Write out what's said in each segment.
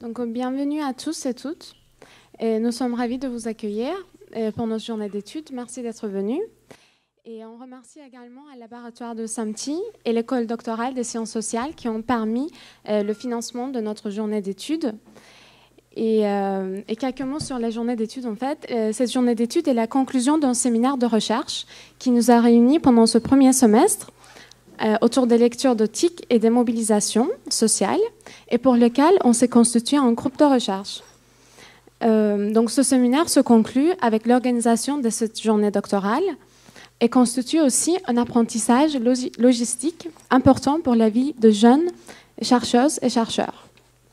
Donc, bienvenue à tous et toutes. Et nous sommes ravis de vous accueillir pour notre journée d'études. Merci d'être venus. Et on remercie également le laboratoire de SAMTI et l'école doctorale des sciences sociales qui ont permis le financement de notre journée d'études. Et quelques mots sur la journée d'études, en fait. Cette journée d'études est la conclusion d'un séminaire de recherche qui nous a réunis pendant ce premier semestre autour des lectures de TIC et des mobilisations sociales, et pour lequel on s'est constitué en groupe de recherche. Donc ce séminaire se conclut avec l'organisation de cette journée doctorale et constitue aussi un apprentissage logistique important pour la vie de jeunes chercheuses et chercheurs.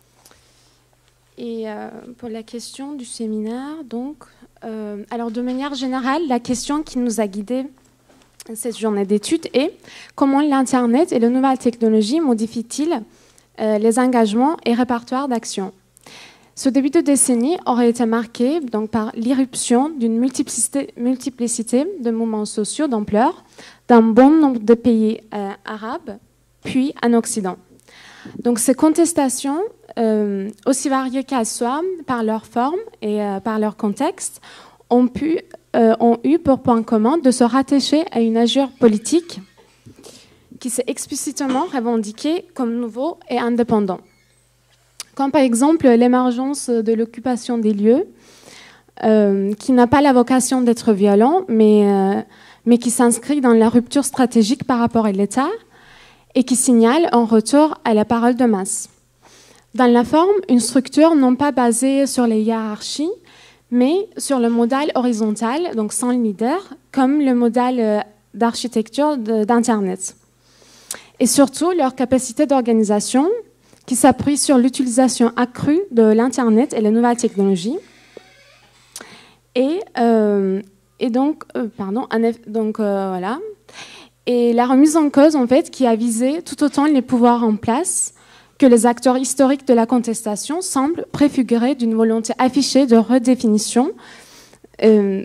Et pour la question du séminaire, donc, alors de manière générale, la question qui nous a guidés cette journée d'études est comment l'Internet et les nouvelles technologies modifient-ils les engagements et répertoires d'action. Ce début de décennie aurait été marqué donc, par l'irruption d'une multiplicité de mouvements sociaux d'ampleur dans bon nombre de pays arabes, puis en Occident. Donc ces contestations, aussi variées qu'elles soient par leur forme et par leur contexte, ont eu pour point commun de se rattacher à une agure politique qui s'est explicitement revendiquée comme nouveau et indépendant. Comme par exemple l'émergence de l'occupation des lieux, qui n'a pas la vocation d'être violent, mais qui s'inscrit dans la rupture stratégique par rapport à l'État et qui signale un retour à la parole de masse. Dans la forme, une structure non pas basée sur les hiérarchies, mais sur le modèle horizontal, donc sans leader, comme le modèle d'architecture d'Internet. Et surtout, leur capacité d'organisation, qui s'appuie sur l'utilisation accrue de l'Internet et les nouvelles technologies. Voilà. Et la remise en cause, en fait, qui a visé tout autant les pouvoirs en place que les acteurs historiques de la contestation semblent préfigurer d'une volonté affichée de redéfinition des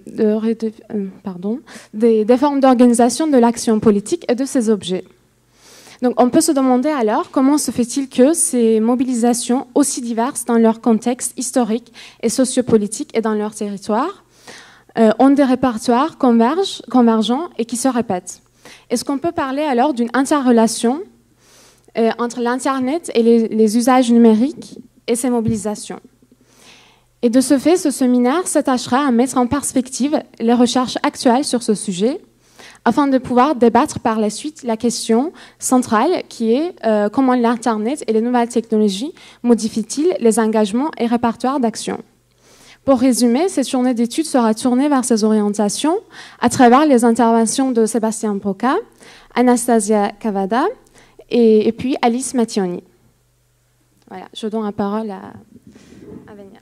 formes d'organisation de l'action politique et de ses objets. Donc, on peut se demander alors comment se fait-il que ces mobilisations, aussi diverses dans leur contexte historique et sociopolitique et dans leur territoire, ont des répertoires convergents et qui se répètent. Est-ce qu'on peut parler alors d'une interrelation entre l'Internet et les usages numériques et ces mobilisations? Et de ce fait, ce séminaire s'attachera à mettre en perspective les recherches actuelles sur ce sujet afin de pouvoir débattre par la suite la question centrale qui est comment l'Internet et les nouvelles technologies modifient-ils les engagements et répertoires d'action. Pour résumer, cette journée d'études sera tournée vers ces orientations à travers les interventions de Sébastien Broca, Anastasia Cavada et puis Alice Mattioni. Voilà, je donne la parole à Venia.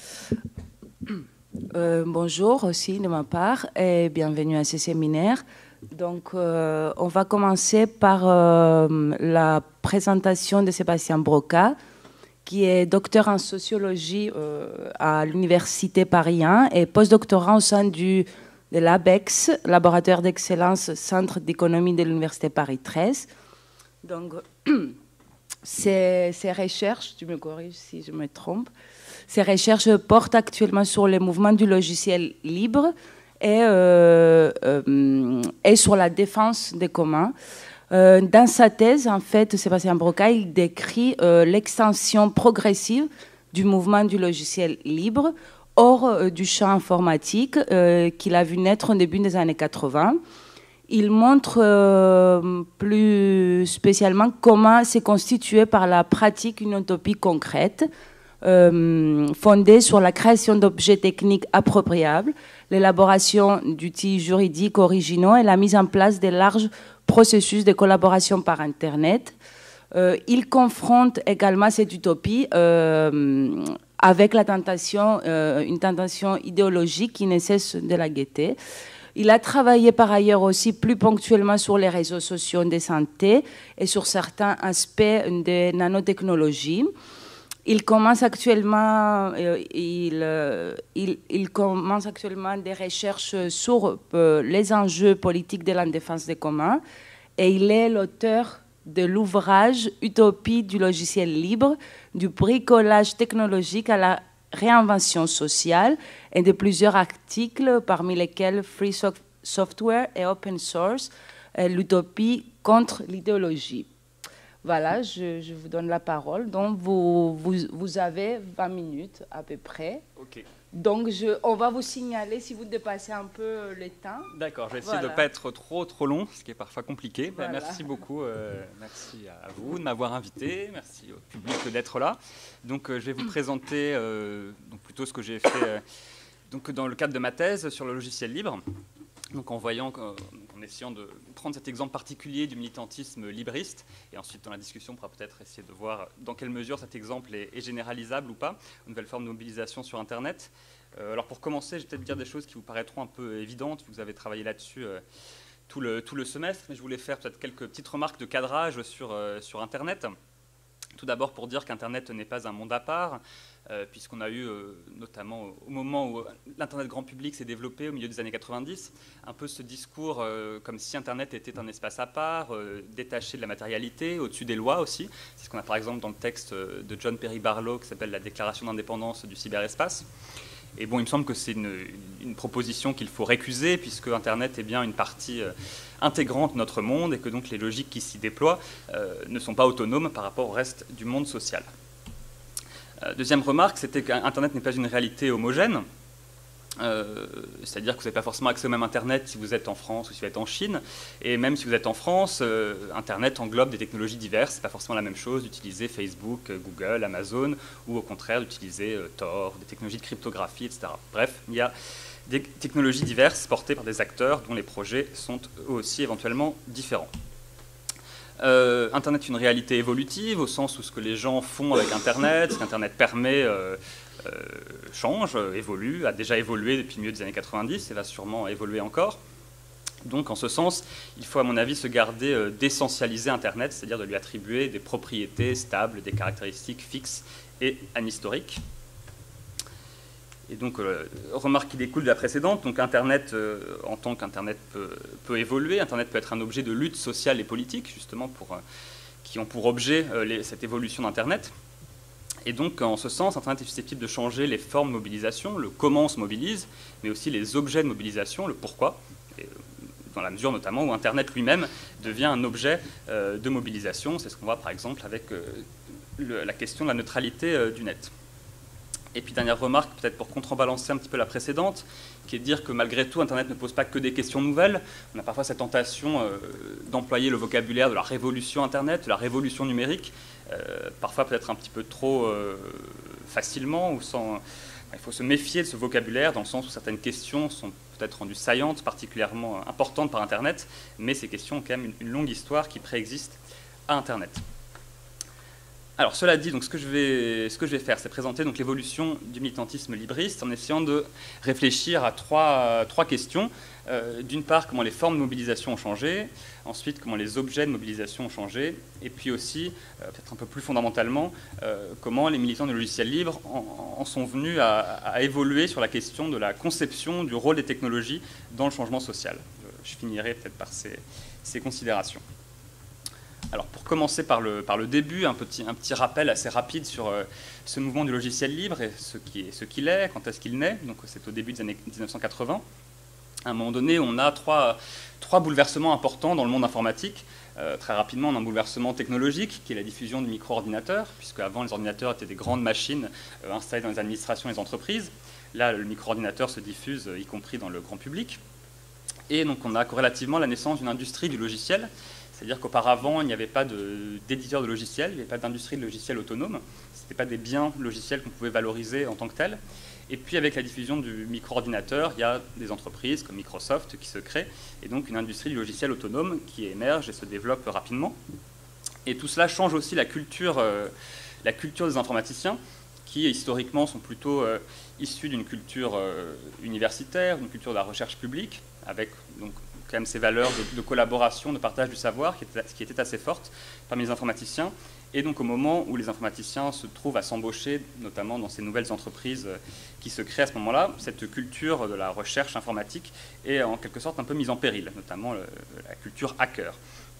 Bonjour aussi de ma part et bienvenue à ce séminaire. Donc, on va commencer par la présentation de Sébastien Broca, qui est docteur en sociologie à l'Université Paris 1 et postdoctorant au sein de l'ABEX, Laboratoire d'excellence Centre d'économie de l'Université Paris 13. Donc, ces recherches, tu me corriges si je me trompe, ces recherches portent actuellement sur les mouvements du logiciel libre et sur la défense des communs. Dans sa thèse, en fait, Sébastien Broca, il décrit l'extension progressive du mouvement du logiciel libre hors du champ informatique qu'il a vu naître au début des années 80. Il montre plus spécialement comment s'est constituée par la pratique une utopie concrète fondée sur la création d'objets techniques appropriables, l'élaboration d'outils juridiques originaux et la mise en place de larges processus de collaboration par Internet. Il confronte également cette utopie avec une tentation idéologique qui ne cesse de la guetter. Il a travaillé par ailleurs aussi plus ponctuellement sur les réseaux sociaux de santé et sur certains aspects de nanotechnologie. Il commence actuellement des recherches sur les enjeux politiques de la défense des communs et il est l'auteur de l'ouvrage Utopie du logiciel libre, du bricolage technologique à la réinvention sociale, et de plusieurs articles, parmi lesquels Free Software et Open Source, l'utopie contre l'idéologie. Voilà, je vous donne la parole. Donc, vous avez 20 minutes à peu près. Ok. Donc, on va vous signaler si vous dépassez un peu le temps. D'accord, je vais essayer de ne pas être trop long, ce qui est parfois compliqué. Voilà. Merci beaucoup, merci à vous de m'avoir invité, merci au public d'être là. Donc, je vais vous présenter donc plutôt ce que j'ai fait donc, dans le cadre de ma thèse sur le logiciel libre. Donc en essayant de prendre cet exemple particulier du militantisme libriste, et ensuite dans la discussion on pourra peut-être essayer de voir dans quelle mesure cet exemple est généralisable ou pas, une nouvelle forme de mobilisation sur Internet. Alors pour commencer, je vais peut-être dire des choses qui vous paraîtront un peu évidentes, vous avez travaillé là-dessus tout le semestre, mais je voulais faire peut-être quelques petites remarques de cadrage sur Internet. Tout d'abord pour dire qu'Internet n'est pas un monde à part, puisqu'on a eu, notamment au moment où l'Internet grand public s'est développé au milieu des années 90, un peu ce discours comme si Internet était un espace à part, détaché de la matérialité, au-dessus des lois aussi. C'est ce qu'on a par exemple dans le texte de John Perry Barlow qui s'appelle « La déclaration d'indépendance du cyberespace ». Et bon, il me semble que c'est une proposition qu'il faut récuser, puisque Internet est bien une partie intégrante de notre monde, et que donc les logiques qui s'y déploient ne sont pas autonomes par rapport au reste du monde social. Deuxième remarque, c'était qu'Internet n'est pas une réalité homogène, c'est-à-dire que vous n'avez pas forcément accès au même Internet si vous êtes en France ou si vous êtes en Chine, et même si vous êtes en France, Internet englobe des technologies diverses, c'est pas forcément la même chose d'utiliser Facebook, Google, Amazon, ou au contraire d'utiliser Tor, des technologies de cryptographie, etc. Bref, il y a des technologies diverses portées par des acteurs dont les projets sont eux aussi éventuellement différents. Internet est une réalité évolutive, au sens où ce que les gens font avec Internet, ce qu'Internet permet, change, évolue, a déjà évolué depuis le milieu des années 90 et va sûrement évoluer encore. Donc en ce sens, il faut à mon avis se garder d'essentialiser Internet, c'est-à-dire de lui attribuer des propriétés stables, des caractéristiques fixes et anhistoriques. Et donc, remarque qui découle de la précédente, donc Internet, en tant qu'Internet peut évoluer, Internet peut être un objet de lutte sociale et politique, justement, qui ont pour objet cette évolution d'Internet. Et donc, en ce sens, Internet est susceptible de changer les formes de mobilisation, le comment on se mobilise, mais aussi les objets de mobilisation, le pourquoi, et dans la mesure notamment où Internet lui-même devient un objet de mobilisation. C'est ce qu'on voit par exemple avec la question de la neutralité du net. Et puis dernière remarque, peut-être pour contrebalancer un petit peu la précédente, qui est de dire que malgré tout, Internet ne pose pas que des questions nouvelles. On a parfois cette tentation d'employer le vocabulaire de la révolution Internet, de la révolution numérique, parfois peut-être un petit peu trop facilement, ou sans... Il faut se méfier de ce vocabulaire dans le sens où certaines questions sont peut-être rendues saillantes, particulièrement importantes par Internet, mais ces questions ont quand même une longue histoire qui préexiste à Internet. Alors, cela dit, donc, ce que je vais faire, c'est présenter l'évolution du militantisme libriste en essayant de réfléchir à trois questions. D'une part, comment les formes de mobilisation ont changé, ensuite, comment les objets de mobilisation ont changé, et puis aussi, peut-être un peu plus fondamentalement, comment les militants du logiciel libre en sont venus à évoluer sur la question de la conception du rôle des technologies dans le changement social. Je finirai peut-être par ces considérations. Alors pour commencer par le début, un petit rappel assez rapide sur ce mouvement du logiciel libre et ce qu'il est, quand est-ce qu'il naît. Donc c'est au début des années 1980. À un moment donné, on a trois bouleversements importants dans le monde informatique. Très rapidement, on a un bouleversement technologique qui est la diffusion du micro-ordinateur, puisque avant les ordinateurs étaient des grandes machines installées dans les administrations et les entreprises. Là, le micro-ordinateur se diffuse, y compris dans le grand public. Et donc on a corrélativement la naissance d'une industrie du logiciel. C'est-à-dire qu'auparavant, il n'y avait pas d'éditeur de logiciels, il n'y avait pas d'industrie de logiciels autonome. Ce n'étaient pas des biens logiciels qu'on pouvait valoriser en tant que tels. Et puis, avec la diffusion du micro-ordinateur, il y a des entreprises comme Microsoft qui se créent, et donc une industrie du logiciel autonome qui émerge et se développe rapidement. Et tout cela change aussi la culture des informaticiens, qui historiquement sont plutôt issus d'une culture universitaire, d'une culture de la recherche publique, avec donc quand même ces valeurs de collaboration, de partage du savoir qui étaient assez fortes parmi les informaticiens. Et donc au moment où les informaticiens se trouvent à s'embaucher, notamment dans ces nouvelles entreprises qui se créent à ce moment-là, cette culture de la recherche informatique est en quelque sorte un peu mise en péril, notamment la culture hacker.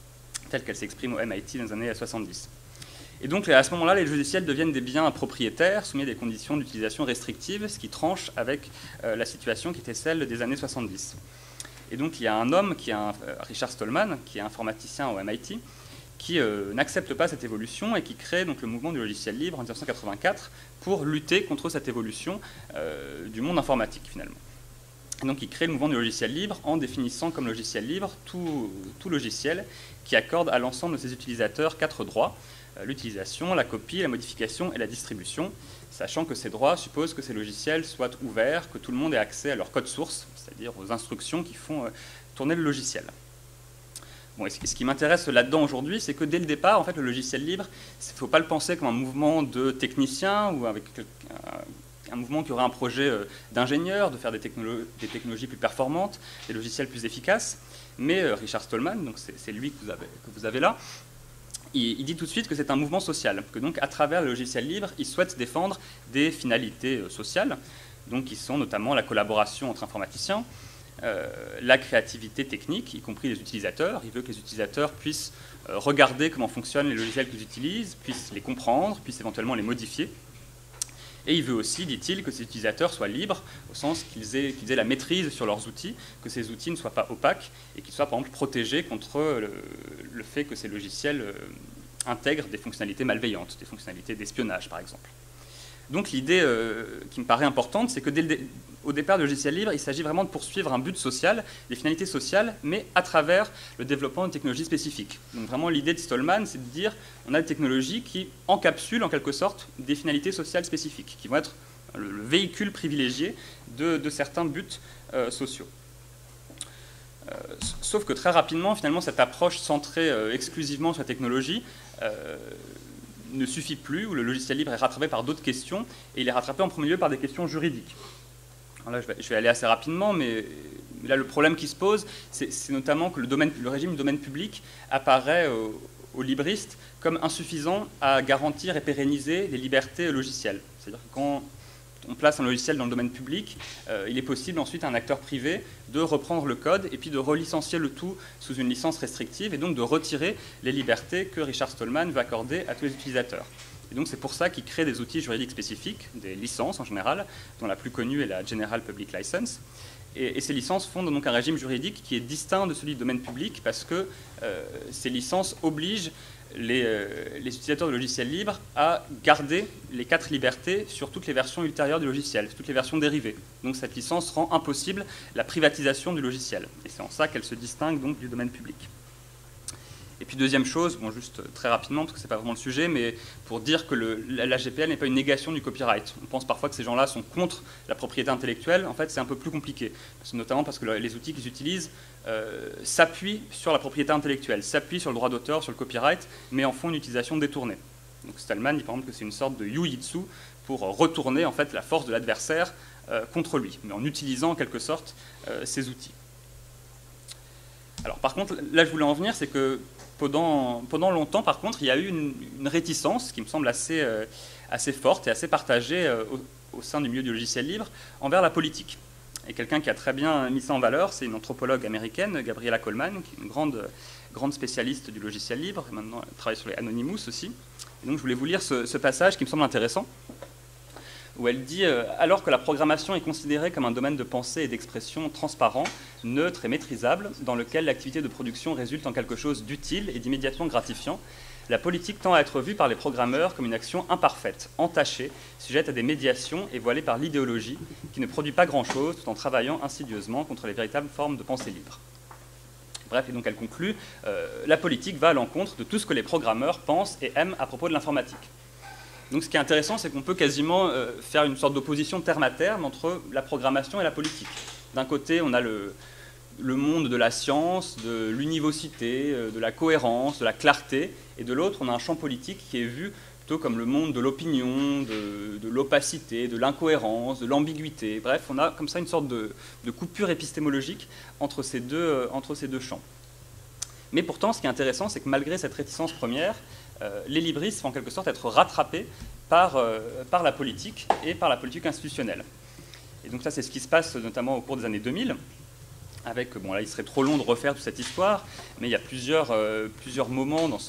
telle qu'elle s'exprime au MIT dans les années 70. Et donc, à ce moment-là, les logiciels deviennent des biens propriétaires, soumis à des conditions d'utilisation restrictives, ce qui tranche avec la situation qui était celle des années 70. Et donc, il y a un homme, Richard Stallman, qui est informaticien au MIT, qui n'accepte pas cette évolution et qui crée donc le mouvement du logiciel libre en 1984 pour lutter contre cette évolution du monde informatique, finalement. Et donc, il crée le mouvement du logiciel libre en définissant comme logiciel libre tout logiciel qui accorde à l'ensemble de ses utilisateurs 4 droits: l'utilisation, la copie, la modification et la distribution, sachant que ces droits supposent que ces logiciels soient ouverts, que tout le monde ait accès à leur code source, c'est-à-dire aux instructions qui font tourner le logiciel. Bon, et ce qui m'intéresse là-dedans aujourd'hui, c'est que dès le départ, en fait, le logiciel libre, il ne faut pas le penser comme un mouvement de techniciens ou avec un mouvement qui aurait un projet d'ingénieur, de faire des technologies plus performantes, des logiciels plus efficaces. Mais Richard Stallman, donc c'est lui que vous avez là, il dit tout de suite que c'est un mouvement social, que donc à travers le logiciel libre, il souhaite défendre des finalités sociales, donc qui sont notamment la collaboration entre informaticiens, la créativité technique, y compris les utilisateurs. Il veut que les utilisateurs puissent regarder comment fonctionnent les logiciels qu'ils utilisent, puissent les comprendre, puissent éventuellement les modifier. Et il veut aussi, dit-il, que ces utilisateurs soient libres, au sens qu'ils aient la maîtrise sur leurs outils, que ces outils ne soient pas opaques et qu'ils soient par exemple protégés contre le fait que ces logiciels intègrent des fonctionnalités malveillantes, des fonctionnalités d'espionnage par exemple. Donc l'idée qui me paraît importante, c'est que au départ du logiciel libre, il s'agit vraiment de poursuivre un but social, des finalités sociales, mais à travers le développement de technologies spécifiques. Donc vraiment l'idée de Stallman, c'est de dire on a des technologies qui encapsulent en quelque sorte des finalités sociales spécifiques, qui vont être le véhicule privilégié de certains buts sociaux. Sauf que très rapidement, finalement, cette approche centrée exclusivement sur la technologie ne suffit plus, où le logiciel libre est rattrapé par d'autres questions, et il est rattrapé en premier lieu par des questions juridiques. Alors là, je vais aller assez rapidement, mais là, le problème qui se pose, c'est notamment que le régime du domaine public apparaît aux libristes comme insuffisant à garantir et pérenniser les libertés logicielles. C'est-à-dire que quand on place un logiciel dans le domaine public, il est possible ensuite à un acteur privé de reprendre le code et puis de relicencier le tout sous une licence restrictive et donc de retirer les libertés que Richard Stallman veut accorder à tous les utilisateurs. Et donc c'est pour ça qu'il crée des outils juridiques spécifiques, des licences en général, dont la plus connue est la General Public License. Et ces licences fondent donc un régime juridique qui est distinct de celui du domaine public parce que ces licences obligent les utilisateurs de logiciels libres à garder les 4 libertés sur toutes les versions ultérieures du logiciel, toutes les versions dérivées. Donc cette licence rend impossible la privatisation du logiciel. Et c'est en ça qu'elle se distingue donc du domaine public. Et puis deuxième chose, bon, juste très rapidement, parce que ce n'est pas vraiment le sujet, mais pour dire que la GPL n'est pas une négation du copyright. On pense parfois que ces gens-là sont contre la propriété intellectuelle. En fait, c'est un peu plus compliqué, notamment parce que les outils qu'ils utilisent s'appuient sur la propriété intellectuelle, s'appuient sur le droit d'auteur, sur le copyright, mais en font une utilisation détournée. Donc Stallman dit par exemple que c'est une sorte de yu-jitsu pour retourner en fait la force de l'adversaire contre lui, mais en utilisant en quelque sorte ces outils. Alors par contre, là je voulais en venir, c'est que pendant longtemps, par contre, il y a eu une réticence qui me semble assez forte et assez partagée au sein du milieu du logiciel libre envers la politique. Et quelqu'un qui a très bien mis ça en valeur, c'est une anthropologue américaine, Gabriella Coleman, qui est une grande spécialiste du logiciel libre, et maintenant elle travaille sur les Anonymous aussi. Et donc je voulais vous lire ce passage qui me semble intéressant, où elle dit « Alors que la programmation est considérée comme un domaine de pensée et d'expression transparent, neutre et maîtrisable, dans lequel l'activité de production résulte en quelque chose d'utile et d'immédiatement gratifiant, la politique tend à être vue par les programmeurs comme une action imparfaite, entachée, sujette à des médiations et voilée par l'idéologie, qui ne produit pas grand-chose tout en travaillant insidieusement contre les véritables formes de pensée libre. » Bref, et donc elle conclut la politique va à l'encontre de tout ce que les programmeurs pensent et aiment à propos de l'informatique. Donc ce qui est intéressant, c'est qu'on peut quasiment faire une sorte d'opposition terme à terme entre la programmation et la politique. D'un côté, on a le monde de la science, de l'univocité, de la cohérence, de la clarté, et de l'autre, on a un champ politique qui est vu plutôt comme le monde de l'opinion, de l'opacité, de l'incohérence, de l'ambiguïté. Bref, on a comme ça une sorte de coupure épistémologique entre ces deux champs. Mais pourtant, ce qui est intéressant, c'est que malgré cette réticence première, les libristes vont en quelque sorte être rattrapés par la politique et par la politique institutionnelle. Et donc ça, c'est ce qui se passe notamment au cours des années 2000, avec, bon là il serait trop long de refaire toute cette histoire, mais il y a plusieurs moments dans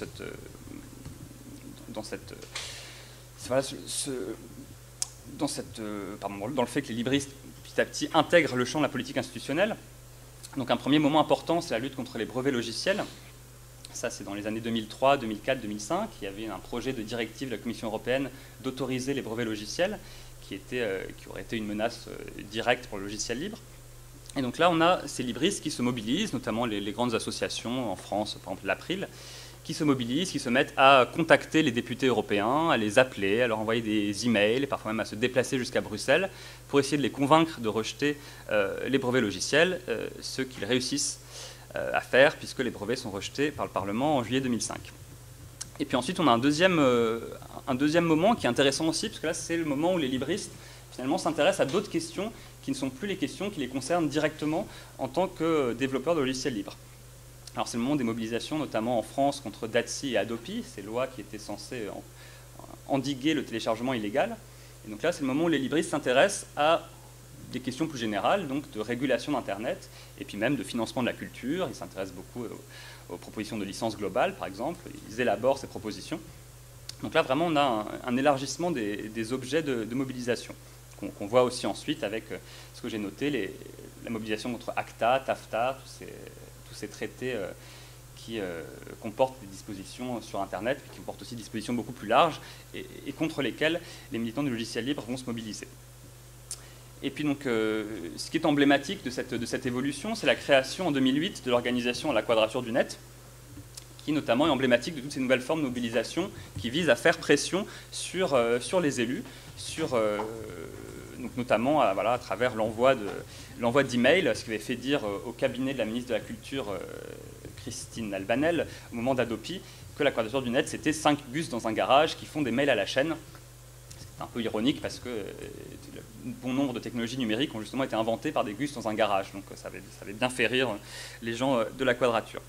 le fait que les libristes petit à petit intègrent le champ de la politique institutionnelle. Donc un premier moment important, c'est la lutte contre les brevets logiciels. Ça, c'est dans les années 2003, 2004, 2005. Il y avait un projet de directive de la Commission européenne d'autoriser les brevets logiciels, qui aurait été une menace directe pour le logiciel libre. Et donc là, on a ces libristes qui se mobilisent, notamment les grandes associations en France, par exemple l'April, qui se mobilisent, qui se mettent à contacter les députés européens, à les appeler, à leur envoyer des emails, et parfois même à se déplacer jusqu'à Bruxelles, pour essayer de les convaincre de rejeter les brevets logiciels, ce qu'ils réussissent à faire, puisque les brevets sont rejetés par le Parlement en juillet 2005. Et puis ensuite, on a un deuxième moment qui est intéressant aussi, parce que là, c'est le moment où les libristes, finalement, s'intéressent à d'autres questions qui ne sont plus les questions qui les concernent directement en tant que développeurs de logiciels libres. Alors c'est le moment des mobilisations, notamment en France, contre Datsy et Adopi, ces lois qui étaient censées endiguer le téléchargement illégal. Et donc là, c'est le moment où les libristes s'intéressent à des questions plus générales, donc de régulation d'Internet, et puis même de financement de la culture. Ils s'intéressent beaucoup aux propositions de licence globale, par exemple. Ils élaborent ces propositions. Donc là, vraiment, on a un élargissement des objets de mobilisation, qu'on voit aussi ensuite avec ce que j'ai noté, la mobilisation contre ACTA, TAFTA, tous ces traités qui comportent des dispositions sur Internet, mais qui comportent aussi des dispositions beaucoup plus larges, et contre lesquelles les militants du logiciel libre vont se mobiliser. Et puis donc, ce qui est emblématique de cette évolution, c'est la création en 2008 de l'organisation La Quadrature du Net, qui notamment est emblématique de toutes ces nouvelles formes de mobilisation qui visent à faire pression sur les élus, donc notamment à travers l'envoi d'emails, ce qui avait fait dire au cabinet de la ministre de la Culture, Christine Albanel, au moment d'Adopi, que la Quadrature du Net, c'était 5 gus dans un garage qui font des mails à la chaîne. C'est un peu ironique parce que bon nombre de technologies numériques ont justement été inventées par des gus dans un garage. Donc ça avait bien fait rire les gens de la Quadrature.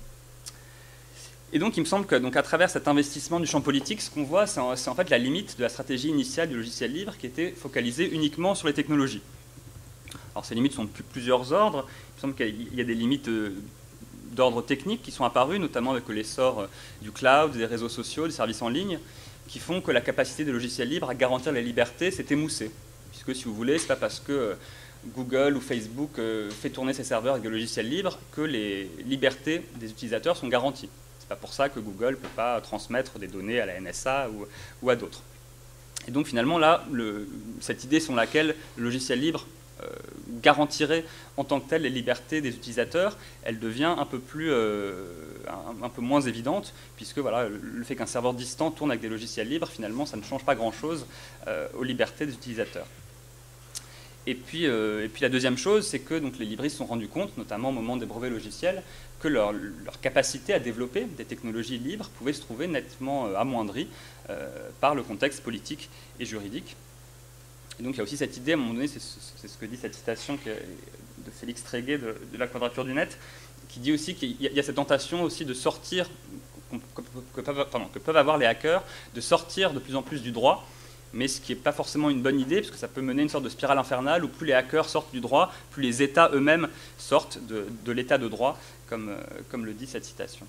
Et donc il me semble qu'à travers cet investissement du champ politique, ce qu'on voit, c'est en fait la limite de la stratégie initiale du logiciel libre qui était focalisée uniquement sur les technologies. Alors ces limites sont de plusieurs ordres. Il me semble qu'il y a des limites d'ordre technique qui sont apparues, notamment avec l'essor du cloud, des réseaux sociaux, des services en ligne, qui font que la capacité des logiciels libres à garantir la liberté s'est émoussée. Puisque si vous voulez, ce n'est pas parce que Google ou Facebook fait tourner ses serveurs avec des logiciels libres que les libertés des utilisateurs sont garanties. Ce n'est pas pour ça que Google ne peut pas transmettre des données à la NSA ou à d'autres. Et donc finalement, là, cette idée selon laquelle le logiciel libre garantirait en tant que tel les libertés des utilisateurs, elle devient un peu moins évidente, puisque voilà, le fait qu'un serveur distant tourne avec des logiciels libres, finalement, ça ne change pas grand-chose aux libertés des utilisateurs. Et puis la deuxième chose, c'est que donc, les libristes se sont rendus compte, notamment au moment des brevets logiciels, que leur capacité à développer des technologies libres pouvait se trouver nettement amoindrie par le contexte politique et juridique. Et donc il y a aussi cette idée, à un moment donné, c'est ce que dit cette citation de Félix Tréguet de La Quadrature du Net, qui dit aussi qu'il y a cette tentation aussi de sortir, que peuvent avoir les hackers, de sortir de plus en plus du droit, mais ce qui n'est pas forcément une bonne idée, parce que ça peut mener à une sorte de spirale infernale où plus les hackers sortent du droit, plus les États eux-mêmes sortent de l'état de droit, comme le dit cette citation.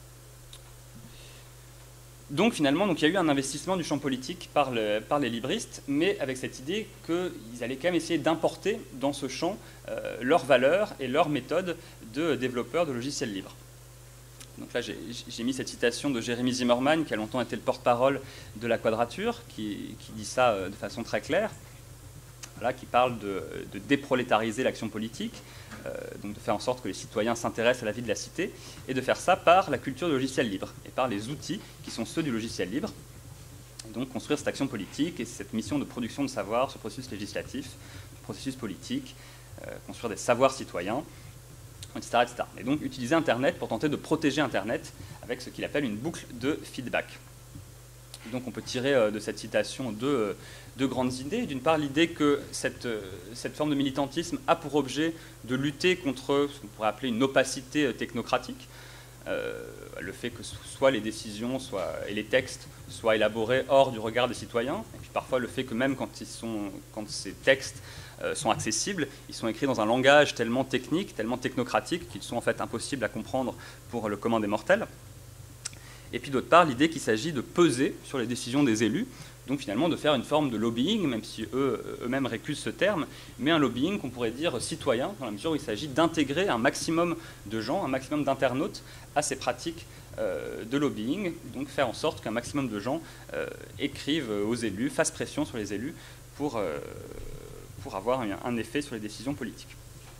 Donc finalement, il y a eu un investissement du champ politique par les libristes, mais avec cette idée qu'ils allaient quand même essayer d'importer dans ce champ leurs valeurs et leurs méthodes de développeurs de logiciels libres. Donc là, j'ai mis cette citation de Jérémy Zimmerman, qui a longtemps été le porte-parole de la Quadrature, qui dit ça de façon très claire, voilà, qui parle de déprolétariser l'action politique, donc de faire en sorte que les citoyens s'intéressent à la vie de la cité, et de faire ça par la culture du logiciel libre, et par les outils qui sont ceux du logiciel libre, et donc construire cette action politique et cette mission de production de savoir, ce processus législatif, ce processus politique, construire des savoirs citoyens, etc., etc. Et donc utiliser Internet pour tenter de protéger Internet avec ce qu'il appelle une boucle de feedback. Et donc on peut tirer de cette citation deux grandes idées. D'une part, l'idée que cette forme de militantisme a pour objet de lutter contre ce qu'on pourrait appeler une opacité technocratique, le fait que soit les décisions et les textes soient élaborés hors du regard des citoyens, et puis parfois le fait que même quand ces textes sont accessibles. Ils sont écrits dans un langage tellement technique, tellement technocratique, qu'ils sont en fait impossibles à comprendre pour le commun des mortels. Et puis d'autre part, l'idée qu'il s'agit de peser sur les décisions des élus, donc finalement de faire une forme de lobbying, même si eux-mêmes récusent ce terme, mais un lobbying qu'on pourrait dire citoyen, dans la mesure où il s'agit d'intégrer un maximum de gens, un maximum d'internautes à ces pratiques de lobbying, donc faire en sorte qu'un maximum de gens écrivent aux élus, fassent pression sur les élus pour avoir un effet sur les décisions politiques.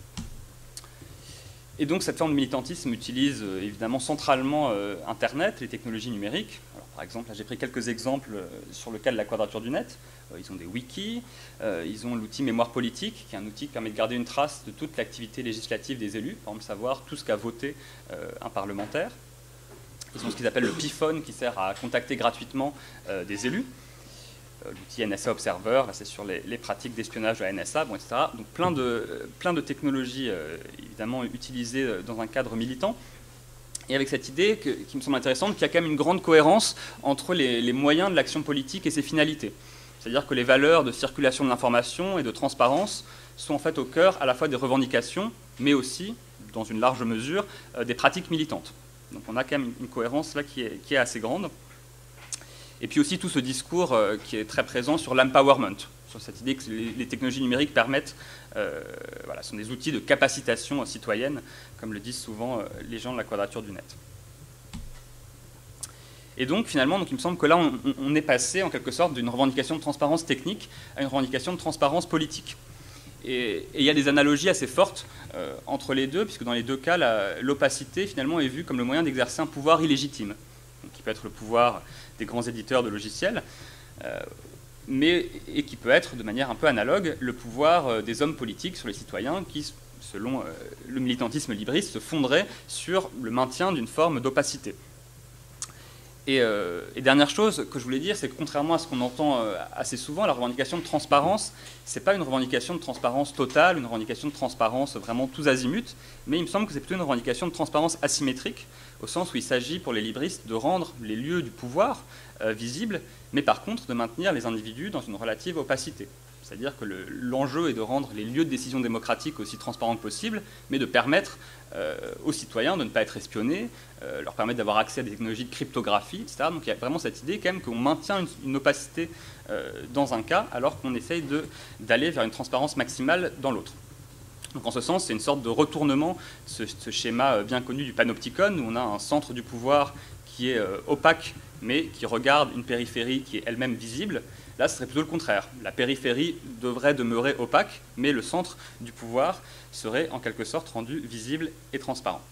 Et donc cette forme de militantisme utilise évidemment centralement Internet, les technologies numériques. Alors, par exemple, j'ai pris quelques exemples sur le cas de la Quadrature du Net. Ils ont des wikis, ils ont l'outil Mémoire politique, qui est un outil qui permet de garder une trace de toute l'activité législative des élus, par exemple savoir tout ce qu'a voté un parlementaire. Ils ont ce qu'ils appellent le PIFON, qui sert à contacter gratuitement des élus. L'outil NSA Observer, là c'est sur les pratiques d'espionnage de la NSA, bon, etc. Donc plein de technologies évidemment utilisées dans un cadre militant. Et avec cette idée qui me semble intéressante, qu'il y a quand même une grande cohérence entre les moyens de l'action politique et ses finalités. C'est-à-dire que les valeurs de circulation de l'information et de transparence sont en fait au cœur à la fois des revendications, mais aussi, dans une large mesure, des pratiques militantes. Donc on a quand même une cohérence là qui est assez grande. Et puis aussi tout ce discours qui est très présent sur l'empowerment, sur cette idée que les technologies numériques permettent, voilà, sont des outils de capacitation citoyenne, comme le disent souvent les gens de la Quadrature du Net. Et donc finalement, il me semble que là, on est passé en quelque sorte d'une revendication de transparence technique à une revendication de transparence politique. Et il y a des analogies assez fortes entre les deux, puisque dans les deux cas, l'opacité finalement est vue comme le moyen d'exercer un pouvoir illégitime, donc, qui peut être le pouvoir des grands éditeurs de logiciels, et qui peut être, de manière un peu analogue, le pouvoir des hommes politiques sur les citoyens qui, selon le militantisme libriste, se fonderait sur le maintien d'une forme d'opacité. Et dernière chose que je voulais dire, c'est que contrairement à ce qu'on entend assez souvent, la revendication de transparence, ce n'est pas une revendication de transparence totale, une revendication de transparence vraiment tous azimuts, mais il me semble que c'est plutôt une revendication de transparence asymétrique, au sens où il s'agit pour les libristes de rendre les lieux du pouvoir visibles, mais par contre de maintenir les individus dans une relative opacité. C'est-à-dire que l'enjeu est de rendre les lieux de décision démocratique aussi transparents que possible, mais de permettre aux citoyens de ne pas être espionnés, leur permettre d'avoir accès à des technologies de cryptographie, etc. Donc il y a vraiment cette idée quand même qu'on maintient une opacité dans un cas, alors qu'on essaye d'aller vers une transparence maximale dans l'autre. Donc en ce sens, c'est une sorte de retournement de ce schéma bien connu du panopticon, où on a un centre du pouvoir qui est opaque, mais qui regarde une périphérie qui est elle-même visible. Là, ce serait plutôt le contraire. La périphérie devrait demeurer opaque, mais le centre du pouvoir serait en quelque sorte rendu visible et transparent.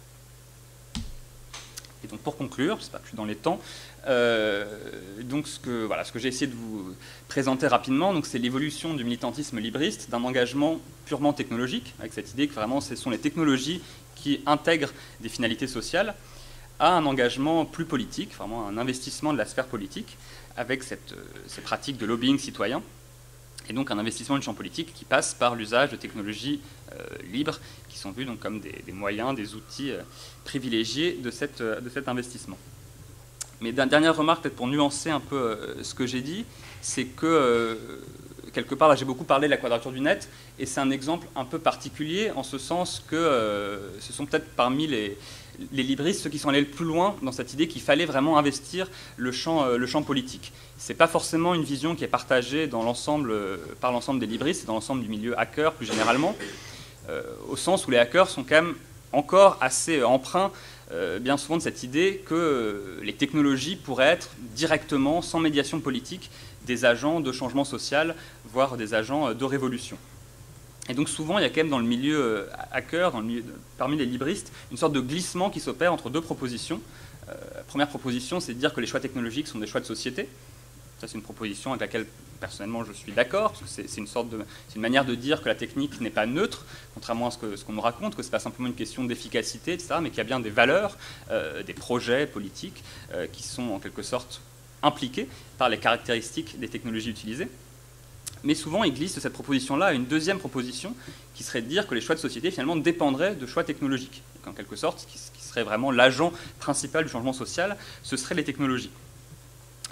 Et donc pour conclure, je ne sais pas, je suis dans les temps, donc ce que j'ai essayé de vous présenter rapidement, c'est l'évolution du militantisme libriste, d'un engagement purement technologique, avec cette idée que vraiment ce sont les technologies qui intègrent des finalités sociales, à un engagement plus politique, vraiment un investissement de la sphère politique, avec ces pratiques de lobbying citoyen, et donc un investissement du champ politique qui passe par l'usage de technologies libres, qui sont vues donc comme des moyens, des outils privilégiés de cet investissement. Mais dernière remarque, peut-être pour nuancer un peu ce que j'ai dit, c'est que, quelque part, là j'ai beaucoup parlé de la Quadrature du Net, et c'est un exemple un peu particulier, en ce sens que ce sont peut-être parmi les libristes ceux qui sont allés le plus loin dans cette idée qu'il fallait vraiment investir le champ politique. Ce n'est pas forcément une vision qui est partagée par l'ensemble des libristes et dans l'ensemble du milieu hacker plus généralement, au sens où les hackers sont quand même encore assez empreints bien souvent de cette idée que les technologies pourraient être directement, sans médiation politique, des agents de changement social, voire des agents de révolution. Et donc souvent, il y a quand même dans le milieu hacker, parmi les libristes, une sorte de glissement qui s'opère entre deux propositions. La première proposition, c'est de dire que les choix technologiques sont des choix de société. Ça, c'est une proposition avec laquelle, personnellement, je suis d'accord, parce que c'est une manière de dire que la technique n'est pas neutre, contrairement à ce qu'on nous raconte, que ce n'est pas simplement une question d'efficacité, etc., mais qu'il y a bien des valeurs, des projets politiques qui sont en quelque sorte impliqués par les caractéristiques des technologies utilisées. Mais souvent, il glisse de cette proposition-là à une deuxième proposition qui serait de dire que les choix de société, finalement, dépendraient de choix technologiques. En quelque sorte, ce qui serait vraiment l'agent principal du changement social, ce seraient les technologies.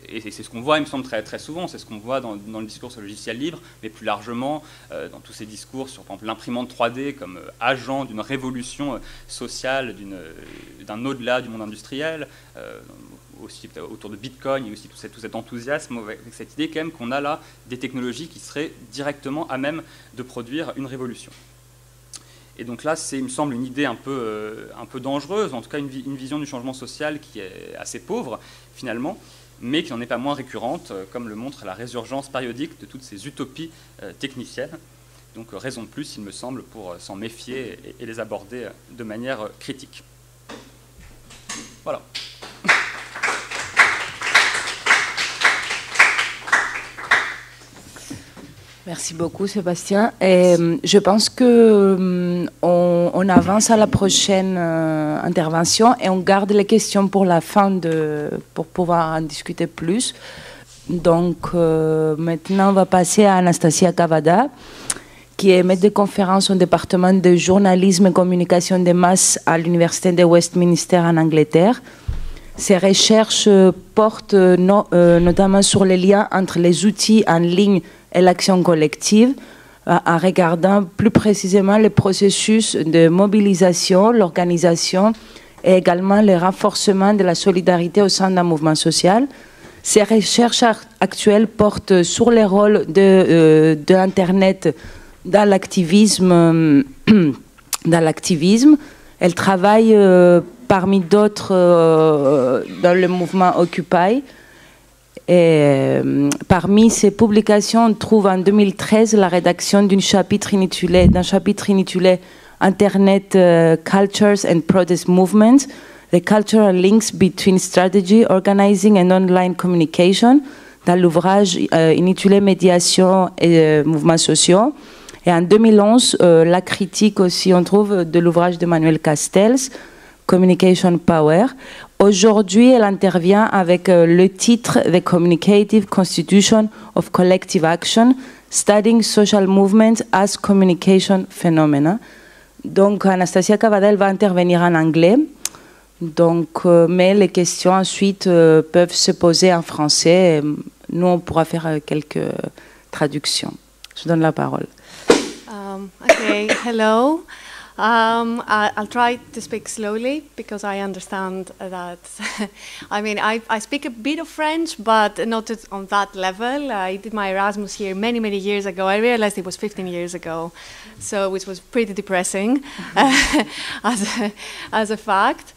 et c'est ce qu'on voit, il me semble, très souvent, c'est ce qu'on voit dans le discours sur le logiciel libre, mais plus largement dans tous ces discours sur, par exemple, l'imprimante 3D comme agent d'une révolution sociale, d'un au-delà du monde industriel, aussi autour de Bitcoin, et aussi tout cet enthousiasme avec cette idée quand même qu'on a là des technologies qui seraient directement à même de produire une révolution. Et donc là, c'est, il me semble, une idée un peu dangereuse, en tout cas une vision du changement social qui est assez pauvre, finalement, mais qui n'en est pas moins récurrente, comme le montre la résurgence périodique de toutes ces utopies techniciennes. Donc raison de plus, il me semble, pour s'en méfier et les aborder de manière critique. Voilà. Merci beaucoup, Sébastien. Et je pense que on avance à la prochaine intervention et on garde les questions pour la fin pour pouvoir en discuter plus. Donc maintenant, on va passer à Anastasia Cavada, qui est maître de conférence au département de journalisme et communication des masses à l'Université de Westminster en Angleterre. Ses recherches portent notamment sur les liens entre les outils en ligne et l'action collective, en regardant plus précisément les processus de mobilisation, l'organisation et également le renforcement de la solidarité au sein d'un mouvement social. Ces recherches actuelles portent sur les rôles de l'Internet dans l'activisme. Elle travaille parmi d'autres dans le mouvement Occupy. Et parmi ces publications, on trouve en 2013 la rédaction d'un chapitre intitulé Internet Cultures and Protest Movements, The Cultural Links Between Strategy, Organizing and Online Communication, dans l'ouvrage intitulé Médiation et mouvements sociaux. Et en 2011, la critique aussi, on trouve, de l'ouvrage d'Emmanuel Castells, Communication Power. Aujourd'hui, elle intervient avec le titre The Communicative Constitution of Collective Action, Studying Social Movements as Communication Phenomena. Donc, Anastasia Cavada, elle va intervenir en anglais. Donc, mais les questions ensuite peuvent se poser en français. Nous, on pourra faire quelques traductions. Je donne la parole. Okay, hello. I'll try to speak slowly because I understand that, I mean, I speak a bit of French, but not on that level. I did my Erasmus here many, many years ago. I realized it was 15 years ago, so which was pretty depressing as a fact.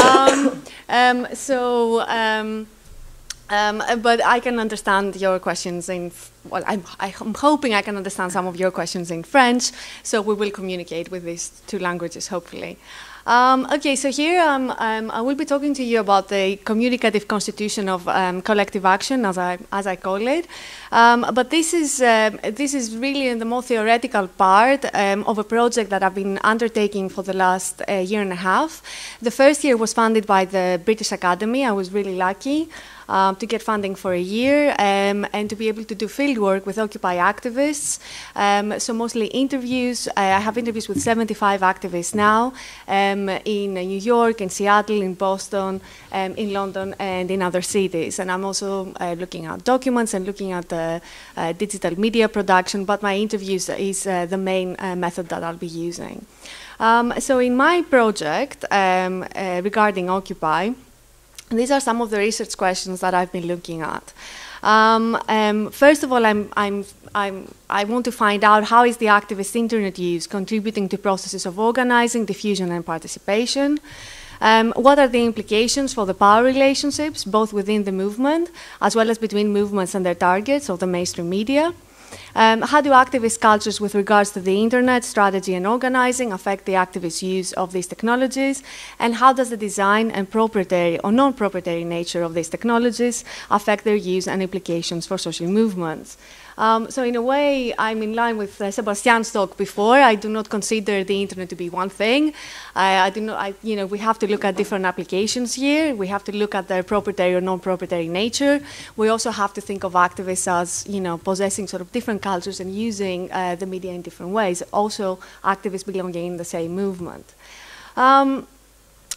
But I can understand your questions well, I'm hoping I can understand some of your questions in French, so we will communicate with these two languages, hopefully. Okay, so here I will be talking to you about the communicative constitution of collective action, as I call it. But this is really in the more theoretical part of a project that I've been undertaking for the last year and a half. The first year was funded by the British Academy. I was really lucky to get funding for a year and to be able to do field work with Occupy activists. So mostly interviews. I have interviews with 75 activists now in New York, in Seattle, in Boston, in London, and in other cities. And I'm also looking at documents and looking at the digital media production, but my interviews is the main method that I'll be using. So in my project regarding Occupy, these are some of the research questions that I've been looking at. First of all, I want to find out how is the activist internet use contributing to processes of organizing, diffusion, and participation. What are the implications for the power relationships, both within the movement, as well as between movements and their targets of the mainstream media? How do activist cultures with regards to the internet, strategy, and organizing affect the activist use of these technologies? And how does the design and proprietary or non-proprietary nature of these technologies affect their use and implications for social movements? So in a way, I'm in line with Sebastian's talk before. I do not consider the internet to be one thing. We have to look at different applications here. We have to look at their proprietary or non-proprietary nature. We also have to think of activists as, possessing sort of different cultures and using the media in different ways. Also, activists belonging in the same movement.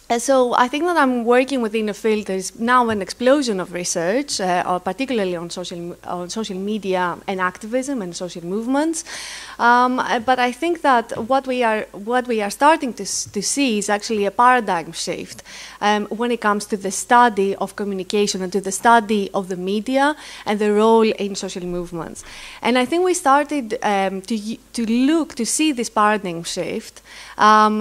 So I think that I'm working within a field. There is now an explosion of research, particularly on social media and activism and social movements. But I think that what we are starting to see is actually a paradigm shift when it comes to the study of communication and to the study of the media and the role in social movements. And I think we started to see this paradigm shift from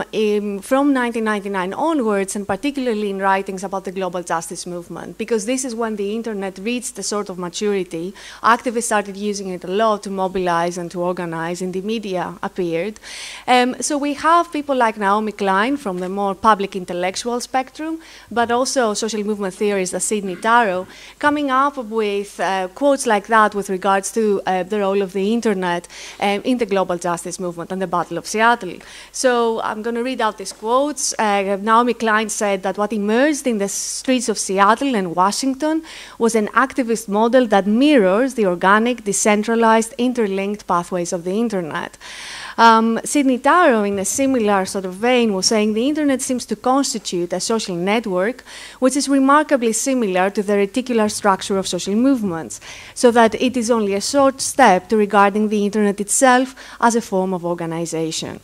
1999 onwards, and particularly in writings about the global justice movement, because this is when the internet reached a sort of maturity. Activists started using it a lot to mobilize and to organize, and the media appeared. So we have people like Naomi Klein from the more public intellectual spectrum, but also social movement theorists like Sidney Taro, coming up with quotes like that with regards to the role of the internet in the global justice movement and the Battle of Seattle. So I'm going to read out these quotes. Naomi Klein said that what emerged in the streets of Seattle and Washington was an activist model that mirrors the organic, decentralized, interlinked pathways of the internet. Sidney Taro, in a similar sort of vein, was saying the internet seems to constitute a social network which is remarkably similar to the reticular structure of social movements, so that it is only a short step to regarding the internet itself as a form of organization.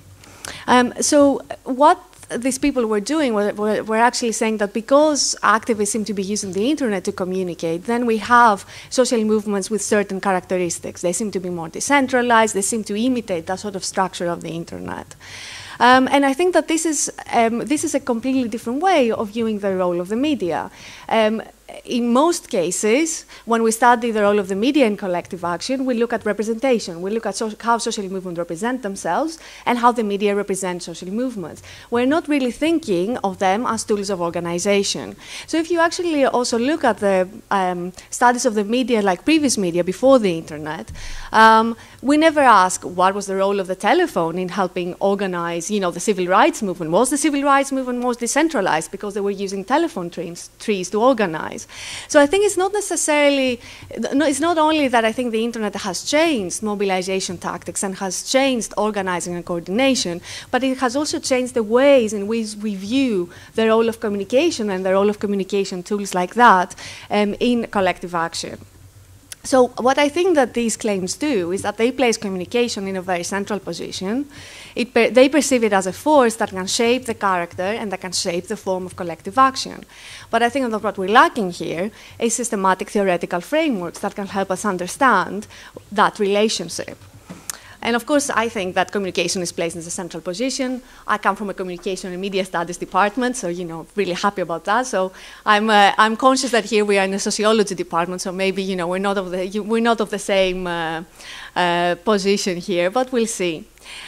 So what these people were doing were actually saying that because activists seem to be using the internet to communicate, then we have social movements with certain characteristics. They seem to be more decentralized, they seem to imitate that sort of structure of the internet. And I think that this is a completely different way of viewing the role of the media. In most cases, when we study the role of the media in collective action, we look at representation. We look at how social movements represent themselves and how the media represent social movements. We're not really thinking of them as tools of organization. So if you actually also look at the studies of the media, like previous media before the internet, we never ask what was the role of the telephone in helping organize, the civil rights movement. Was the civil rights movement more decentralized because they were using telephone trees to organize? So I think it's not necessarily, it's not only that I think the internet has changed mobilization tactics and has changed organizing and coordination, but it has also changed the ways in which we view the role of communication and the role of communication tools like that in collective action. So what I think that these claims do is that they place communication in a very central position. They perceive it as a force that can shape the character and that can shape the form of collective action. But I think that what we're lacking here is systematic theoretical frameworks that can help us understand that relationship. And of course, I think that communication is placed in a central position. I come from a communication and media studies department, so really happy about that. So I'm conscious that here we are in a sociology department, so maybe we're not of the same position here, but we'll see.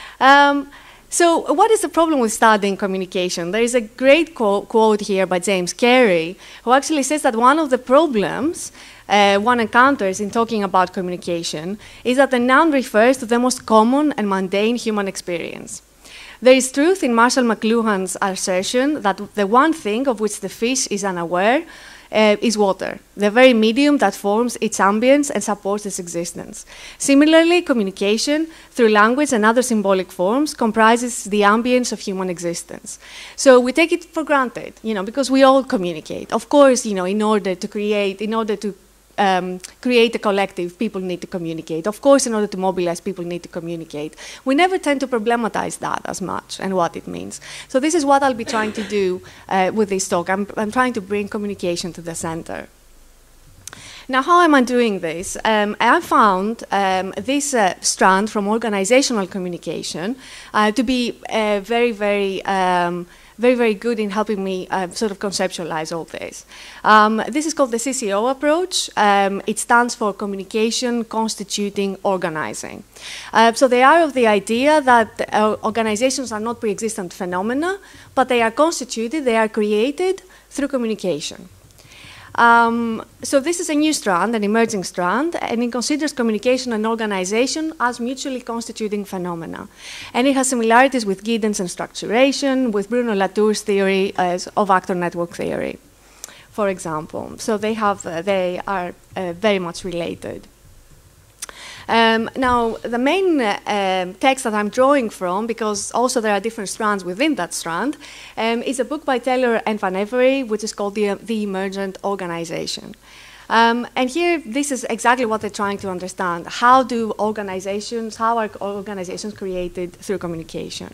So what is the problem with studying communication? There is a great quote here by James Carey, who actually says that one of the problems one encounters in talking about communication is that the noun refers to the most common and mundane human experience. There is truth in Marshall McLuhan's assertion that the one thing of which the fish is unaware is water, the very medium that forms its ambience and supports its existence. Similarly, communication through language and other symbolic forms comprises the ambience of human existence. So we take it for granted, because we all communicate. Of course, in order to create a collective, people need to communicate. Of course, in order to mobilize, people need to communicate. We never tend to problematize that as much and what it means. So this is what I'll be trying to do with this talk. I'm trying to bring communication to the center. Now, how am I doing this? I found this strand from organizational communication to be very, very good in helping me sort of conceptualize all this. This is called the CCO approach. It stands for Communication, Constituting, Organizing. So they are of the idea that organizations are not pre-existent phenomena, but they are constituted, they are created through communication. So this is a new strand, an emerging strand, and it considers communication and organization as mutually constituting phenomena. And it has similarities with Giddens and structuration, with Bruno Latour's theory of actor network theory, for example. So they are very much related. Now, the main text that I'm drawing from, because also there are different strands within that strand, is a book by Taylor and Van Every, which is called The Emergent Organization. And here, this is exactly what they're trying to understand. How are organizations created through communication?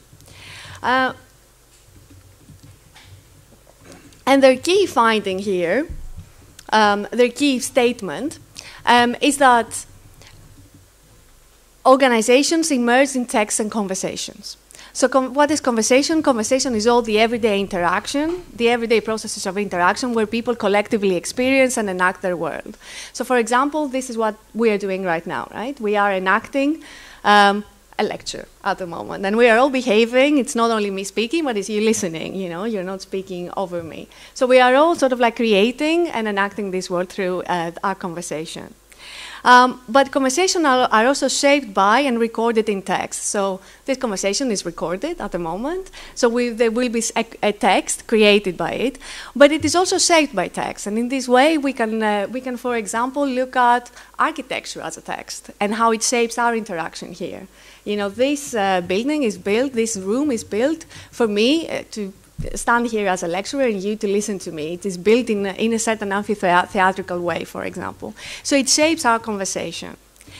And their key finding here, their key statement, is that organizations emerge in text and conversations. So what is conversation? Conversation is all the everyday interaction, the everyday processes of interaction where people collectively experience and enact their world. So for example, this is what we are doing right now, right? We are enacting a lecture at the moment, and we are all behaving. It's not only me speaking, but it's you listening, you know, you're not speaking over me. So we are all sort of like creating and enacting this world through our conversation. But conversations are also shaped by and recorded in text. So this conversation is recorded at the moment. So there will be a text created by it, but it is also shaped by text. And in this way, we can, for example, look at architecture as a text and how it shapes our interaction here. You know, this building is built, this room is built for me to stand here as a lecturer and you to listen to me. It is built in a certain amphitheatrical way, for example. So it shapes our conversation.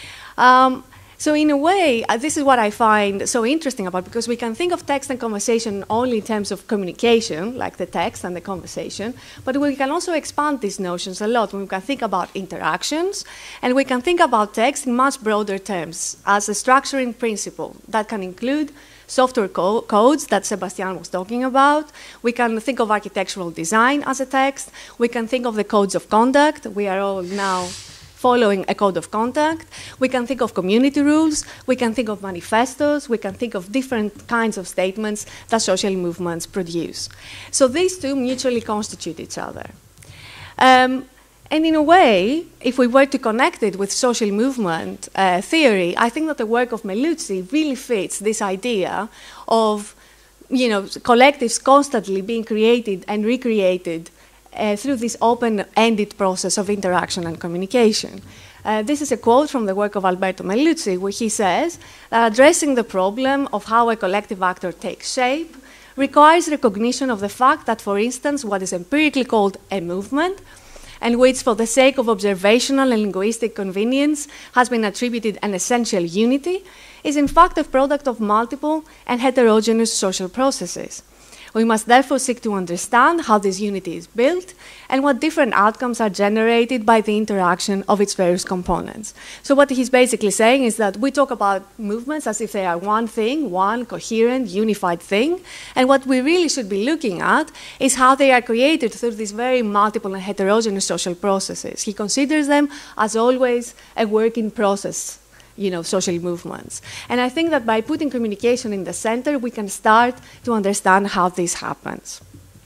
So in a way, this is what I find so interesting about, because we can think of text and conversation only in terms of communication, like the text and the conversation, but we can also expand these notions a lot. We can think about interactions, and we can think about text in much broader terms as a structuring principle that can include software codes that Sebastian was talking about. We can think of architectural design as a text. We can think of the codes of conduct. We are all now following a code of conduct. We can think of community rules. We can think of manifestos. We can think of different kinds of statements that social movements produce. So these two mutually constitute each other. And in a way, if we were to connect it with social movement theory, I think that the work of Melluzzi really fits this idea of, you know, collectives constantly being created and recreated through this open-ended process of interaction and communication. This is a quote from the work of Alberto Melluzzi, where he says that addressing the problem of how a collective actor takes shape requires recognition of the fact that, for instance, what is empirically called a movement, and which, for the sake of observational and linguistic convenience, has been attributed an essential unity, is in fact a product of multiple and heterogeneous social processes. We must therefore seek to understand how this unity is built and what different outcomes are generated by the interaction of its various components. So what he's basically saying is that we talk about movements as if they are one thing, one coherent, unified thing, and what we really should be looking at is how they are created through these very multiple and heterogeneous social processes. He considers them as always a work in process, you know, social movements. And I think that by putting communication in the center, we can start to understand how this happens.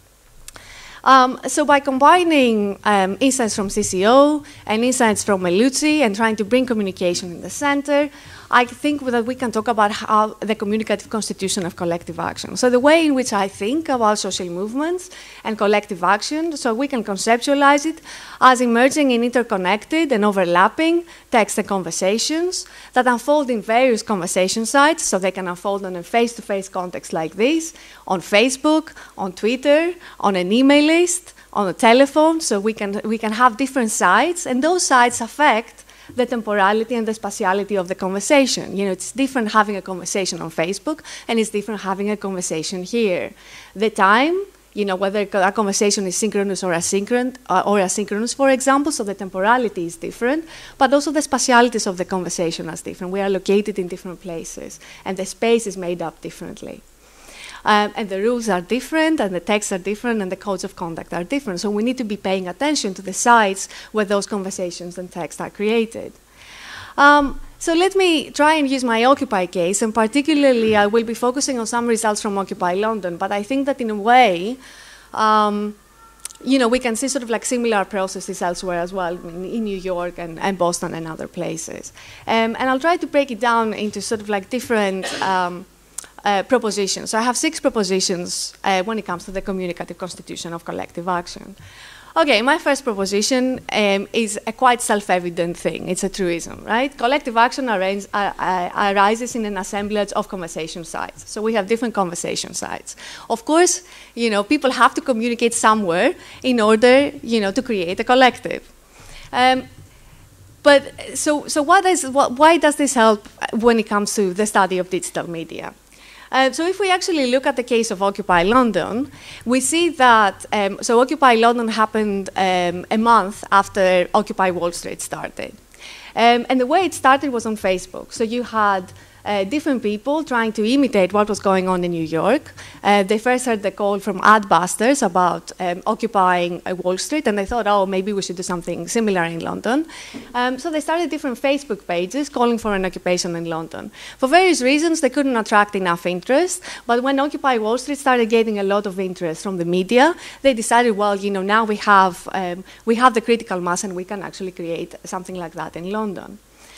So by combining insights from CCO and insights from Melluzzi and trying to bring communication in the center, I think that we can talk about how the communicative constitution of collective action. So the way in which I think about social movements and collective action, so we can conceptualize it as emerging in interconnected and overlapping text and conversations that unfold in various conversation sites, so they can unfold on a face-to-face context like this, on Facebook, on Twitter, on an email list, on a telephone, so we can have different sites, and those sites affect the temporality and the spatiality of the conversation. You know, it's different having a conversation on Facebook, and it's different having a conversation here. The time, you know, whether a conversation is synchronous or asynchronous, for example, so the temporality is different, but also the spatialities of the conversation are different. We are located in different places, and the space is made up differently. And the rules are different, and the texts are different, and the codes of conduct are different. So we need to be paying attention to the sites where those conversations and texts are created. So let me try and use my Occupy case, and particularly I will be focusing on some results from Occupy London, but I think that in a way, you know, we can see sort of like similar processes elsewhere as well, in New York and Boston and other places. And I'll try to break it down into sort of like different propositions. So I have 6 propositions when it comes to the communicative constitution of collective action. Okay, my first proposition is a quite self-evident thing. It's a truism, right? Collective action arises in an assemblage of conversation sites. So we have different conversation sites. Of course, people have to communicate somewhere in order, to create a collective. Why does this help when it comes to the study of digital media? So if we actually look at the case of Occupy London, we see that, so Occupy London happened a month after Occupy Wall Street started. And the way it started was on Facebook. So you had different people trying to imitate what was going on in New York. They first heard the call from Adbusters about occupying Wall Street, and they thought, oh, maybe we should do something similar in London. So they started different Facebook pages calling for an occupation in London. For various reasons, they couldn't attract enough interest, but when Occupy Wall Street started getting a lot of interest from the media, they decided, well, now we have the critical mass and we can actually create something like that in London.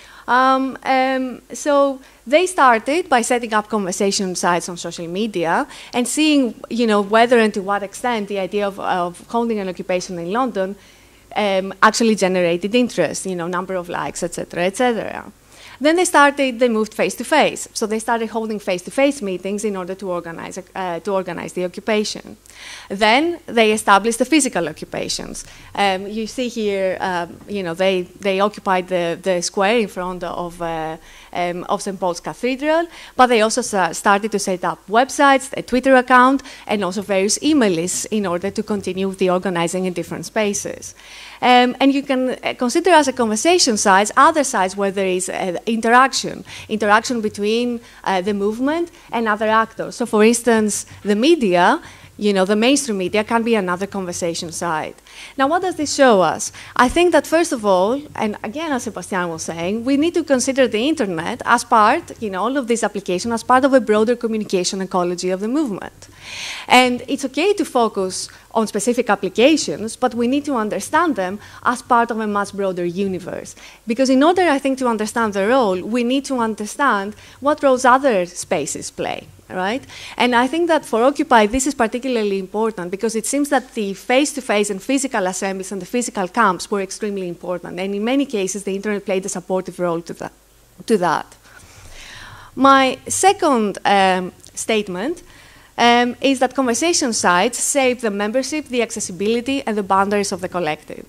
So they started by setting up conversation sites on social media and seeing, whether and to what extent the idea of holding an occupation in London actually generated interest, number of likes, etc., etc. Then they moved face-to-face. So they started holding face-to-face meetings in order to organize the occupation. Then they established the physical occupations. You see here, they occupied the square in front of St. Paul's Cathedral, but they also started to set up websites, a Twitter account, and also various email lists in order to continue the organizing in different spaces. And you can consider as a conversation sites other sites where there is interaction between the movement and other actors. So for instance, the media, the mainstream media can be another conversation site. Now, what does this show us? I think that first of all, and again, as Sebastian was saying, we need to consider the internet as part, all of these applications as part of a broader communication ecology of the movement. And it's okay to focus on specific applications, but we need to understand them as part of a much broader universe. Because in order, I think, to understand the role, we need to understand what roles other spaces play. Right? And I think that for Occupy, this is particularly important because it seems that the face-to-face and physical assemblies and the physical camps were extremely important. And in many cases, the internet played a supportive role to that. My second statement is that conversation sites shape the membership, the accessibility, and the boundaries of the collective.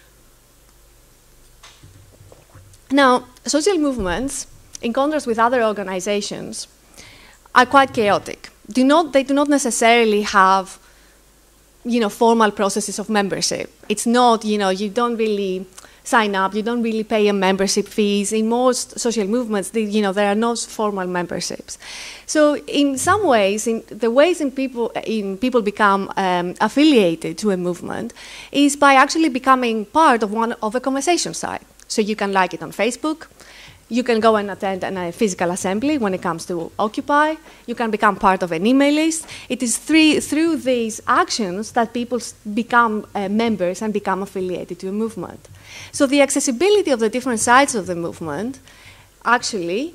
Now, social movements, in contrast with other organizations, are quite chaotic. They do not necessarily have, formal processes of membership. It's not, you don't really sign up, you don't really pay a membership fees. In most social movements, there are no formal memberships. So in some ways, the ways people become affiliated to a movement is by actually becoming part of a conversation site. So you can like it on Facebook. You can go and attend a physical assembly when it comes to Occupy. You can become part of an email list. It is through these actions that people become members and become affiliated to a movement. So the accessibility of the different sides of the movement actually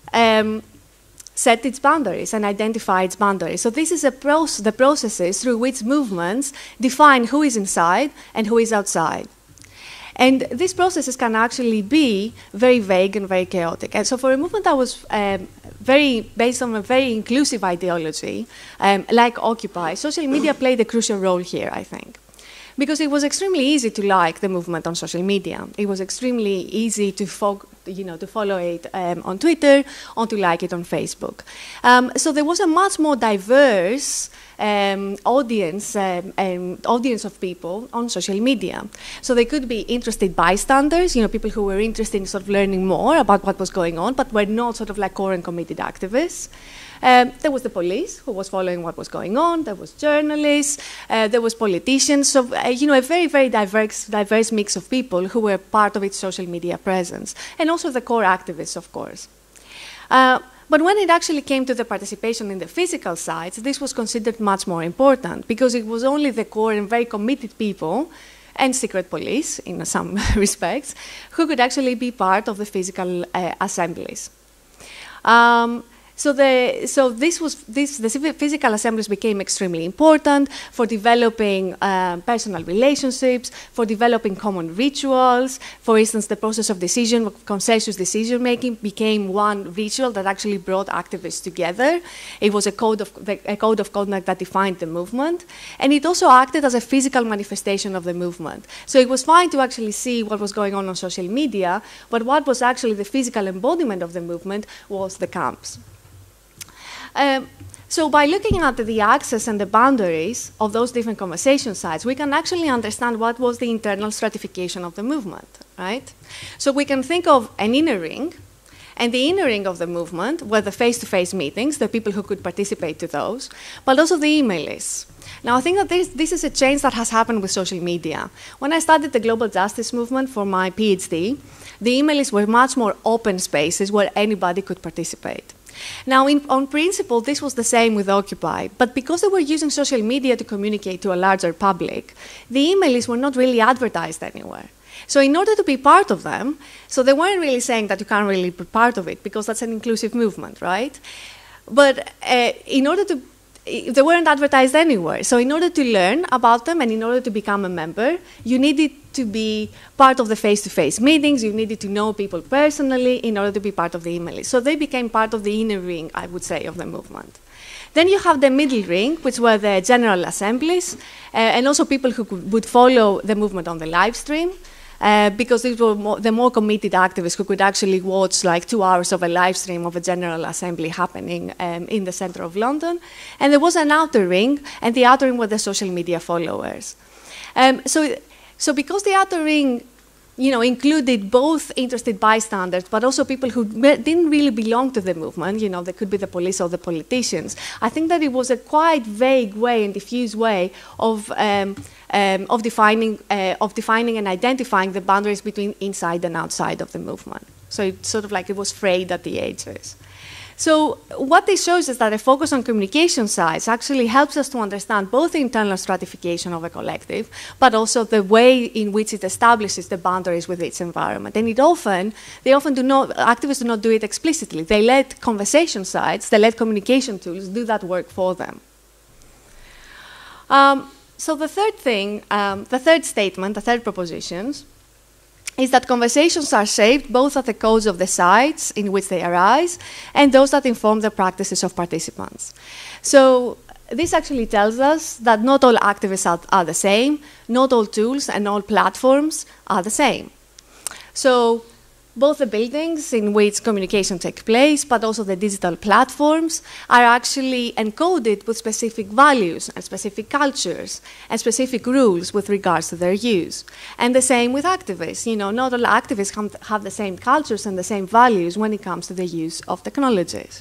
set its boundaries and identify its boundaries. So this is the processes through which movements define who is inside and who is outside. And these processes can actually be very vague and very chaotic. And so for a movement that was based on a very inclusive ideology, like Occupy, social media played a crucial role here, I think. Because it was extremely easy to like the movement on social media. It was extremely easy to follow it on Twitter, or to like it on Facebook. So there was a much more diverse audience of people on social media. So they could be interested bystanders, people who were interested in sort of learning more about what was going on, but were not sort of like core and committed activists. There was the police who was following what was going on. There was journalists. There was politicians. So a very, very diverse mix of people who were part of its social media presence, and also the core activists, of course. But when it actually came to the participation in the physical sites, this was considered much more important because it was only the core and very committed people and secret police, in some respects, who could actually be part of the physical assemblies. So the physical assemblies became extremely important for developing personal relationships, for developing common rituals. For instance, the process of consensus decision making became one ritual that actually brought activists together. It was a code of conduct that defined the movement, and it also acted as a physical manifestation of the movement. So it was fine to actually see what was going on social media, but what was actually the physical embodiment of the movement was the camps. So by looking at the access and the boundaries of those different conversation sites, we can actually understand what was the internal stratification of the movement, right? So we can think of an inner ring, and the inner ring of the movement were the face-to-face meetings, the people who could participate to those, but also the email lists. Now, I think that this is a change that has happened with social media. When I started the global justice movement for my PhD, the email lists were much more open spaces where anybody could participate. Now, on principle, this was the same with Occupy, but because they were using social media to communicate to a larger public, the email lists were not really advertised anywhere. So in order to be part of them, so they weren't really saying that you can't really be part of it because that's an inclusive movement, right? But they weren't advertised anywhere. So in order to learn about them and in order to become a member, you needed to be part of the face-to-face meetings, you needed to know people personally in order to be part of the email list. So they became part of the inner ring, I would say, of the movement. Then you have the middle ring, which were the general assemblies, and also people who would follow the movement on the live stream. Because these were the more committed activists who could actually watch like 2 hours of a live stream of a general assembly happening in the center of London. And there was an outer ring, and the outer ring were the social media followers. So because the outer ring included both interested bystanders, but also people who didn't really belong to the movement, they could be the police or the politicians, I think that it was a quite vague way and diffuse way of defining and identifying the boundaries between inside and outside of the movement. So it's sort of like it was frayed at the edges. So what this shows is that a focus on communication sites actually helps us to understand both the internal stratification of a collective, but also the way in which it establishes the boundaries with its environment. And activists do not do it explicitly. They let conversation sites, they let communication tools do that work for them. So the third thing, the third statement, the third propositions, is that conversations are shaped both at the codes of the sites in which they arise and those that inform the practices of participants. So this actually tells us that not all activists are the same, not all tools and all platforms are the same. So both the buildings in which communication takes place, but also the digital platforms, are actually encoded with specific values and specific cultures and specific rules with regards to their use. And the same with activists. Not all activists have the same cultures and the same values when it comes to the use of technologies.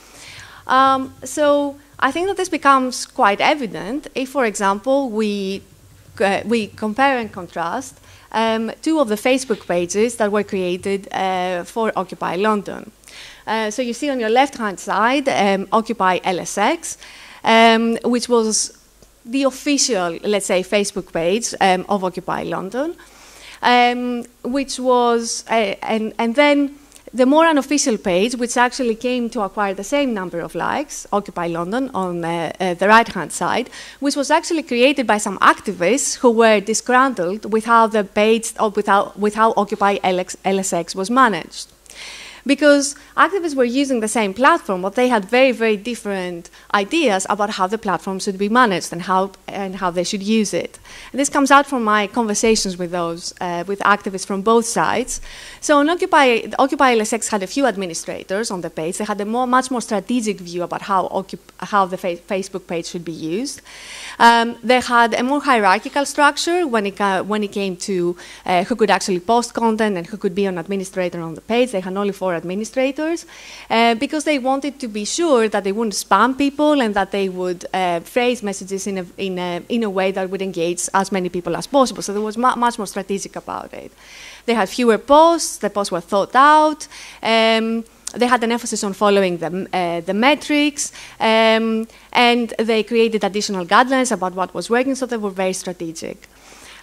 So I think that this becomes quite evident if, for example, we compare and contrast two of the Facebook pages that were created for Occupy London. So you see on your left-hand side, Occupy LSX, which was the official, let's say, Facebook page of Occupy London, which was, and then the more unofficial page, which actually came to acquire the same number of likes, Occupy London, on the right-hand side, which was actually created by some activists who were disgruntled with how the page, or with how Occupy LSX was managed. Because activists were using the same platform, but they had very, very different ideas about how the platform should be managed and how they should use it. And this comes out from my conversations with with activists from both sides. So on Occupy LSX had a few administrators on the page. They had a much more strategic view about how the Facebook page should be used. They had a more hierarchical structure when it came to who could actually post content and who could be an administrator on the page. They had only 4 administrators because they wanted to be sure that they wouldn't spam people and that they would phrase messages in a way that would engage as many people as possible. So they was much more strategic about it. They had fewer posts. The posts were thought out. They had an emphasis on following the metrics, and they created additional guidelines about what was working, so they were very strategic.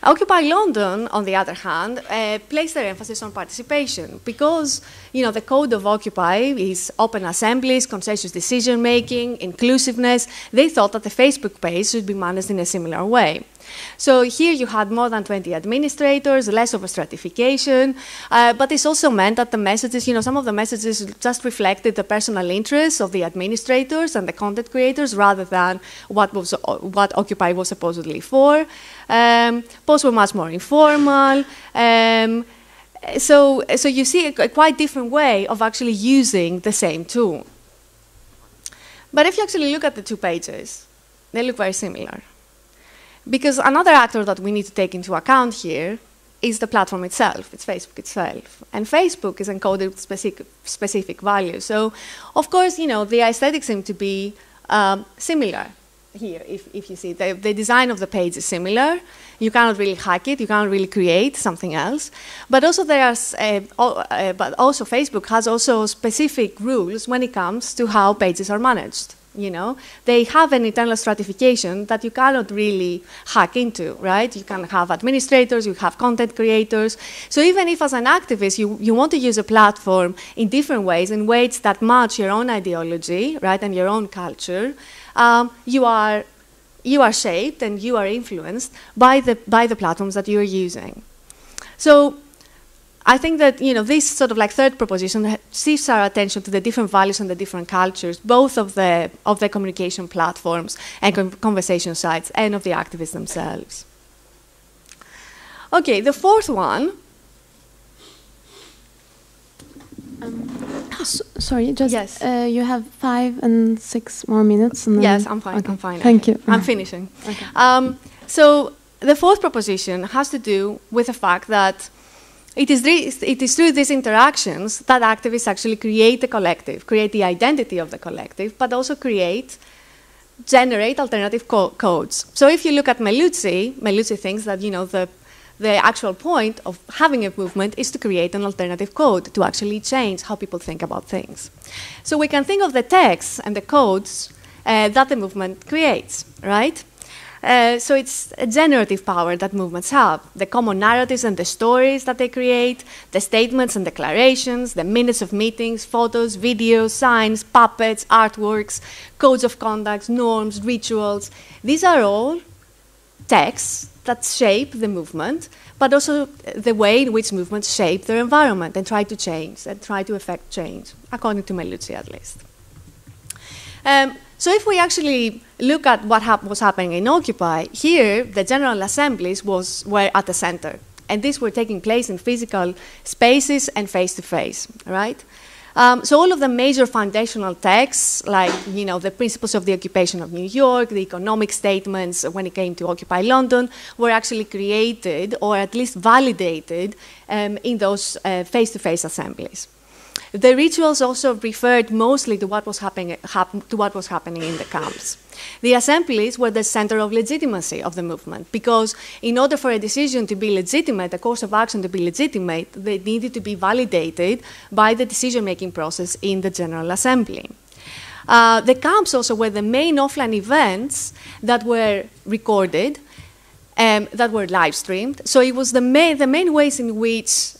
Occupy London, on the other hand, placed their emphasis on participation because, the code of Occupy is open assemblies, consensus decision-making, inclusiveness. They thought that the Facebook page should be managed in a similar way. So here you had more than 20 administrators, less of a stratification, but this also meant that the messages, some of the messages just reflected the personal interests of the administrators and the content creators rather than what Occupy was supposedly for. Posts were much more informal. So you see a quite different way of actually using the same tool. But if you actually look at the two pages, they look very similar. Because another actor that we need to take into account here is the platform itself, it's Facebook itself. And Facebook is encoded with specific values. So, of course, the aesthetics seem to be similar here, if you see. The design of the page is similar. You cannot really hack it. You cannot really create something else. But also, Facebook has also specific rules when it comes to how pages are managed. They have an internal stratification that you cannot really hack into, right? You can have administrators, you have content creators. So even if as an activist you want to use a platform in different ways, in ways that match your own ideology, right, and your own culture, you are shaped and you are influenced by the platforms that you are using. So I think that this sort of third proposition shifts our attention to the different values and the different cultures, both of the communication platforms and conversation sites, and of the activists themselves. Okay, the fourth one. Sorry, just yes. You have 5 and 6 more minutes. And yes, I'm fine. Okay. I'm fine. Thank you. I'm finishing. Okay. So the fourth proposition has to do with the fact that it is through these interactions that activists actually create the collective, create the identity of the collective, but also generate alternative codes. So if you look at Melluzzi thinks that the actual point of having a movement is to create an alternative code, to actually change how people think about things. So we can think of the texts and the codes that the movement creates, right? So it's a generative power that movements have. The common narratives and the stories that they create, the statements and declarations, the minutes of meetings, photos, videos, signs, puppets, artworks, codes of conduct, norms, rituals. These are all texts that shape the movement, but also the way in which movements shape their environment and try to change, and try to effect change, according to Melluzzi at least. So if we actually look at what was happening in Occupy, here the General Assemblies were at the center. And these were taking place in physical spaces and face-to-face, right? So all of the major foundational texts, like the principles of the occupation of New York, the economic statements when it came to Occupy London, were actually created or at least validated in those face-to-face assemblies. The rituals also referred mostly to what was happening in the camps. The assemblies were the center of legitimacy of the movement, because in order for a decision to be legitimate, a course of action to be legitimate, they needed to be validated by the decision-making process in the General Assembly. The camps also were the main offline events that were recorded, that were live-streamed. So it was the main ways in which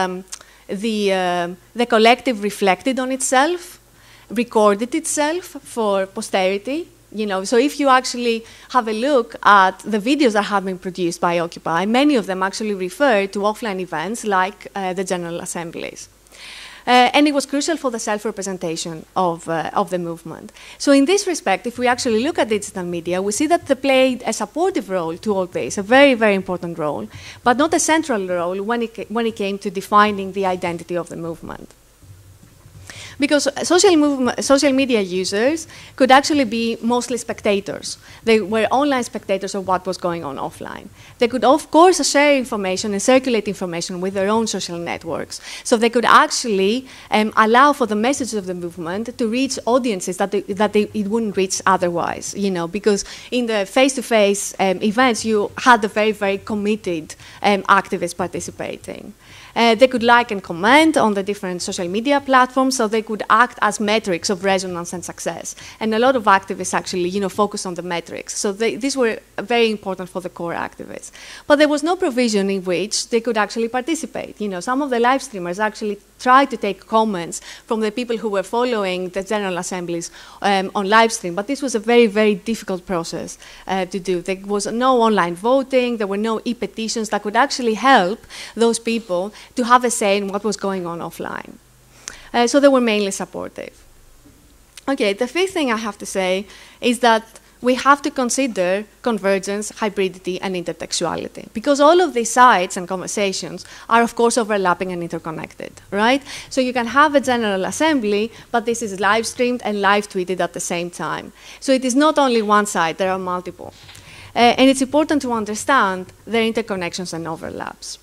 the collective reflected on itself, recorded itself for posterity. So if you actually have a look at the videos that have been produced by Occupy, many of them actually refer to offline events like the General Assemblies. And it was crucial for the self-representation of the movement. So in this respect, if we actually look at digital media, we see that they played a supportive role to all this, a very, very important role, but not a central role when it came to defining the identity of the movement. Because social media users could actually be mostly spectators. They were online spectators of what was going on offline. They could, of course, share information and circulate information with their own social networks. So they could actually allow for the message of the movement to reach audiences that it wouldn't reach otherwise. Because in the face-to-face events, you had the very, very committed activists participating. They could like and comment on the different social media platforms, so they could act as metrics of resonance and success. And a lot of activists actually, focus on the metrics. So these were very important for the core activists. But there was no provision in which they could actually participate. Some of the live streamers actually tried to take comments from the people who were following the General Assemblies on live stream, but this was a very, very difficult process to do. There was no online voting, there were no e-petitions that could actually help those people to have a say in what was going on offline. So they were mainly supportive. Okay, the fifth thing I have to say is that we have to consider convergence, hybridity, and intertextuality, because all of these sites and conversations are, of course, overlapping and interconnected, right? So you can have a General Assembly, but this is live streamed and live tweeted at the same time. So it is not only one site, there are multiple. And it's important to understand their interconnections and overlaps.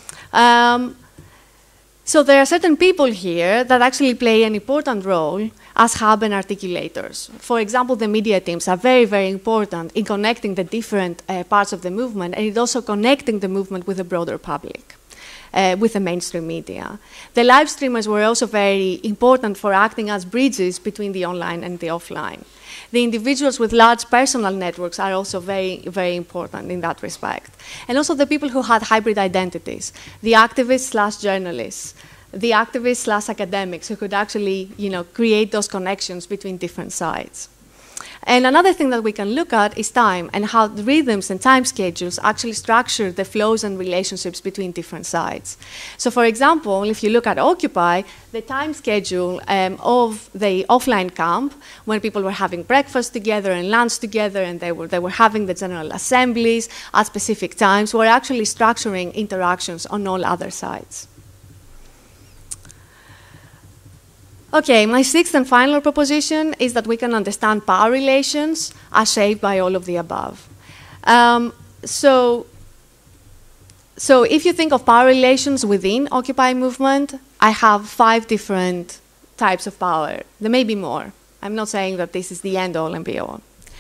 So there are certain people here that actually play an important role as hub and articulators. For example, the media teams are very, very important in connecting the different parts of the movement, and it's also connecting the movement with the broader public, with the mainstream media. The live streamers were also very important for acting as bridges between the online and the offline. The individuals with large personal networks are also very, very important in that respect. And also the people who had hybrid identities, the activists/journalists, the activists/academics who could actually, create those connections between different sides. And another thing that we can look at is time and how the rhythms and time schedules actually structure the flows and relationships between different sides. So for example, if you look at Occupy, the time schedule of the offline camp, when people were having breakfast together and lunch together, and they were having the General Assemblies at specific times, were actually structuring interactions on all other sides. Okay, my sixth and final proposition is that we can understand power relations as shaped by all of the above. So if you think of power relations within Occupy movement, I have 5 different types of power. There may be more. I'm not saying that this is the end all and be all.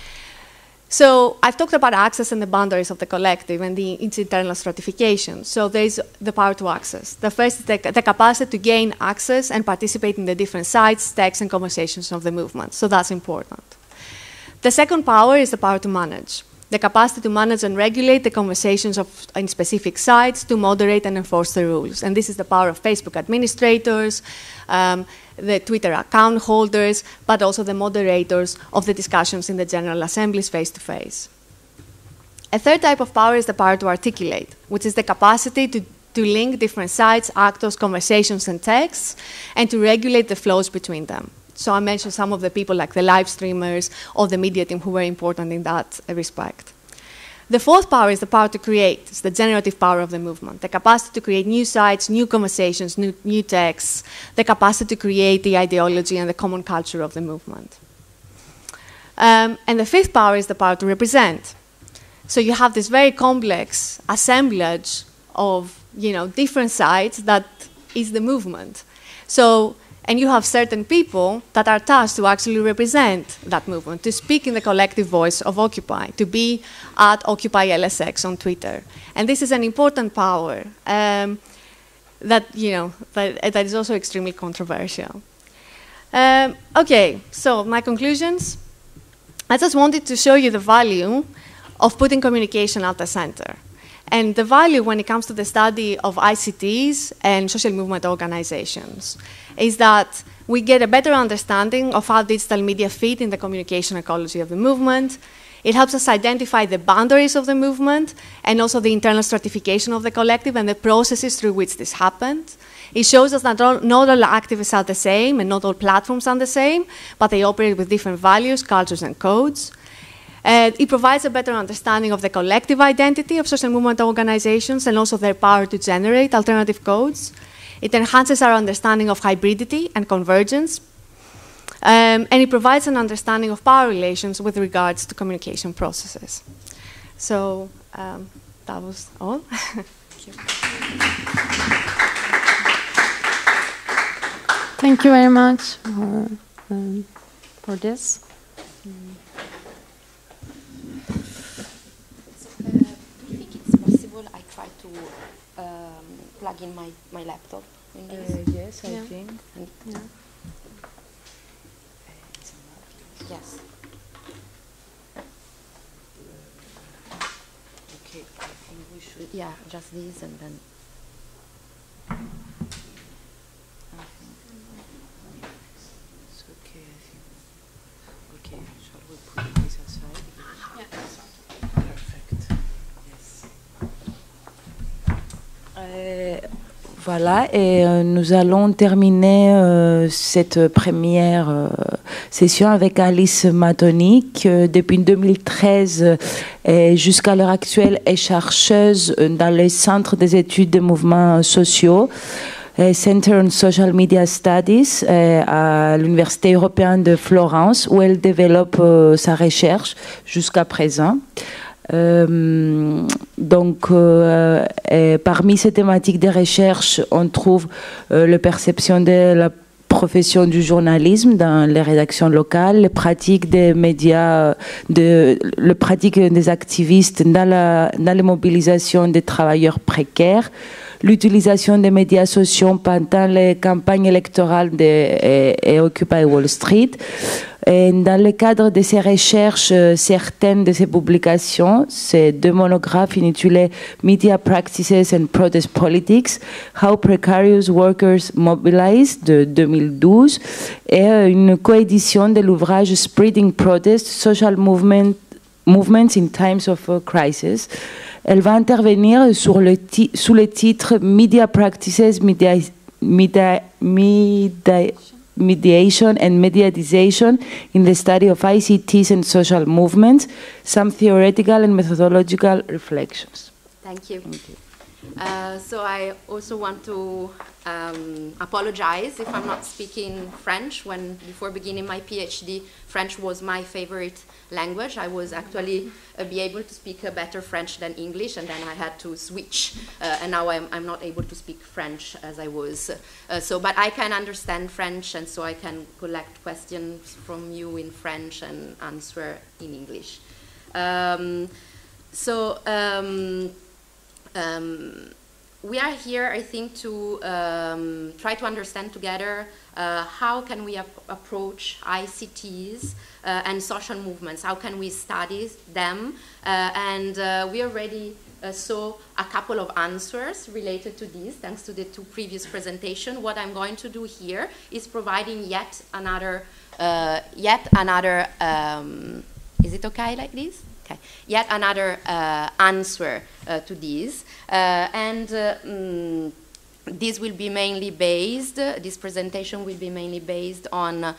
So I've talked about access and the boundaries of the collective and its internal stratification. So there's the power to access. The first is the capacity to gain access and participate in the different sites, texts, and conversations of the movement. So that's important. The second power is the power to manage. The capacity to manage and regulate the conversations in specific sites, to moderate and enforce the rules. And this is the power of Facebook administrators, the Twitter account holders, but also the moderators of the discussions in the General Assemblies face-to-face. A third type of power is the power to articulate, which is the capacity to link different sites, actors, conversations, and texts, and to regulate the flows between them. So I mentioned some of the people like the live streamers or the media team who were important in that respect. The fourth power is the power to create. It's the generative power of the movement, the capacity to create new sites, new conversations, new texts, the capacity to create the ideology and the common culture of the movement. And the fifth power is the power to represent. So you have this very complex assemblage of different sides that is the movement. And you have certain people that are tasked to actually represent that movement, to speak in the collective voice of Occupy, to be at Occupy LSX on Twitter. And this is an important power that is also extremely controversial. Okay, so my conclusions. I just wanted to show you the value of putting communication at the center. And the value when it comes to the study of ICTs and social movement organizations is that we get a better understanding of how digital media fit in the communication ecology of the movement. It helps us identify the boundaries of the movement and also the internal stratification of the collective and the processes through which this happened. It shows us that not all activists are the same and not all platforms are the same, but they operate with different values, cultures, and codes. It provides a better understanding of the collective identity of social movement organizations and also their power to generate alternative codes. It enhances our understanding of hybridity and convergence. And it provides an understanding of power relations with regards to communication processes. So that was all. Thank you. Thank you very much for this. Do you think it's possible, I try to plug in my laptop in this? Yes, I think. Yeah. Yes. Okay, I think we should. Yeah, just this and then. It's okay, I think. Okay, shall we put this aside? Yeah, that's fine. Perfect. Yes. Voilà, et nous allons terminer cette première session avec Alice Mattoni, qui depuis 2013 et jusqu'à l'heure actuelle est chercheuse dans le Centre des études des mouvements sociaux, Center on Social Media Studies à l'Université européenne de Florence, où elle développe sa recherche jusqu'à présent. Donc, parmi ces thématiques de recherche, on trouve la perception de la profession du journalisme dans les rédactions locales, les pratiques des médias, les pratiques des activistes dans les mobilisations des travailleurs précaires, l'utilisation des médias sociaux pendant les campagnes électorales et Occupy Wall Street. Et dans le cadre de ces recherches, certaines de ces publications, ces deux monographes intitulés Media Practices and Protest Politics, How Precarious Workers Mobilize de 2012, et une coédition de l'ouvrage Spreading Protest, Social Movements in Times of Crisis. Elle va intervenir sous le titre Media Practices, Mediation and Mediatization in the Study of ICTs and Social Movements, some theoretical and methodological reflections. Thank you. So I also want to apologize if I'm not speaking French. Before beginning my PhD, French was my favorite language. I was actually be able to speak better French than English, and then I had to switch, and now I'm not able to speak French as I was. But I can understand French, and so I can collect questions from you in French and answer in English. We are here, I think, to try to understand together how can we approach ICTs and social movements, how can we study them, and we already saw a couple of answers related to this, thanks to the two previous presentations. What I'm going to do here is providing yet another, is it okay like this? Okay. Yet another answer to this, this will be mainly based, this presentation will be mainly based on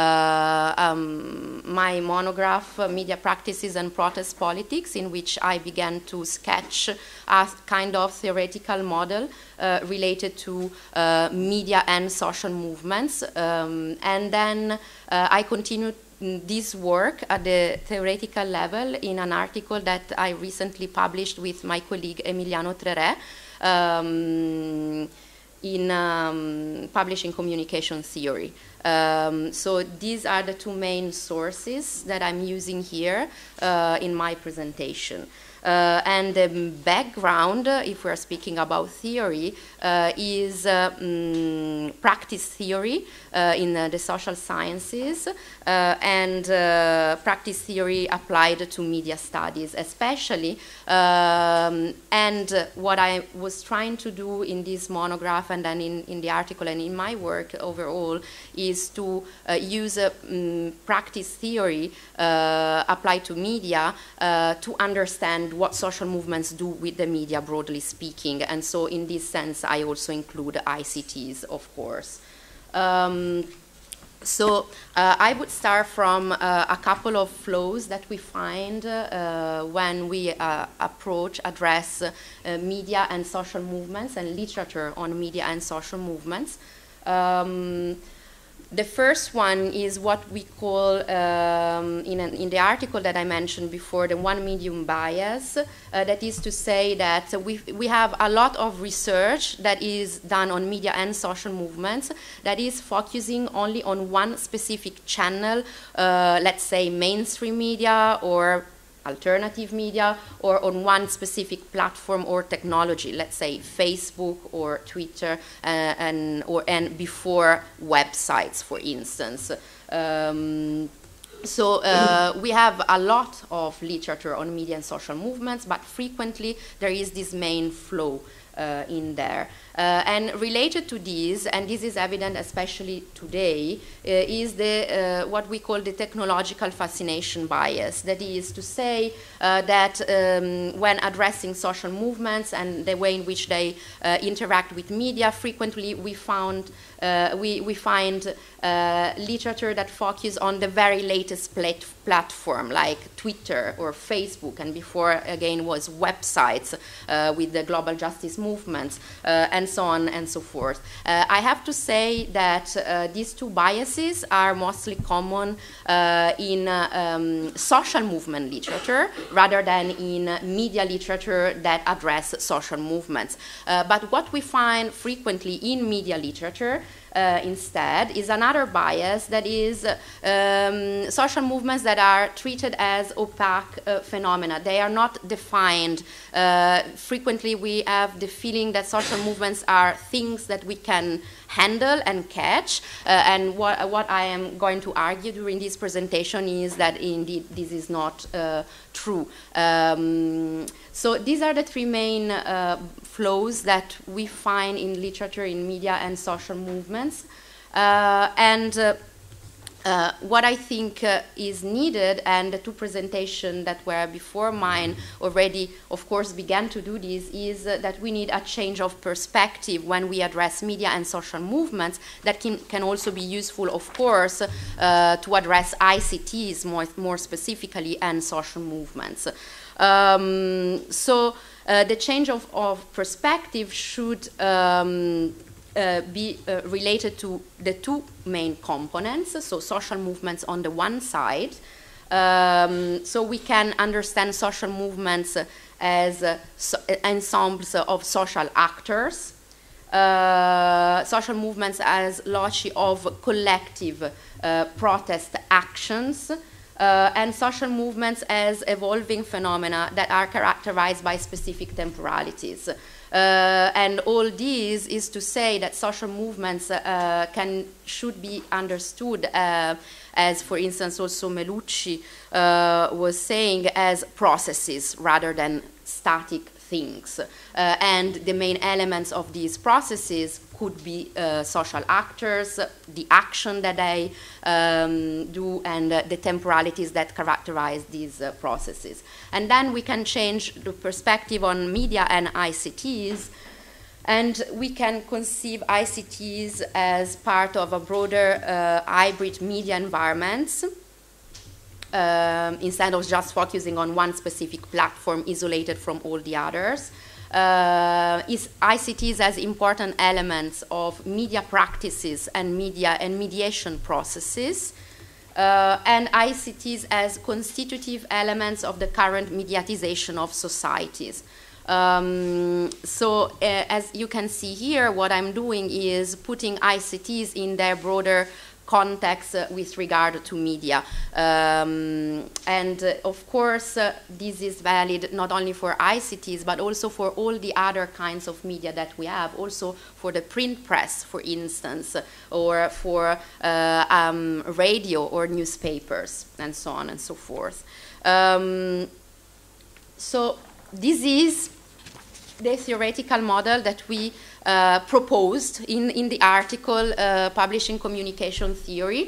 my monograph, Media Practices and Protest Politics, in which I began to sketch a kind of theoretical model related to media and social movements. And then I continued this work at the theoretical level in an article that I recently published with my colleague Emiliano Trerè in Publishing Communication Theory. So these are the two main sources that I'm using here in my presentation. And the background, if we're speaking about theory, is practice theory in the social sciences and practice theory applied to media studies especially. And what I was trying to do in this monograph and then in the article and in my work overall is to use practice theory applied to media to understand what social movements do with the media, broadly speaking. And so in this sense, I also include ICTs, of course. I would start from a couple of flows that we find when we address media and social movements and literature on media and social movements. The first one is what we call, in the article that I mentioned before, the one medium bias. That is to say that we have a lot of research that is done on media and social movements that is focusing only on one specific channel, let's say mainstream media or alternative media or on one specific platform or technology, let's say Facebook or Twitter, and before websites, for instance. So we have a lot of literature on media and social movements, but frequently there is this main flow in there. And related to this, and this is evident especially today, is the what we call the technological fascination bias. That is to say that when addressing social movements and the way in which they interact with media, frequently we find literature that focus on the very latest platform, like Twitter or Facebook, and before again was websites with the global justice movements, and so on and so forth. I have to say that these two biases are mostly common in social movement literature rather than in media literature that address social movements. But what we find frequently in media literature instead is another bias, that is social movements that are treated as opaque phenomena. They are not defined. Frequently we have the feeling that social movements are things that we can handle and catch, and what I am going to argue during this presentation is that indeed this is not true. So these are the three main flows that we find in literature, in media, and social movements. What I think is needed, and the two presentations that were before mine already, of course, began to do this, is that we need a change of perspective when we address media and social movements that can also be useful, of course, to address ICTs more specifically and social movements. So the change of perspective should be related to the two main components, so social movements on the one side. So we can understand social movements as ensembles of social actors, social movements as loci of collective protest actions, and social movements as evolving phenomena that are characterized by specific temporalities. And all this is to say that social movements should be understood as, for instance, also Melucci was saying, as processes rather than static things. And the main elements of these processes could be social actors, the action that they do, and the temporalities that characterize these processes. And then we can change the perspective on media and ICTs, and we can conceive ICTs as part of a broader hybrid media environments, instead of just focusing on one specific platform isolated from all the others. ICTs as important elements of media practices and media and mediation processes, and ICTs as constitutive elements of the current mediatization of societies. So as you can see here, what I'm doing is putting ICTs in their broader context with regard to media. Of course, this is valid not only for ICTs, but also for all the other kinds of media that we have, also for the print press, for instance, or for radio or newspapers, and so on and so forth. So this is the theoretical model that we proposed in the article Publishing Communication Theory,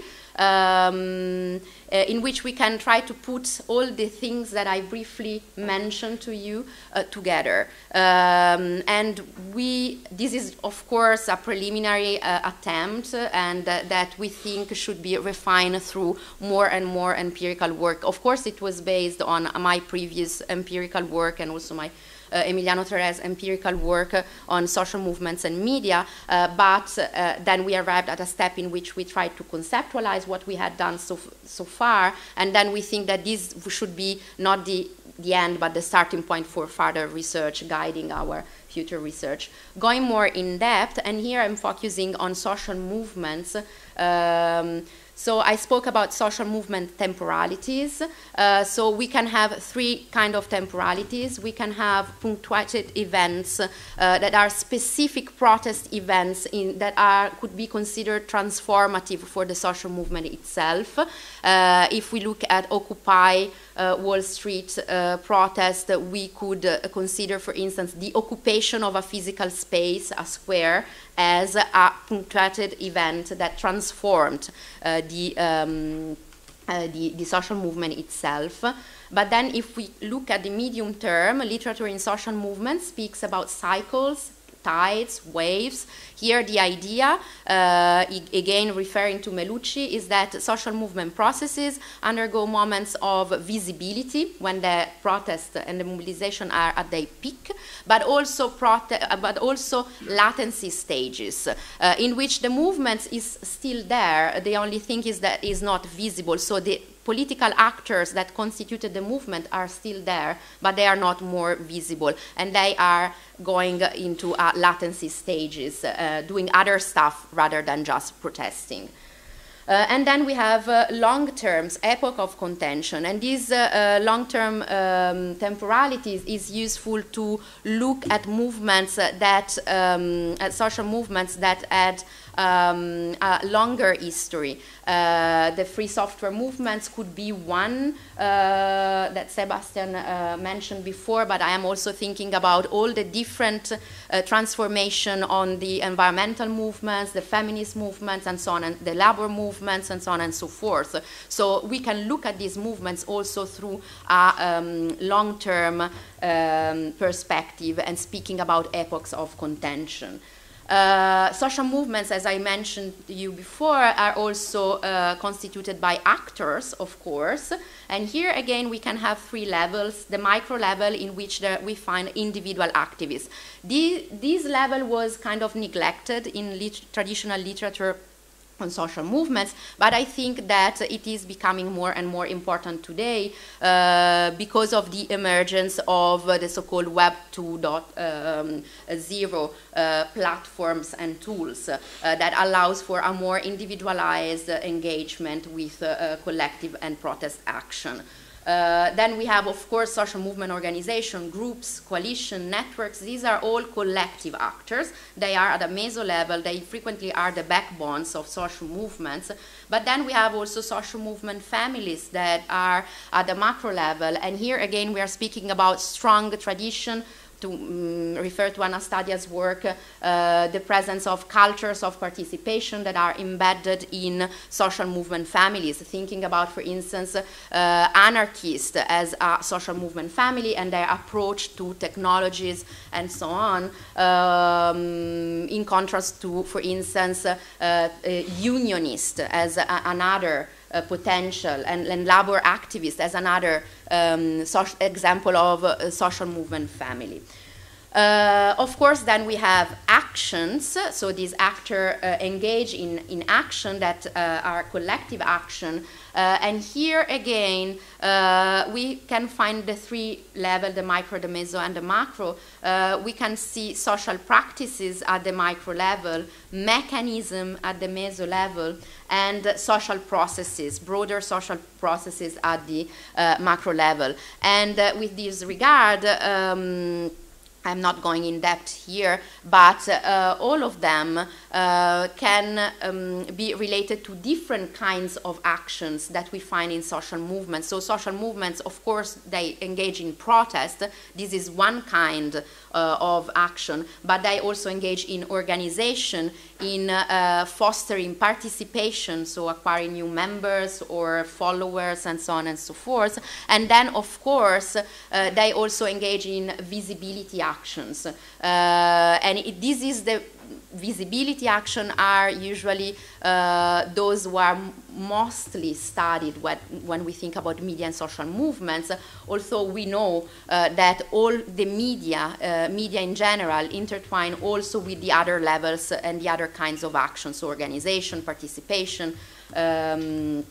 in which we can try to put all the things that I briefly mentioned to you together. And this is, of course, a preliminary attempt, and that we think should be refined through more and more empirical work. Of course, it was based on my previous empirical work and also my Emiliano Terre's empirical work on social movements and media, but then we arrived at a step in which we tried to conceptualize what we had done so far, and then we think that this should be not the end, but the starting point for further research guiding our future research. Going more in depth, and here I'm focusing on social movements, So I spoke about social movement temporalities. So we can have three kind of temporalities. We can have punctuated events that are specific protest events that could be considered transformative for the social movement itself. If we look at Occupy Wall Street protest, we could consider, for instance, the occupation of a physical space, a square, as a punctuated event that transformed the social movement itself. But then if we look at the medium term, literature in social movements speaks about cycles, tides, waves. Here the idea, again referring to Melucci, is that social movement processes undergo moments of visibility when the protest and the mobilization are at their peak, but also latency stages in which the movement is still there. The only thing is that it is not visible. So the political actors that constituted the movement are still there, but they are not more visible, and they are going into latency stages, doing other stuff rather than just protesting. And then we have long terms, epoch of contention, and these long-term temporalities is useful to look at movements that, at social movements that had a longer history. The free software movements could be one that Sebastian mentioned before, but I am also thinking about all the different transformation on the environmental movements, the feminist movements, and so on, and the labor movements, and so on and so forth. So we can look at these movements also through a long-term perspective and speaking about epochs of contention. Social movements, as I mentioned to you before, are also constituted by actors, of course. And here again we can have three levels. The micro level, in which we find individual activists. This level was kind of neglected in traditional literature on social movements, but I think that it is becoming more and more important today because of the emergence of the so-called Web 2.0 platforms and tools that allows for a more individualized engagement with collective and protest action. Then we have, of course, social movement organization, groups, coalition, networks. These are all collective actors. They are at a meso level. They frequently are the backbones of social movements. But then we have also social movement families that are at the macro level. And here, again, we are speaking about strong tradition, to refer to Anastasia's work, the presence of cultures of participation that are embedded in social movement families, thinking about, for instance, anarchists as a social movement family and their approach to technologies and so on, in contrast to, for instance, unionist as another potential, and labor activist as another example of a social movement family. Of course, then we have actions. So these actors engage in action that are collective action. And here again, we can find the three levels, the micro, the meso, and the macro. We can see social practices at the micro level, mechanism at the meso level, and social processes, broader social processes at the macro level. And with this regard, I'm not going in depth here, but all of them can be related to different kinds of actions that we find in social movements. So social movements, of course, they engage in protest. This is one kind of action, but they also engage in organization, in fostering participation, so acquiring new members or followers and so on and so forth. And then, of course, they also engage in visibility actions. This is the visibility action are usually those who are mostly studied when we think about media and social movements, although we know that all the media in general intertwine also with the other levels and the other kinds of actions, so organization, participation, and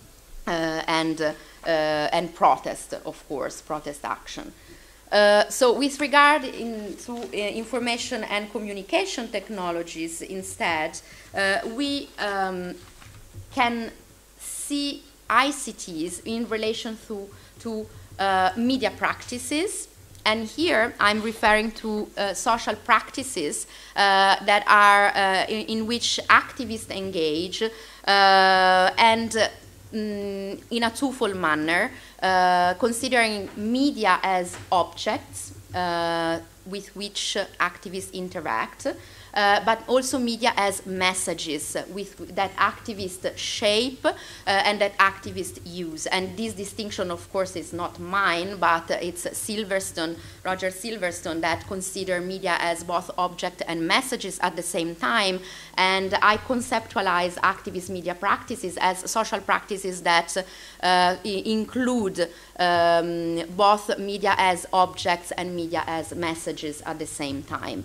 protest, of course, protest action. So with regard to information and communication technologies instead, we can see ICTs in relation to media practices. And here I'm referring to social practices that are in which activists engage and in a twofold manner, considering media as objects with which activists interact, but also media as messages that activists shape and that activists use. And this distinction, of course, is not mine, but it's Silverstone, Roger Silverstone, that consider media as both object and messages at the same time. And I conceptualize activist media practices as social practices that include both media as objects and media as messages at the same time.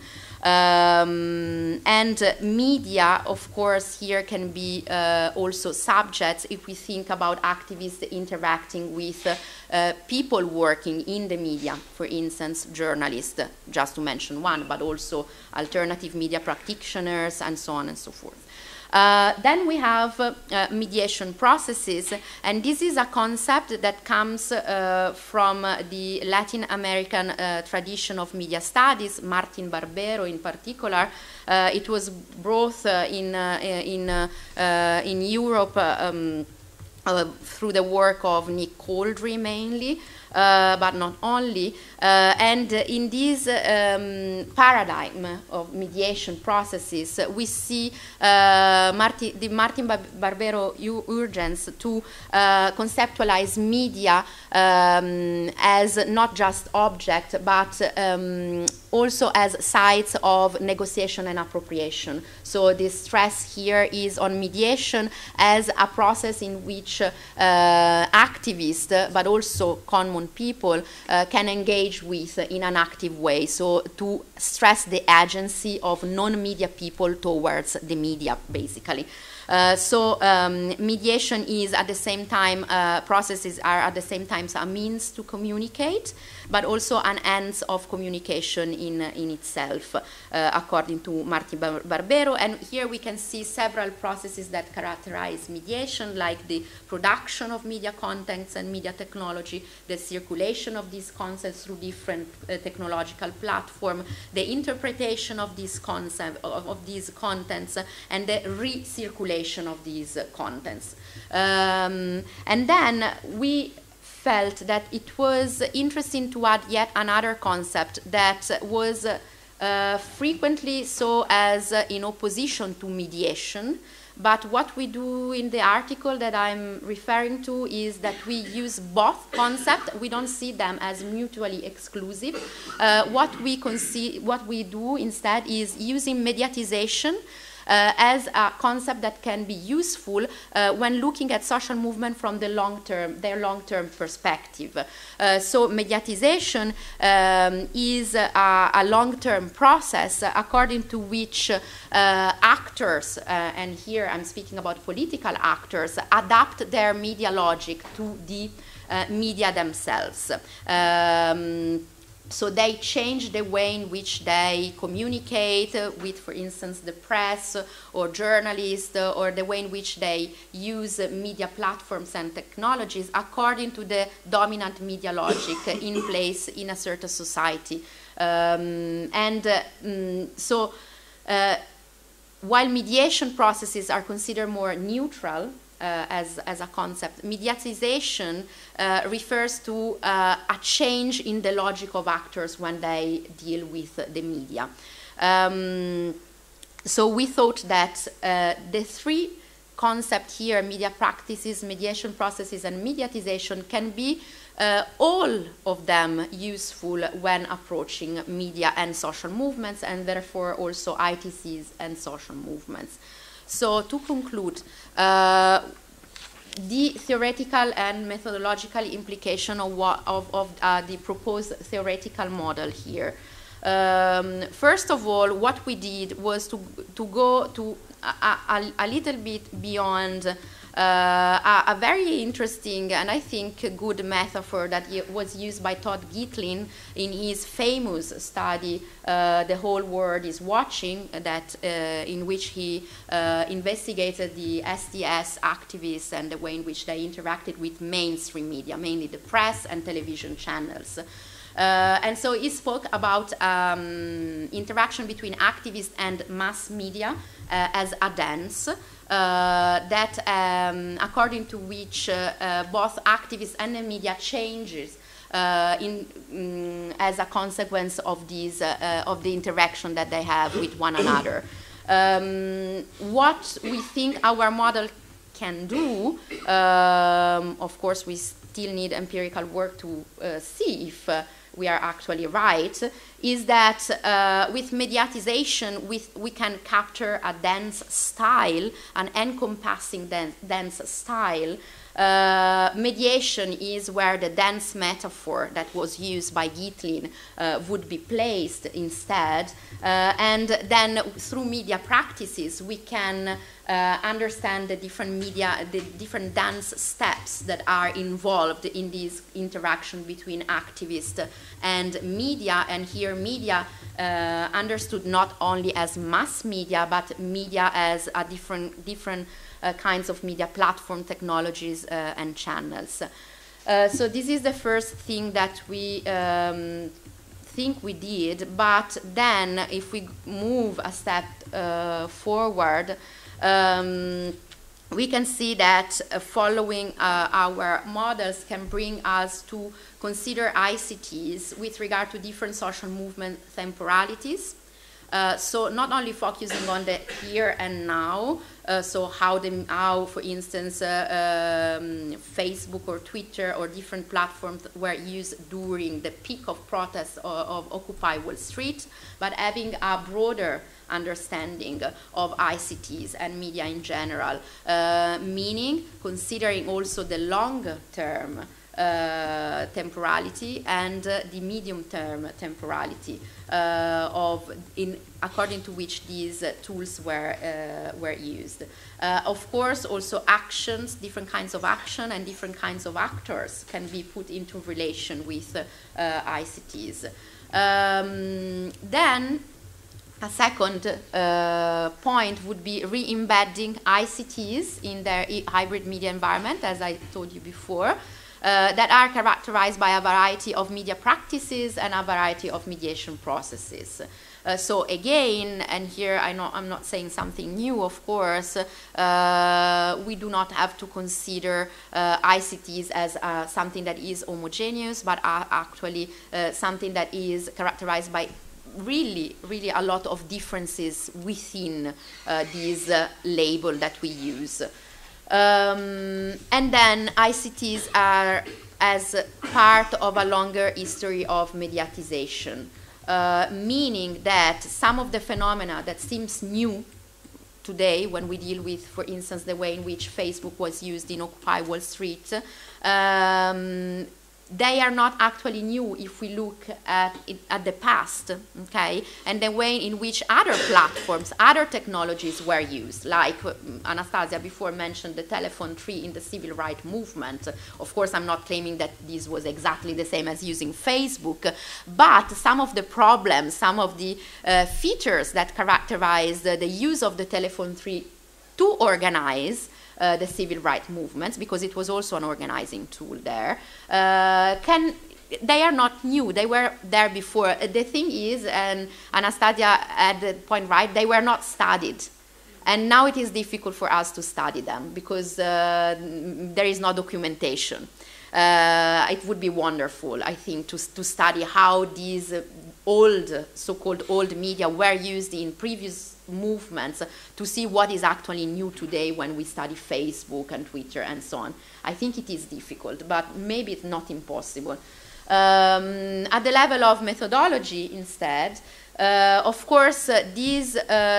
And media, of course, here can be also subjects if we think about activists interacting with people working in the media, for instance, journalists, just to mention one, but also alternative media practitioners and so on and so forth. Then we have mediation processes, and this is a concept that comes from the Latin American tradition of media studies, Martin Barbero in particular. It was brought in Europe through the work of Nick Couldry mainly, but not only. And in this paradigm of mediation processes, we see the Martin Barbero urgence to conceptualize media as not just object, but also as sites of negotiation and appropriation. So the stress here is on mediation as a process in which activists, but also common people, can engage with in an active way. So to stress the agency of non-media people towards the media, basically. Mediation is at the same time, processes are at the same time a means to communicate, but also an ends of communication in itself, according to Martin Barbero. And here we can see several processes that characterize mediation, like the production of media contents and media technology, the circulation of these concepts through different technological platforms, the interpretation of these concepts, of these contents, and the recirculation of these contents. And then we felt that it was interesting to add yet another concept that was frequently so as in opposition to mediation. But what we do in the article that I'm referring to is that we use both concepts. We don't see them as mutually exclusive. What we do instead is using mediatization as a concept that can be useful when looking at social movement from their long-term perspective. So mediatization is a long-term process according to which actors, and here I'm speaking about political actors, adapt their media logic to the media themselves. So they change the way in which they communicate with, for instance, the press or journalists, or the way in which they use media platforms and technologies according to the dominant media logic in place in a certain society. While mediation processes are considered more neutral, as a concept, mediatization refers to a change in the logic of actors when they deal with the media. So we thought that the three concepts here, media practices, mediation processes, and mediatization, can be all of them useful when approaching media and social movements, and therefore also ITCs and social movements. So to conclude, the theoretical and methodological implication of the proposed theoretical model here. First of all, what we did was to a little bit beyond a very interesting and I think a good metaphor that was used by Todd Gitlin in his famous study, The Whole World is Watching, that, in which he investigated the SDS activists and the way in which they interacted with mainstream media, mainly the press and television channels. And so he spoke about interaction between activists and mass media as a dance. That according to which both activists and the media changes as a consequence of these of the interaction that they have with one another. What we think our model can do, of course, we still need empirical work to see if we are actually right, is that with mediatization, we can capture a dance style, an encompassing dance style. Mediation is where the dance metaphor that was used by Gitlin would be placed instead. And then through media practices, we can understand the different dance steps that are involved in this interaction between activists and media. And here media understood not only as mass media, but media as a different kinds of media platform technologies and channels. So this is the first thing that we think we did, but then if we move a step forward, we can see that following our models can bring us to consider ICTs with regard to different social movement temporalities. So not only focusing on the here and now, so how, for instance, Facebook or Twitter or different platforms were used during the peak of protests of Occupy Wall Street, but having a broader understanding of ICTs and media in general, meaning considering also the long-term temporality and the medium-term temporality according to which these tools were used. Of course, also actions, different kinds of action and different kinds of actors can be put into relation with ICTs. Then a second point would be re-embedding ICTs in their hybrid media environment, as I told you before, that are characterized by a variety of media practices and a variety of mediation processes. So again, and here I'm not saying something new, of course, we do not have to consider ICTs as something that is homogeneous, but actually something that is characterized by really a lot of differences within this label that we use. And then ICTs are as part of a longer history of mediatization, meaning that some of the phenomena that seems new today when we deal with, for instance, the way in which Facebook was used in Occupy Wall Street, they are not actually new if we look at the past, okay? And the way in which other platforms, other technologies were used, like Anastasia before mentioned the telephone tree in the civil rights movement. Of course, I'm not claiming that this was exactly the same as using Facebook, but some of the problems, some of the features that characterized the use of the telephone tree to organize the civil rights movements, because it was also an organizing tool there, they are not new. They were there before. The thing is, and Anastasia had the point right, they were not studied. And now it is difficult for us to study them because there is no documentation. It would be wonderful, I think, to study how these old, so-called old media were used in previous movements to see what is actually new today when we study Facebook and Twitter and so on. I think it is difficult, but maybe it's not impossible. At the level of methodology instead, of course, these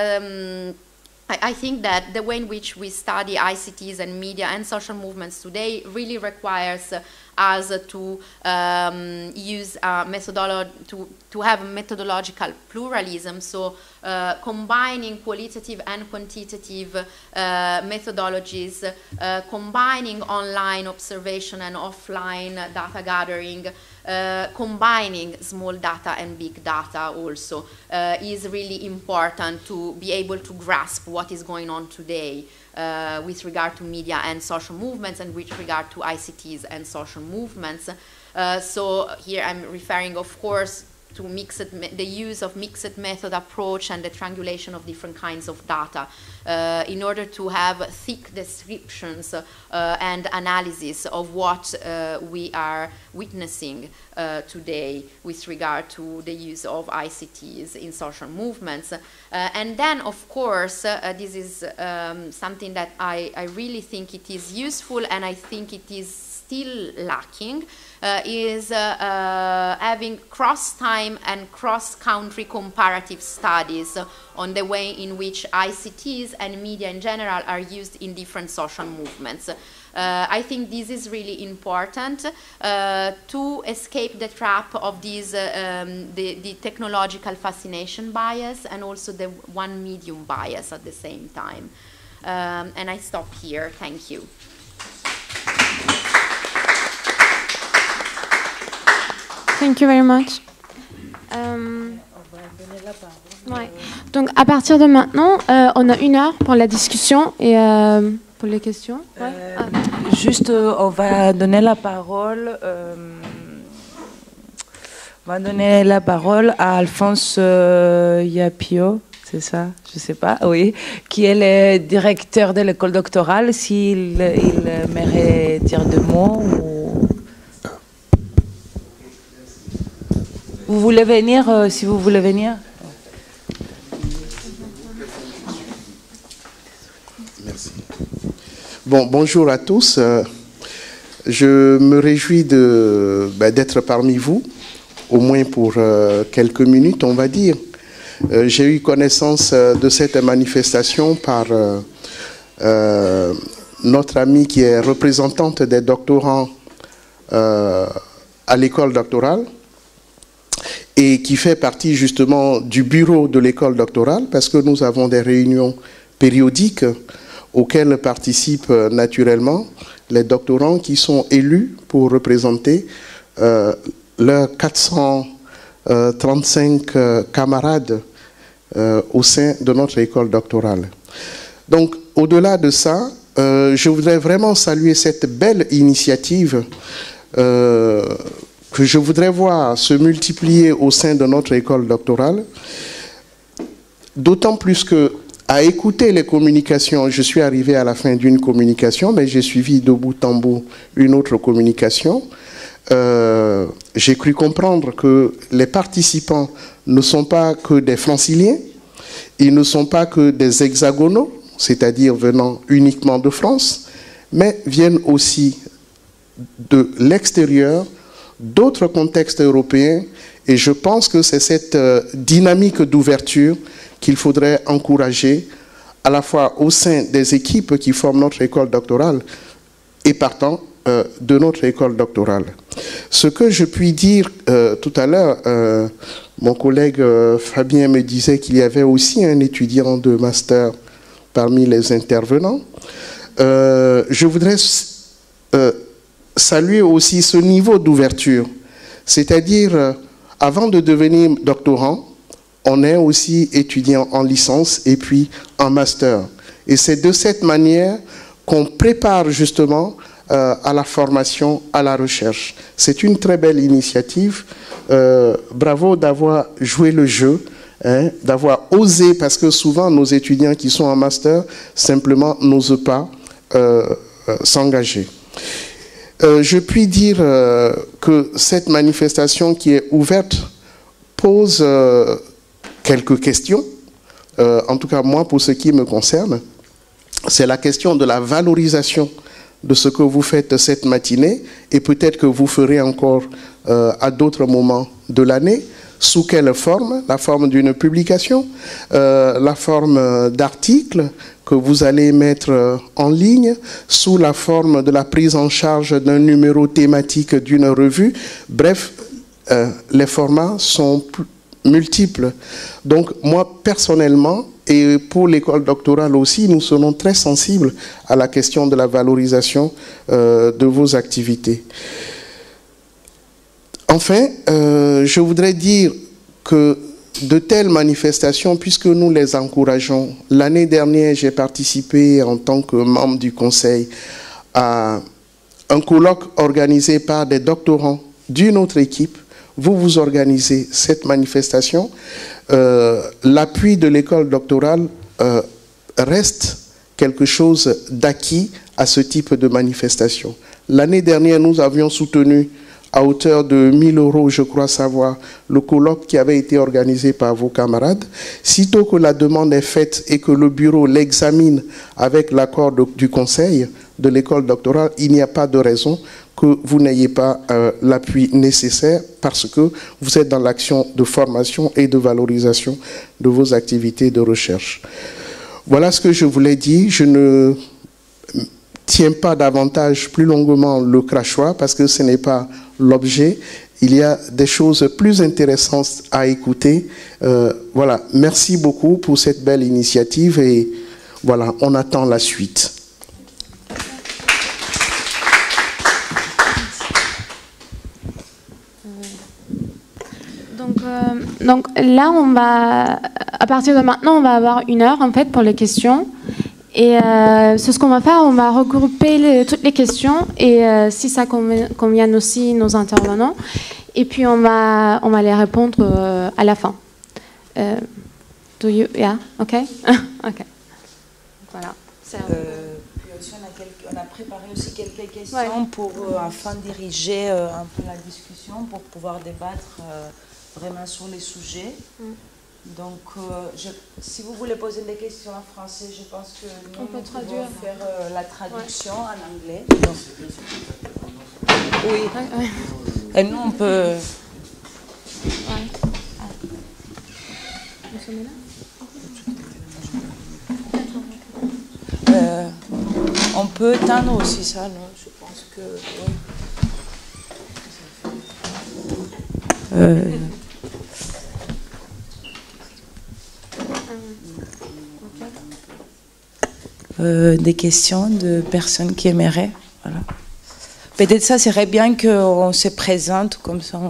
I think that the way in which we study ICTs and media and social movements today really requires us to use a methodology to have methodological pluralism, so combining qualitative and quantitative methodologies, combining online observation and offline data gathering, combining small data and big data also is really important to be able to grasp what is going on today with regard to media and social movements and with regard to ICTs and social movements. So here I'm referring, of course, to the use of mixed method approach and the triangulation of different kinds of data in order to have thick descriptions and analysis of what we are witnessing today with regard to the use of ICTs in social movements. And then, of course, this is something that I really think it is useful, and I think it is still lacking, is having cross-time and cross-country comparative studies on the way in which ICTs and media in general are used in different social movements. I think this is really important to escape the trap of these, the technological fascination bias and also the one medium bias at the same time. And I stop here. Thank you. Thank you very much. Ouais. Donc à partir de maintenant, on a 1 heure pour la discussion et pour les questions. Ouais. Juste, on va donner la parole. On va donner la parole à Alphonse Yapio, c'est ça? Je ne sais pas, oui, qui est le directeur de l'école doctorale. S'il aimerait dire 2 mots ou... Vous voulez venir, si vous voulez venir? Merci. Bon, bonjour à tous. Je me réjouis d'être parmi vous, au moins pour quelques minutes, on va dire. J'ai eu connaissance de cette manifestation par notre amie qui est représentante des doctorants à l'école doctorale, et qui fait partie justement du bureau de l'école doctorale, parce que nous avons des réunions périodiques auxquelles participent naturellement les doctorants qui sont élus pour représenter leurs 435 camarades au sein de notre école doctorale. Donc, au-delà de ça, je voudrais vraiment saluer cette belle initiative que je voudrais voir se multiplier au sein de notre école doctorale, d'autant plus que, à écouter les communications, je suis arrivé à la fin d'une communication, mais j'ai suivi de bout en bout une autre communication. J'ai cru comprendre que les participants ne sont pas que des franciliens, ils ne sont pas que des hexagonaux, c'est-à-dire venant uniquement de France, mais viennent aussi de l'extérieur, d'autres contextes européens, et je pense que c'est cette dynamique d'ouverture qu'il faudrait encourager à la fois au sein des équipes qui forment notre école doctorale et partant de notre école doctorale. Ce que je puis dire tout à l'heure, mon collègue Fabien me disait qu'il y avait aussi un étudiant de master parmi les intervenants. Je voudrais saluer aussi ce niveau d'ouverture, c'est-à-dire avant de devenir doctorant, on est aussi étudiant en licence et puis en master. Et c'est de cette manière qu'on prépare justement à la formation, à la recherche. C'est une très belle initiative. Bravo d'avoir joué le jeu, hein, d'avoir osé, parce que souvent nos étudiants qui sont en master simplement n'osent pas s'engager. Je puis dire que cette manifestation qui est ouverte pose quelques questions, en tout cas moi pour ce qui me concerne. C'est la question de la valorisation de ce que vous faites cette matinée, et peut-être que vous ferez encore à d'autres moments de l'année, Sous quelle forme? La forme d'une publication, la forme d'articles que vous allez mettre en ligne, sous la forme de la prise en charge d'un numéro thématique d'une revue. Bref, les formats sont multiples. Donc moi, personnellement, et pour l'école doctorale aussi, nous serons très sensibles à la question de la valorisation de vos activités. Enfin, je voudrais dire que de telles manifestations, puisque nous les encourageons, l'année dernière, j'ai participé en tant que membre du conseil à un colloque organisé par des doctorants d'une autre équipe. Vous organisez cette manifestation. L'appui de l'école doctorale reste quelque chose d'acquis à ce type de manifestation. L'année dernière, nous avions soutenu à hauteur de 1 000 €, je crois savoir, le colloque qui avait été organisé par vos camarades. Sitôt que la demande est faite et que le bureau l'examine avec l'accord du conseil de l'école doctorale, il n'y a pas de raison que vous n'ayez pas l'appui nécessaire parce que vous êtes dans l'action de formation et de valorisation de vos activités de recherche. Voilà ce que je voulais dire. Je ne tiens pas davantage plus longuement le crachoir parce que ce n'est pas l'objet. Il y a des choses plus intéressantes à écouter. Voilà, merci beaucoup pour cette belle initiative et voilà, on attend la suite. Donc là, à partir de maintenant, on va avoir 1 heure en fait pour les questions. Et c'est ce qu'on va faire, on va regrouper toutes les questions et si ça convient aussi nos intervenants. Et puis on va les répondre à la fin. Yeah, ok. Ok. Voilà. Puis aussi on a préparé aussi quelques questions pour afin de diriger un peu la discussion pour pouvoir débattre vraiment sur les sujets. Donc, si vous voulez poser des questions en français, je pense que nous pouvons faire la traduction en anglais. Donc, oui. Et nous, on peut... On peut éteindre aussi ça, non? Je pense que... Oui. Des questions de personnes qui aimeraient. Voilà. Peut-être ça serait bien qu'on se présente comme ça.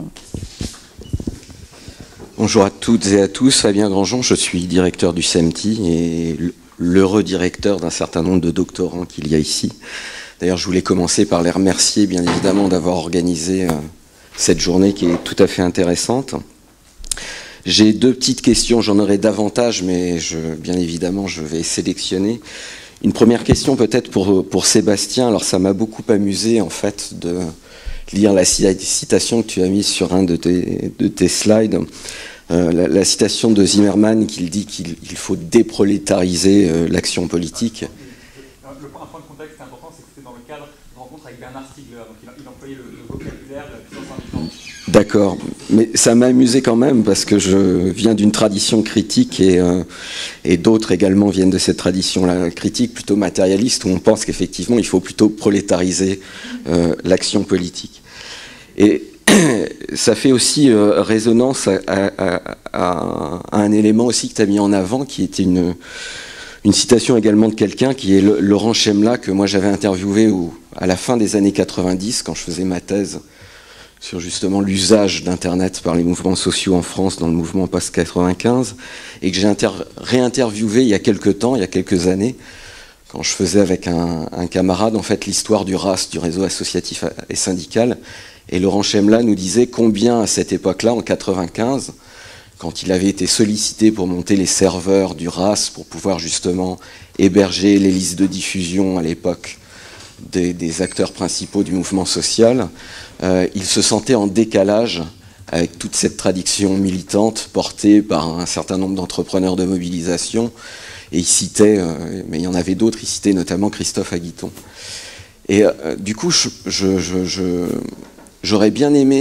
Bonjour à toutes et à tous, Fabien Grandjean, je suis directeur du CEMTI et l'heureux directeur d'un certain nombre de doctorants qu'il y a ici. D'ailleurs, je voulais commencer par les remercier, bien évidemment, d'avoir organisé cette journée qui est tout à fait intéressante. J'ai 2 petites questions, j'en aurai davantage, mais bien évidemment, je vais sélectionner. Une première question peut-être pour Sébastien. Alors ça m'a beaucoup amusé en fait de lire la citation que tu as mise sur un de tes slides. La citation de Zimmermann qui dit qu'il faut déprolétariser l'action politique. Un point de contexte important, c'est que c'était dans le cadre d'une rencontre avec Bernard Stiegler. Donc il employait le vocabulaire de la puissance intelligente. D'accord, mais ça m'a amusé quand même parce que je viens d'une tradition critique et d'autres également viennent de cette tradition-là critique plutôt matérialiste où on pense qu'effectivement il faut plutôt prolétariser l'action politique. Et ça fait aussi résonance à un élément aussi que tu as mis en avant qui était une citation également de quelqu'un qui est Laurent Chemla que moi j'avais interviewé à la fin des années 90 quand je faisais ma thèse sur justement l'usage d'Internet par les mouvements sociaux en France dans le mouvement post-95 et que j'ai réinterviewé il y a quelques années, quand je faisais avec un camarade en fait l'histoire du RAS, du réseau associatif et syndical, et Laurent Chemla nous disait combien à cette époque-là, en 95, quand il avait été sollicité pour monter les serveurs du RAS pour pouvoir justement héberger les listes de diffusion à l'époque des acteurs principaux du mouvement social, il se sentait en décalage avec toute cette tradition militante portée par un certain nombre d'entrepreneurs de mobilisation. Et il citait, mais il y en avait d'autres, il citait notamment Christophe Aguiton. Et du coup, j'aurais bien aimé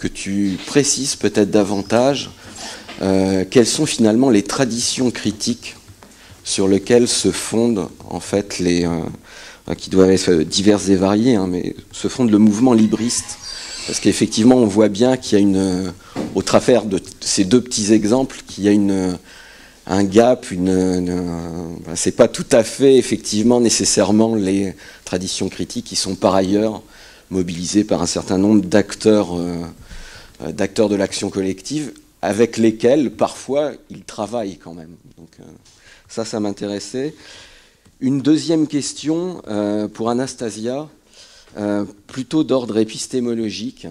que tu précises peut-être davantage quelles sont finalement les traditions critiques sur lesquelles se fondent en fait qui doivent être diverses et variées, hein, mais se fonde le mouvement libriste. Parce qu'effectivement, on voit bien qu'il y a au travers de ces deux petits exemples, qu'il y a un gap, c'est pas tout à fait effectivement nécessairement les traditions critiques qui sont par ailleurs mobilisées par un certain nombre d'acteurs de l'action collective avec lesquels parfois ils travaillent quand même. Donc ça m'intéressait. Une deuxième question pour Anastasia, plutôt d'ordre épistémologique.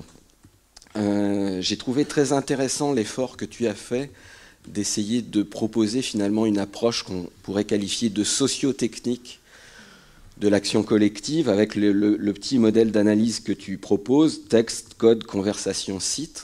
J'ai trouvé très intéressant l'effort que tu as fait d'essayer de proposer finalement une approche qu'on pourrait qualifier de socio-technique de l'action collective avec le petit modèle d'analyse que tu proposes, texte, code, conversation, site,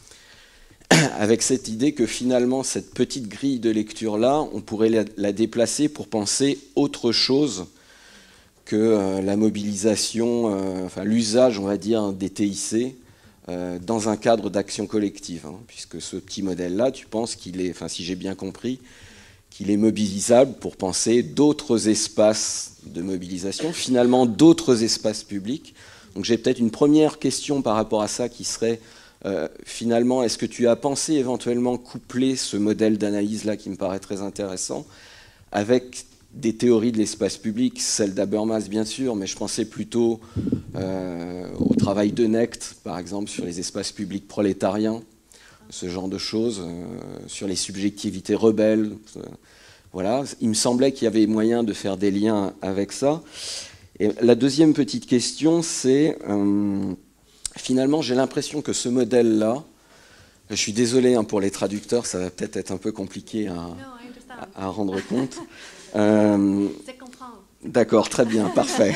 avec cette idée que finalement cette petite grille de lecture-là, on pourrait la déplacer pour penser autre chose que la mobilisation, l'usage, on va dire, des TIC dans un cadre d'action collective, hein, puisque ce petit modèle-là, tu penses qu'il est, si j'ai bien compris, qu'il est mobilisable pour penser d'autres espaces de mobilisation, finalement d'autres espaces publics. Donc j'ai peut-être une première question par rapport à ça qui serait, finalement, est-ce que tu as pensé éventuellement coupler ce modèle d'analyse-là qui me paraît très intéressant avec des théories de l'espace public, celle d'Habermas bien sûr, mais je pensais plutôt au travail de Necht, par exemple, sur les espaces publics prolétariens, ce genre de choses, sur les subjectivités rebelles. Voilà. Il me semblait qu'il y avait moyen de faire des liens avec ça. Et la deuxième petite question, c'est, finalement, j'ai l'impression que ce modèle-là, je suis désolé hein, pour les traducteurs, ça va peut-être être un peu compliqué à rendre compte. D'accord, très bien, parfait.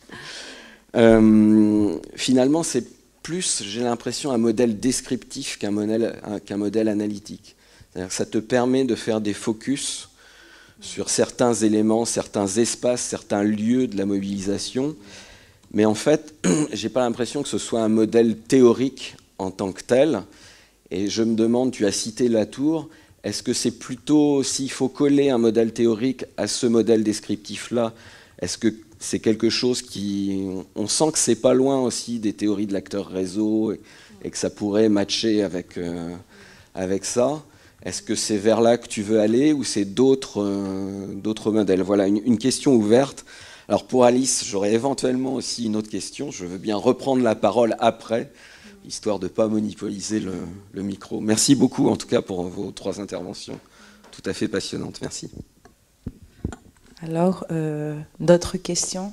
Finalement, c'est plus, j'ai l'impression, un modèle descriptif qu'un modèle analytique. C'est-à-dire que ça te permet de faire des focus sur certains éléments, certains espaces, certains lieux de la mobilisation. Mais en fait, j'ai pas l'impression que ce soit un modèle théorique en tant que tel. Et je me demande, tu as cité Latour, est-ce que c'est plutôt, s'il faut coller un modèle théorique à ce modèle descriptif-là, est-ce que c'est quelque chose qui... On sent que c'est pas loin aussi des théories de l'acteur réseau et que ça pourrait matcher avec ça. Est-ce que c'est vers là que tu veux aller ou c'est d'autres modèles? Voilà, une question ouverte. Alors pour Alice, j'aurais éventuellement aussi une autre question. Je veux bien reprendre la parole après, histoire de ne pas monopoliser le micro. Merci beaucoup, en tout cas, pour vos 3 interventions tout à fait passionnantes. Merci. Alors, d'autres questions?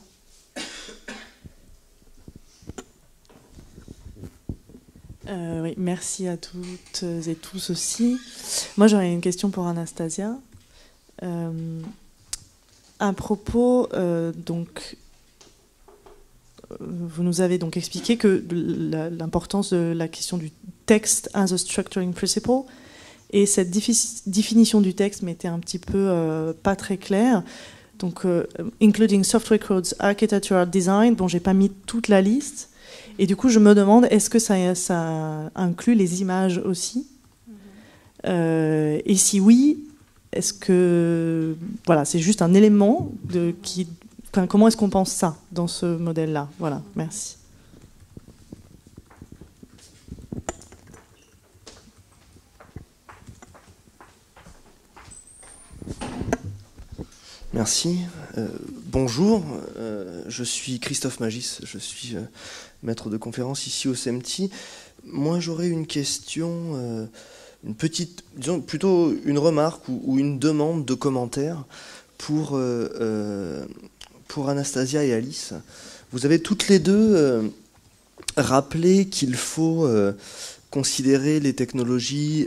Oui, merci à toutes et tous aussi. Moi, j'aurais une question pour Anastasia. À propos, vous nous avez donc expliqué que l'importance de la question du texte as a structuring principle, et cette définition du texte m'était un petit peu pas très claire. Donc, including software codes, architectural design, bon, j'ai pas mis toute la liste, et du coup, je me demande, est-ce que ça inclut les images aussi? Et si oui, est-ce que voilà, c'est juste un élément comment est-ce qu'on pense ça dans ce modèle-là? Voilà, merci. Merci. Bonjour, je suis Christophe Magis, je suis maître de conférence ici au CEMTI. Moi, j'aurais une question, une petite, disons plutôt une remarque ou une demande de commentaire pour Anastasia et Alice. Vous avez toutes les deux rappelé qu'il faut considérer les technologies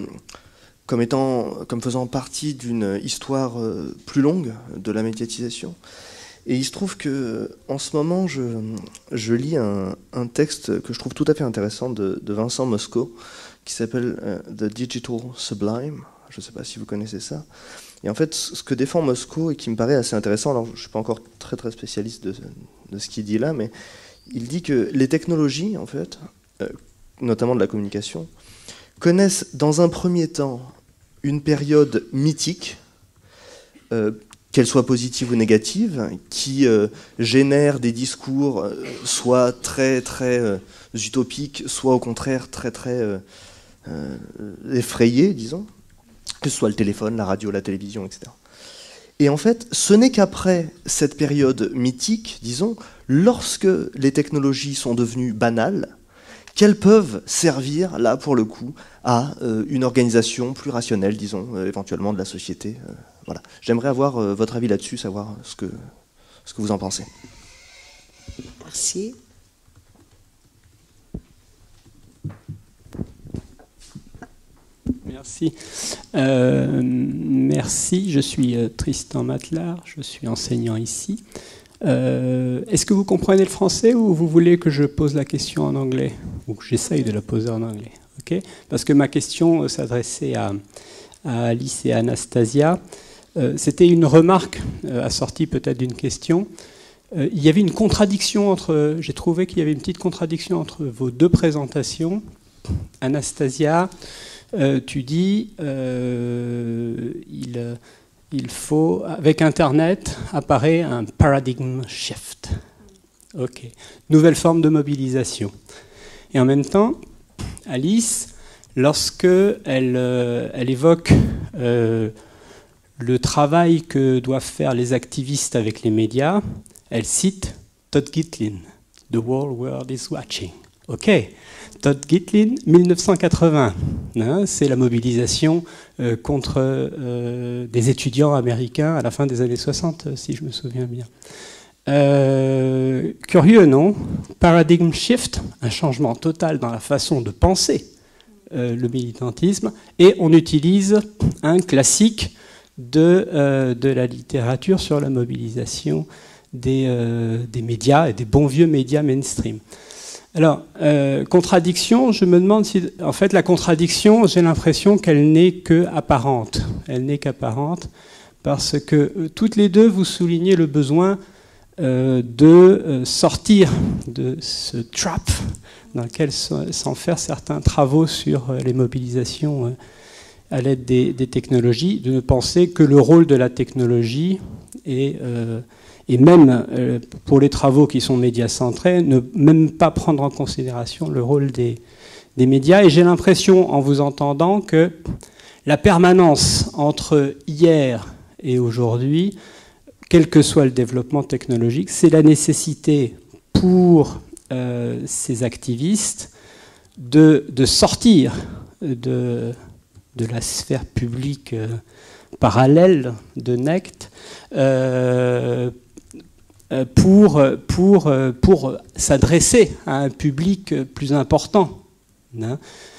comme faisant partie d'une histoire plus longue de la médiatisation. Et il se trouve que en ce moment, je lis un texte que je trouve tout à fait intéressant de Vincent Mosco, qui s'appelle The Digital Sublime. Je ne sais pas si vous connaissez ça. Et en fait, ce que défend Mosco, et qui me paraît assez intéressant, alors je ne suis pas encore très très spécialiste de ce qu'il dit là, mais il dit que les technologies, en fait, notamment de la communication, connaissent dans un premier temps une période mythique, qu'elle soit positive ou négative, qui génère des discours soit très très utopiques, soit au contraire très très effrayés, disons, que ce soit le téléphone, la radio, la télévision, etc. Et en fait, ce n'est qu'après cette période mythique, disons, lorsque les technologies sont devenues banales, qu'elles peuvent servir, là, pour le coup, à une organisation plus rationnelle, disons, éventuellement de la société. Voilà. J'aimerais avoir votre avis là-dessus, savoir ce que vous en pensez. Merci. Merci. Merci, je suis Tristan Matelard, je suis enseignant ici. Est-ce que vous comprenez le français ou vous voulez que je pose la question en anglais? Ou que j'essaye de la poser en anglais, okay? Parce que ma question s'adressait à Alice et à Anastasia. C'était une remarque assortie peut-être d'une question. Il y avait une contradiction entre... J'ai trouvé qu'il y avait une petite contradiction entre vos deux présentations. Anastasia, tu dis il faut, avec Internet, apparaît un paradigm shift. Ok. Nouvelle forme de mobilisation. Et en même temps, Alice, lorsque elle évoque le travail que doivent faire les activistes avec les médias, elle cite Todd Gitlin, The Whole World is Watching. Ok. Todd Gitlin, 1980, hein, c'est la mobilisation contre des étudiants américains à la fin des années 60, si je me souviens bien. Curieux, non? Paradigm shift, un changement total dans la façon de penser le militantisme, et on utilise un classique de la littérature sur la mobilisation des médias et des bons vieux médias mainstream. Alors, contradiction, je me demande si... En fait, la contradiction, j'ai l'impression qu'elle n'est qu'apparente. Elle n'est qu'apparente parce que toutes les deux, vous soulignez le besoin de sortir de ce trap dans lequel s'enferment certains travaux sur les mobilisations à l'aide des technologies, de ne penser que le rôle de la technologie est... et même pour les travaux qui sont médiacentrés, ne même pas prendre en considération le rôle des médias. Et j'ai l'impression, en vous entendant, que la permanence entre hier et aujourd'hui, quel que soit le développement technologique, c'est la nécessité pour ces activistes de sortir de la sphère publique parallèle de NECT, pour s'adresser à un public plus important. Hein.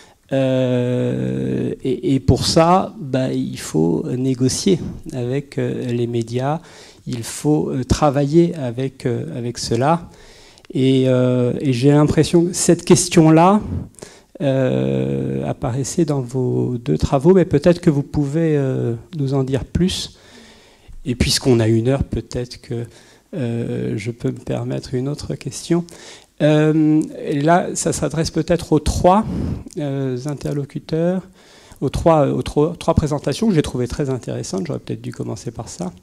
Et pour ça, il faut négocier avec les médias, il faut travailler avec cela. Et j'ai l'impression que cette question-là apparaissait dans vos deux travaux, mais peut-être que vous pouvez nous en dire plus. Et puisqu'on a 1 heure, peut-être que je peux me permettre une autre question. Et là, ça s'adresse peut-être aux 3 interlocuteurs, aux trois présentations que j'ai trouvées très intéressantes. J'aurais peut-être dû commencer par ça.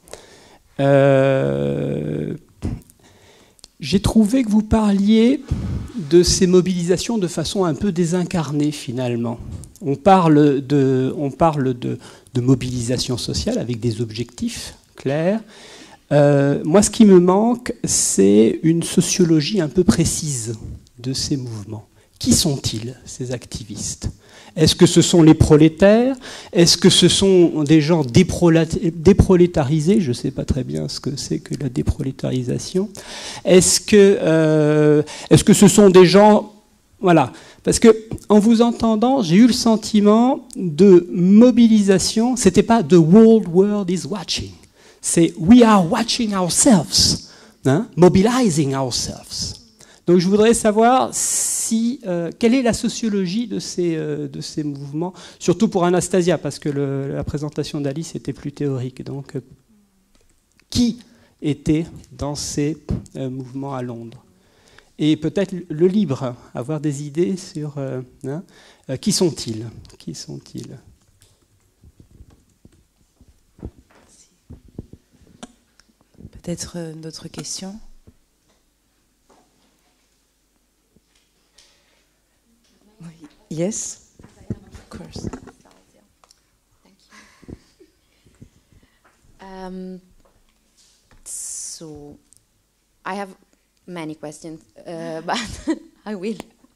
J'ai trouvé que vous parliez de ces mobilisations de façon un peu désincarnée, finalement. On parle de mobilisation sociale avec des objectifs clairs. Moi, ce qui me manque, c'est une sociologie un peu précise de ces mouvements. Qui sont-ils, ces activistes? Est-ce que ce sont les prolétaires? Est-ce que ce sont des gens déprolétarisés? Je ne sais pas très bien ce que c'est que la déprolétarisation. Est-ce que ce sont des gens... Voilà. Parce que, en vous entendant, j'ai eu le sentiment de mobilisation. Ce n'était pas « the whole world is watching ». C'est « we are watching ourselves hein, », mobilizing ourselves. Donc je voudrais savoir quelle est la sociologie de ces mouvements, surtout pour Anastasia, parce que la présentation d'Alice était plus théorique. Donc qui était dans ces mouvements à Londres? et peut-être le libre, avoir des idées sur qui sont-ils. Peut-être d'autres questions? Yes, of course. So I have many questions, but I will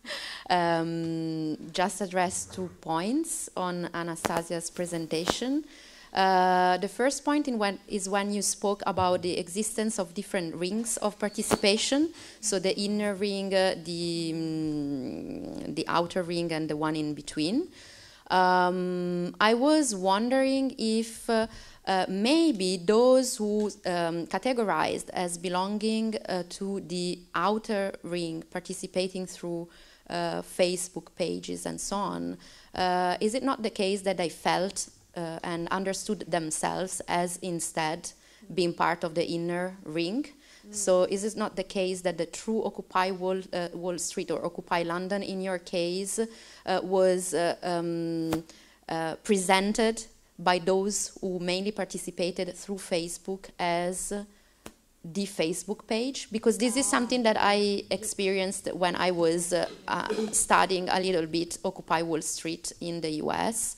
just address 2 points on Anastasia's presentation. The first point is when you spoke about the existence of different rings of participation, so the inner ring, the outer ring, and the one in between. I was wondering if maybe those who categorized as belonging to the outer ring, participating through Facebook pages and so on, is it not the case that they felt and understood themselves as instead being part of the inner ring? So is it not the case that the true Occupy Wall Street or Occupy London, in your case, was presented by those who mainly participated through Facebook as the Facebook page? Because this is something that I experienced when I was studying a little bit Occupy Wall Street in the US.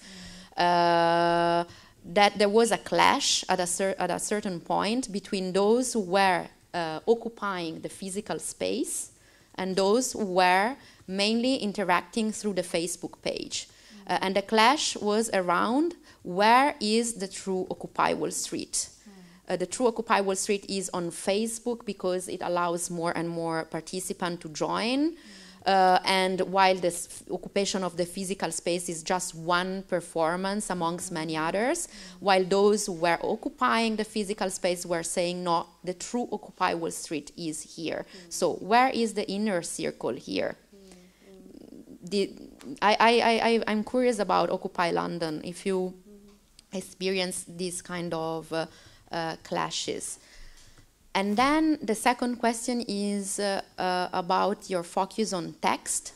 That there was a clash at a certain point between those who were occupying the physical space and those who were mainly interacting through the Facebook page. And the clash was around where is the true Occupy Wall Street. The true Occupy Wall Street is on Facebook because it allows more and more participants to join. And while this occupation of the physical space is just one performance amongst many others, while those who were occupying the physical space were saying, no, the true Occupy Wall Street is here. So where is the inner circle here? I'm curious about Occupy London, if you experience these kind of clashes. And then the second question is about your focus on text.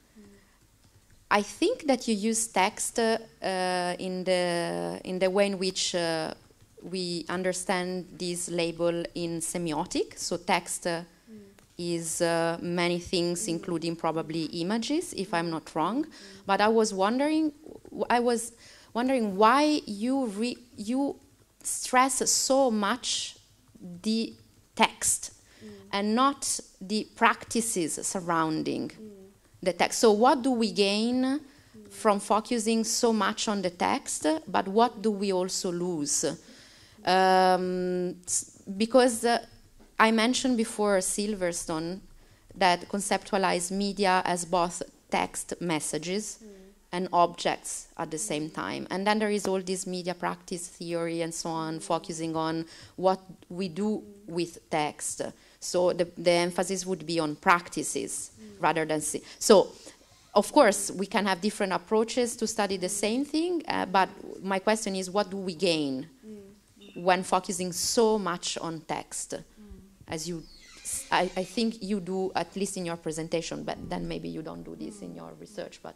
I think that you use text in the way in which we understand this label in semiotic. So text is many things, including probably images, if I'm not wrong. But I was wondering why you stress so much the text and not the practices surrounding the text. So what do we gain from focusing so much on the text, but what do we also lose? Because I mentioned before Silverstone that conceptualized media as both text messages and objects at the same time. And then there is all this media practice theory and so on, focusing on what we do with text. So the emphasis would be on practices rather than... So, of course, we can have different approaches to study the same thing, but my question is, what do we gain when focusing so much on text? As I think you do, at least in your presentation, but then maybe you don't do this in your research, but...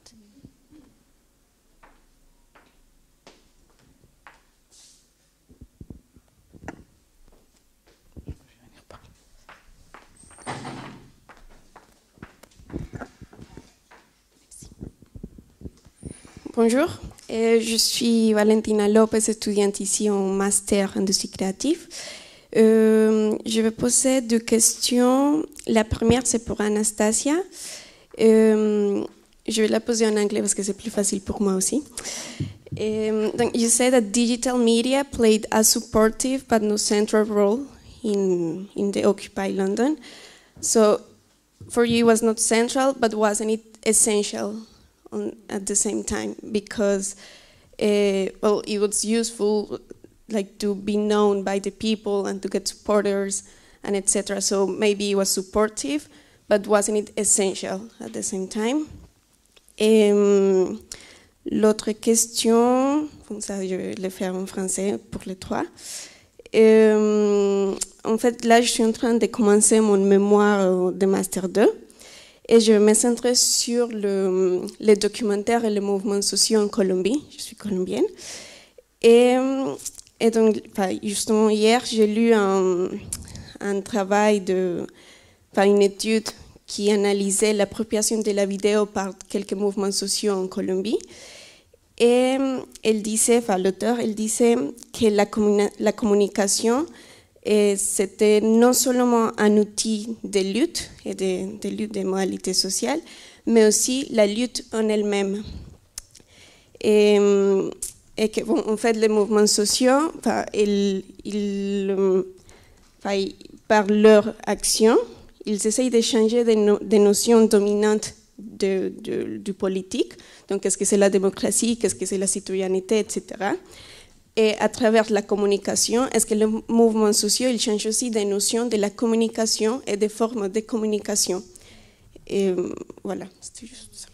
Bonjour, je suis Valentina Lopez, étudiante ici en master industrie créative. Je vais poser 2 questions. La première, c'est pour Anastasia. Je vais la poser en anglais parce que c'est plus facile pour moi aussi. Donc, you said that digital media played a supportive but no central role in the Occupy London. So, for you, it was not central, but wasn't it essential at the same time? Because, well, it was useful, like, to be known by the people and to get supporters and etc. So maybe it was supportive, but wasn't it essential at the same time? L'autre question, comme ça je vais le faire en français pour les 3. En fait, là, je suis en train de commencer mon mémoire de Master 2. Et je me centre sur les documentaires et les mouvements sociaux en Colombie. Je suis colombienne. Et donc, justement, hier, j'ai lu un travail une étude qui analysait l'appropriation de la vidéo par quelques mouvements sociaux en Colombie. Et l'auteur, il disait que la communication, c'était non seulement un outil de lutte et de lutte des modalités sociales, mais aussi la lutte en elle-même. Et que, en fait, les mouvements sociaux, par leur action, ils essayent de changer des notions dominantes du politique. Donc, qu'est-ce que c'est la démocratie, qu'est-ce que c'est la citoyenneté, etc. Et à travers la communication, est-ce que les mouvements sociaux, ils changent aussi des notions de la communication et des formes de communication. Et voilà, c'était juste ça.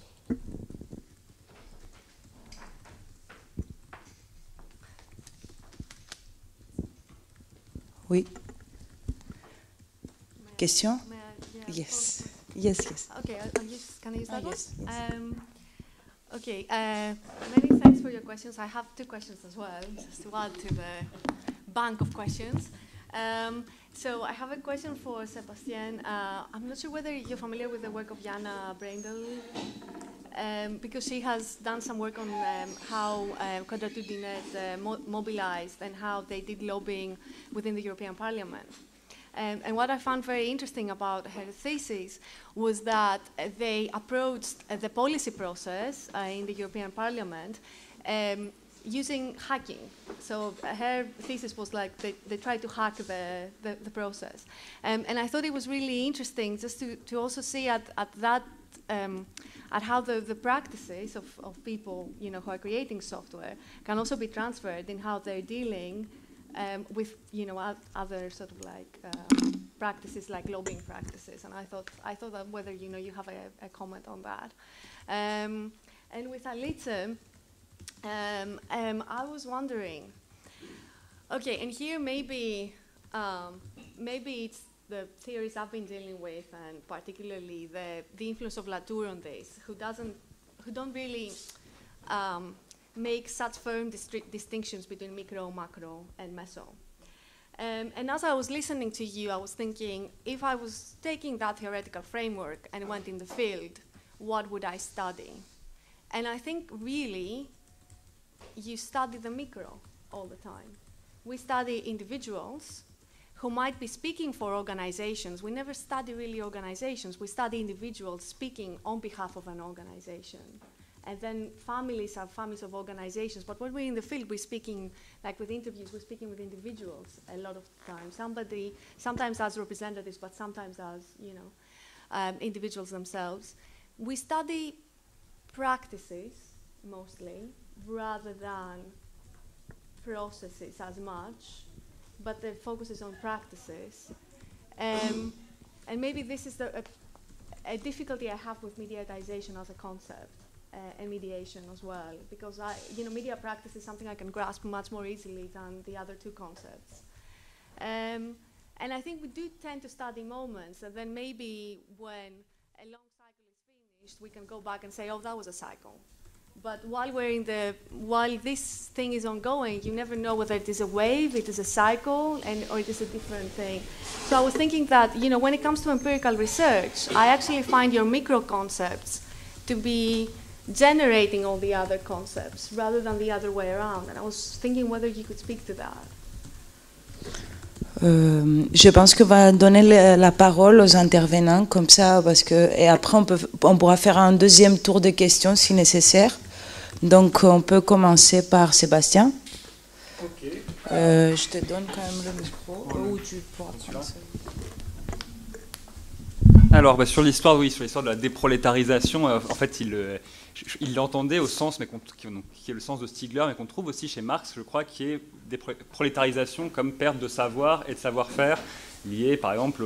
Oui. Question? Yes. Yes. Okay, can I use that one? Yes. Okay, many thanks for your questions. I have two questions as well, just to add to the bank of questions. So I have a question for Sebastián. I'm not sure whether you're familiar with the work of Jana Breindel, because she has done some work on how Quadratudinet mobilized and how they did lobbying within the European Parliament. And what I found very interesting about her thesis was that they approached the policy process in the European Parliament using hacking. So her thesis was like they tried to hack the process. And I thought it was really interesting just to also see at how the practices of people, you know, who are creating software can also be transferred in how they're dealing with, you know, other sort of like practices like lobbying practices. And I thought that whether, you know, you have a comment on that. And with Alice, I was wondering, okay, and here maybe it's the theories I've been dealing with, and particularly the influence of Latour on this, who don't really make such firm distinctions between micro, macro, and meso. And as I was listening to you, I was thinking, if I was taking that theoretical framework and went in the field, what would I study? And I think really, you study the micro all the time. We study individuals who might be speaking for organizations. We never study really organizations. We study individuals speaking on behalf of an organization. And then families are families of organizations. But when we're in the field, we're speaking, like with interviews, we're speaking with individuals a lot of times. Sometimes as representatives, but sometimes as, you know, individuals themselves. We study practices, mostly, rather than processes as much, but the focus is on practices. And maybe this is a difficulty I have with mediatization as a concept. And mediation as well, because media practice is something I can grasp much more easily than the other two concepts. And I think we do tend to study moments, and then maybe when a long cycle is finished, we can go back and say, oh, that was a cycle. But while this thing is ongoing, you never know whether it is a wave, it is a cycle, or it is a different thing. So I was thinking that, you know, when it comes to empirical research, I actually find your micro concepts to be generating all the other concepts rather than the other way around. And I was thinking whether you could speak to that. Je pense que va donner la parole aux intervenants comme ça, parce que et après on pourra faire un deuxième tour de questions si nécessaire. Donc on peut commencer par Sébastien. Okay. Je te donne quand même le micro ou tu pourras prendre ça. Alors sur l'histoire, oui, sur l'histoire de la déprolétarisation, en fait il l'entendait au sens, qui est le sens de Stigler, mais qu'on trouve aussi chez Marx, je crois, qui est déprolétarisation comme perte de savoir et de savoir-faire liée, par exemple,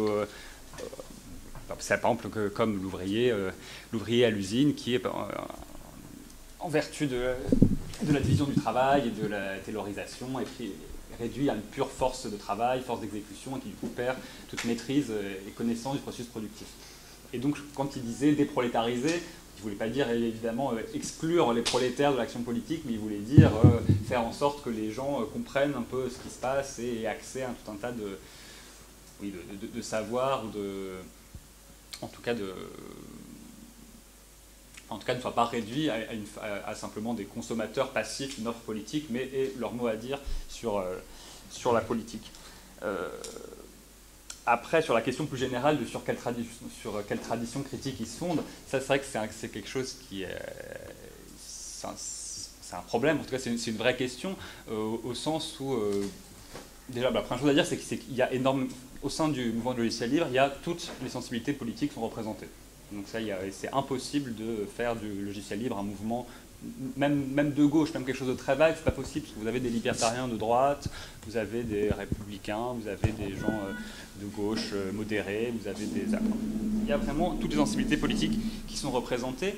comme l'ouvrier à l'usine, qui est en vertu de la division du travail et de la taylorisation, et réduit à une pure force de travail, force d'exécution, et qui du coup perd toute maîtrise et connaissance du processus productif. Et donc, quand il disait déprolétariser, il ne voulait pas dire évidemment exclure les prolétaires de l'action politique, mais il voulait dire faire en sorte que les gens comprennent un peu ce qui se passe et aient accès à tout un tas de savoirs, en tout cas ne soient pas réduits à simplement des consommateurs passifs d'une offre politique, mais aient leur mot à dire sur la politique. Après, sur la question plus générale de sur quelle tradition critique ils se fondent, ça c'est vrai que c'est quelque chose qui est... C'est un problème, en tout cas c'est une vraie question, au sens où... déjà, la première chose à dire, c'est qu'il y a au sein du mouvement du logiciel libre, il y a toutes les sensibilités politiques qui sont représentées. Donc ça, c'est impossible de faire du logiciel libre un mouvement, même de gauche, même quelque chose de très vague, c'est pas possible, parce que vous avez des libertariens de droite, vous avez des républicains, vous avez des gens de gauche modérés, vous avez des... Il y a vraiment toutes les sensibilités politiques qui sont représentées,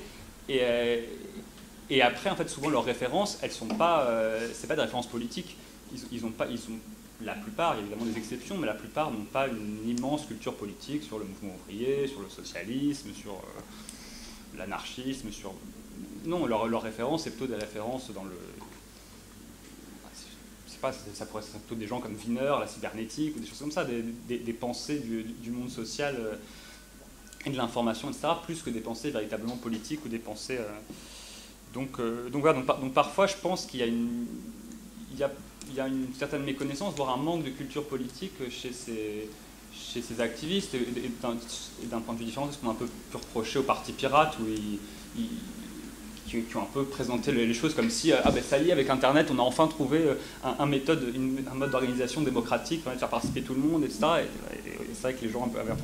et après, en fait, souvent leurs références, elles sont pas... c'est pas des références politiques, la plupart, il y a évidemment des exceptions, mais la plupart n'ont pas une immense culture politique sur le mouvement ouvrier, sur le socialisme, sur l'anarchisme, sur... Non, leur référence, c'est plutôt des références dans le... Je sais pas, ça pourrait être plutôt des gens comme Wiener, la cybernétique, ou des choses comme ça, des pensées du monde social et de l'information, etc., plus que des pensées véritablement politiques ou des pensées... Donc parfois, je pense qu'il y a une certaine méconnaissance, voire un manque de culture politique chez ces activistes, et d'un point de vue différent de ce qu'on a un peu pu reprocher aux partis pirates, qui ont un peu présenté les choses comme si, ça y est, avec Internet, on a enfin trouvé un mode d'organisation démocratique, de faire participer tout le monde, etc. Et c'est vrai que les gens avaient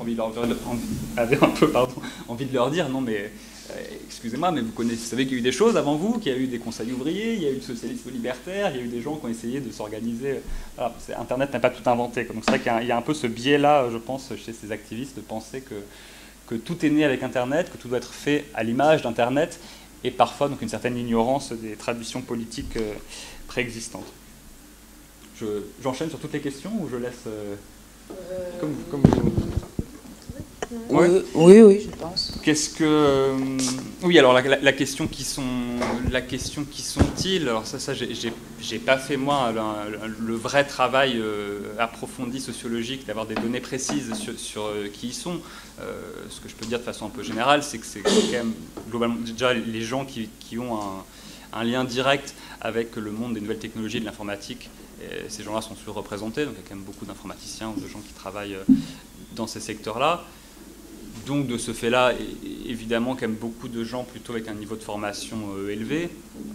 envie de leur dire, non mais... excusez-moi, mais vous savez qu'il y a eu des choses avant vous, qu'il y a eu des conseils ouvriers, il y a eu le socialisme libertaire, il y a eu des gens qui ont essayé de s'organiser. Voilà, Internet n'a pas tout inventé. Donc c'est vrai qu'il y a un peu ce biais-là, je pense, chez ces activistes, de penser que tout est né avec Internet, que tout doit être fait à l'image d'Internet, et parfois donc une certaine ignorance des traditions politiques préexistantes. J'enchaîne sur toutes les questions ou je laisse comme vous. Ouais. Oui, je pense. Oui, alors la question qui sont-ils. Alors ça j'ai pas fait moi le vrai travail approfondi sociologique d'avoir des données précises sur qui ils sont. Ce que je peux dire de façon un peu générale, c'est que c'est quand même globalement déjà les gens qui ont un lien direct avec le monde des nouvelles technologies et de l'informatique. Ces gens-là sont surreprésentés, donc il y a quand même beaucoup d'informaticiens ou de gens qui travaillent dans ces secteurs-là. Donc de ce fait-là, évidemment, quand même beaucoup de gens plutôt avec un niveau de formation élevé.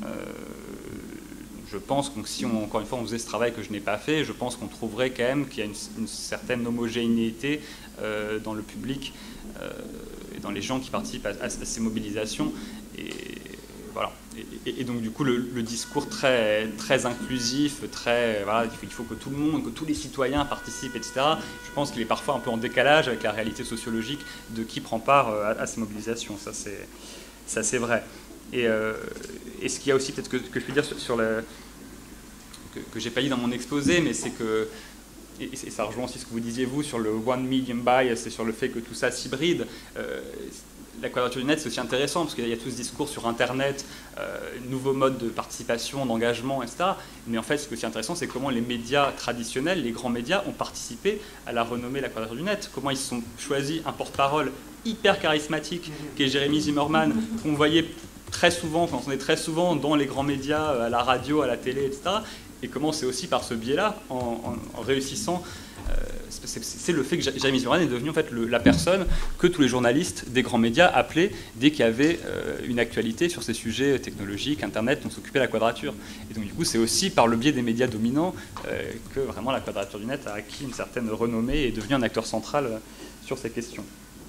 Je pense que si encore une fois on faisait ce travail que je n'ai pas fait, je pense qu'on trouverait quand même qu'il y a une certaine homogénéité dans le public et dans les gens qui participent à ces mobilisations. Et voilà. Et donc du coup le discours très, très inclusif, il faut que tout le monde, que tous les citoyens participent, etc. Je pense qu'il est parfois un peu en décalage avec la réalité sociologique de qui prend part à ces mobilisations. Ça c'est vrai. Et ce qu'il y a aussi peut-être que je peux dire sur que j'ai pas dit dans mon exposé, mais c'est que et ça rejoint aussi ce que vous disiez vous sur le one medium bias et sur le fait que tout ça s'hybride. La quadrature du net, c'est aussi intéressant parce qu'il y a tout ce discours sur Internet, nouveaux modes de participation, d'engagement, etc. Mais en fait, ce qui est aussi intéressant, c'est comment les médias traditionnels, les grands médias, ont participé à la renommée de la quadrature du net. Comment ils se sont choisis un porte-parole hyper charismatique, qui est Jérémy Zimmerman, qu'on voyait très souvent, qu'on entendait très souvent dans les grands médias, à la radio, à la télé, etc. Et comment c'est aussi par ce biais-là, en réussissant... c'est le fait que Jérémy Zimmerman est devenu en fait la personne que tous les journalistes des grands médias appelaient dès qu'il y avait une actualité sur ces sujets technologiques, Internet, dont s'occupait la quadrature. Et donc du coup, c'est aussi par le biais des médias dominants que vraiment la quadrature du net a acquis une certaine renommée et est devenue un acteur central sur ces questions.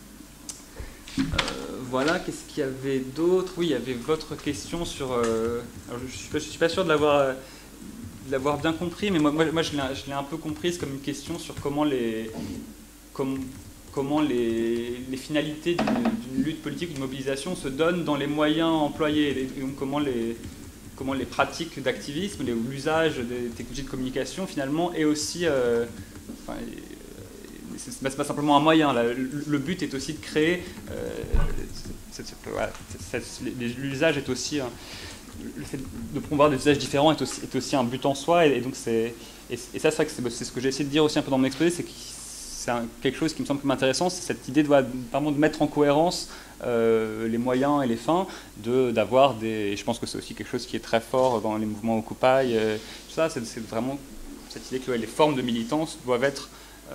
Voilà, qu'est-ce qu'il y avait d'autre? Oui, il y avait votre question sur... alors, je ne suis pas sûr de l'avoir bien compris, mais moi je l'ai un peu comprise comme une question sur comment les finalités d'une lutte politique, d'une mobilisation se donnent dans les moyens employés, et donc comment les pratiques d'activisme, l'usage des technologies de communication finalement, est aussi une c'est pas simplement un moyen. Le but est aussi de créer. L'usage est aussi. Le fait de promouvoir des usages différents est aussi un but en soi. Et donc c'est ça, c'est vrai que c'est ce que j'ai essayé de dire aussi un peu dans mon exposé, c'est que c'est quelque chose qui me semble comme intéressant, c'est cette idée vraiment de mettre en cohérence les moyens et les fins, d'avoir des. Et je pense que c'est aussi quelque chose qui est très fort dans les mouvements Occupy. Tout ça, c'est vraiment cette idée que les formes de militance doivent être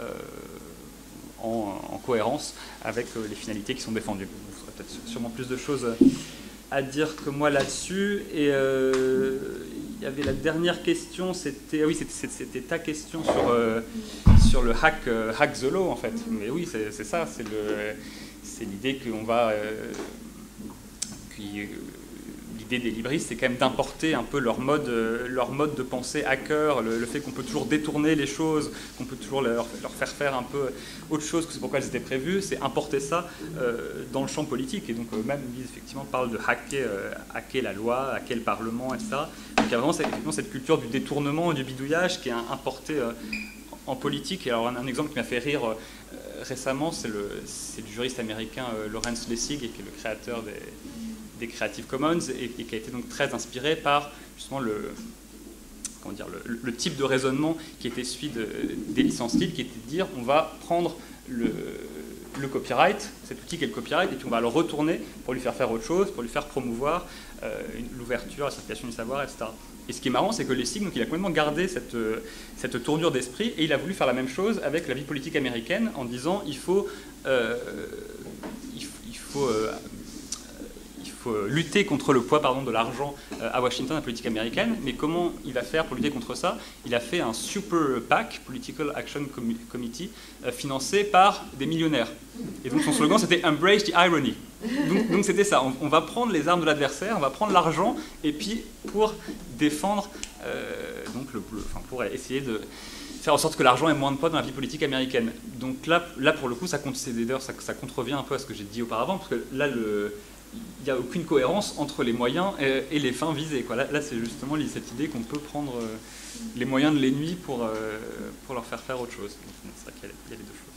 en cohérence avec les finalités qui sont défendues. Vous aurez peut-être sûrement plus de choses à dire que moi là-dessus. Et il y avait la dernière question, c'était ta question sur le hack the law en fait. Mais oui, c'est ça, c'est l'idée qu'on va l'idée des libristes, c'est quand même d'importer un peu leur mode de pensée hacker, le fait qu'on peut toujours détourner les choses, qu'on peut toujours leur faire faire un peu autre chose que c'est pourquoi elles étaient prévues, c'est importer ça dans le champ politique. Et donc même ils effectivement parlent de hacker la loi, hacker le Parlement, etc. Donc il y a vraiment cette culture du détournement et du bidouillage qui est importée en politique. Et alors un exemple qui m'a fait rire récemment, c'est le juriste américain Lawrence Lessig, qui est le créateur des Creative Commons et qui a été donc très inspiré par justement le type de raisonnement qui était celui des licences libres, qui était de dire on va prendre le copyright, cet outil qu'est le copyright, et puis on va le retourner pour lui faire faire autre chose, pour lui faire promouvoir l'ouverture, la circulation du savoir, etc. Et ce qui est marrant, c'est que Lessig, donc, il a complètement gardé cette tournure d'esprit, et il a voulu faire la même chose avec la vie politique américaine en disant il faut lutter contre le poids de l'argent à Washington, la politique américaine. Mais comment il va faire pour lutter contre ça? Il a fait un super PAC, Political Action Committee, financé par des millionnaires. Et donc son slogan, c'était « Embrace the irony ». Donc c'était ça, on va prendre les armes de l'adversaire, on va prendre l'argent, et puis pour défendre, pour essayer de faire en sorte que l'argent ait moins de poids dans la vie politique américaine. Donc là pour le coup, ça contrevient un peu à ce que j'ai dit auparavant, parce que là, il n'y a aucune cohérence entre les moyens et les fins visées, quoi. Là c'est justement cette idée qu'on peut prendre les moyens de l'ennemi pour leur faire faire autre chose. Donc, c'est vrai qu'il y a les deux choses.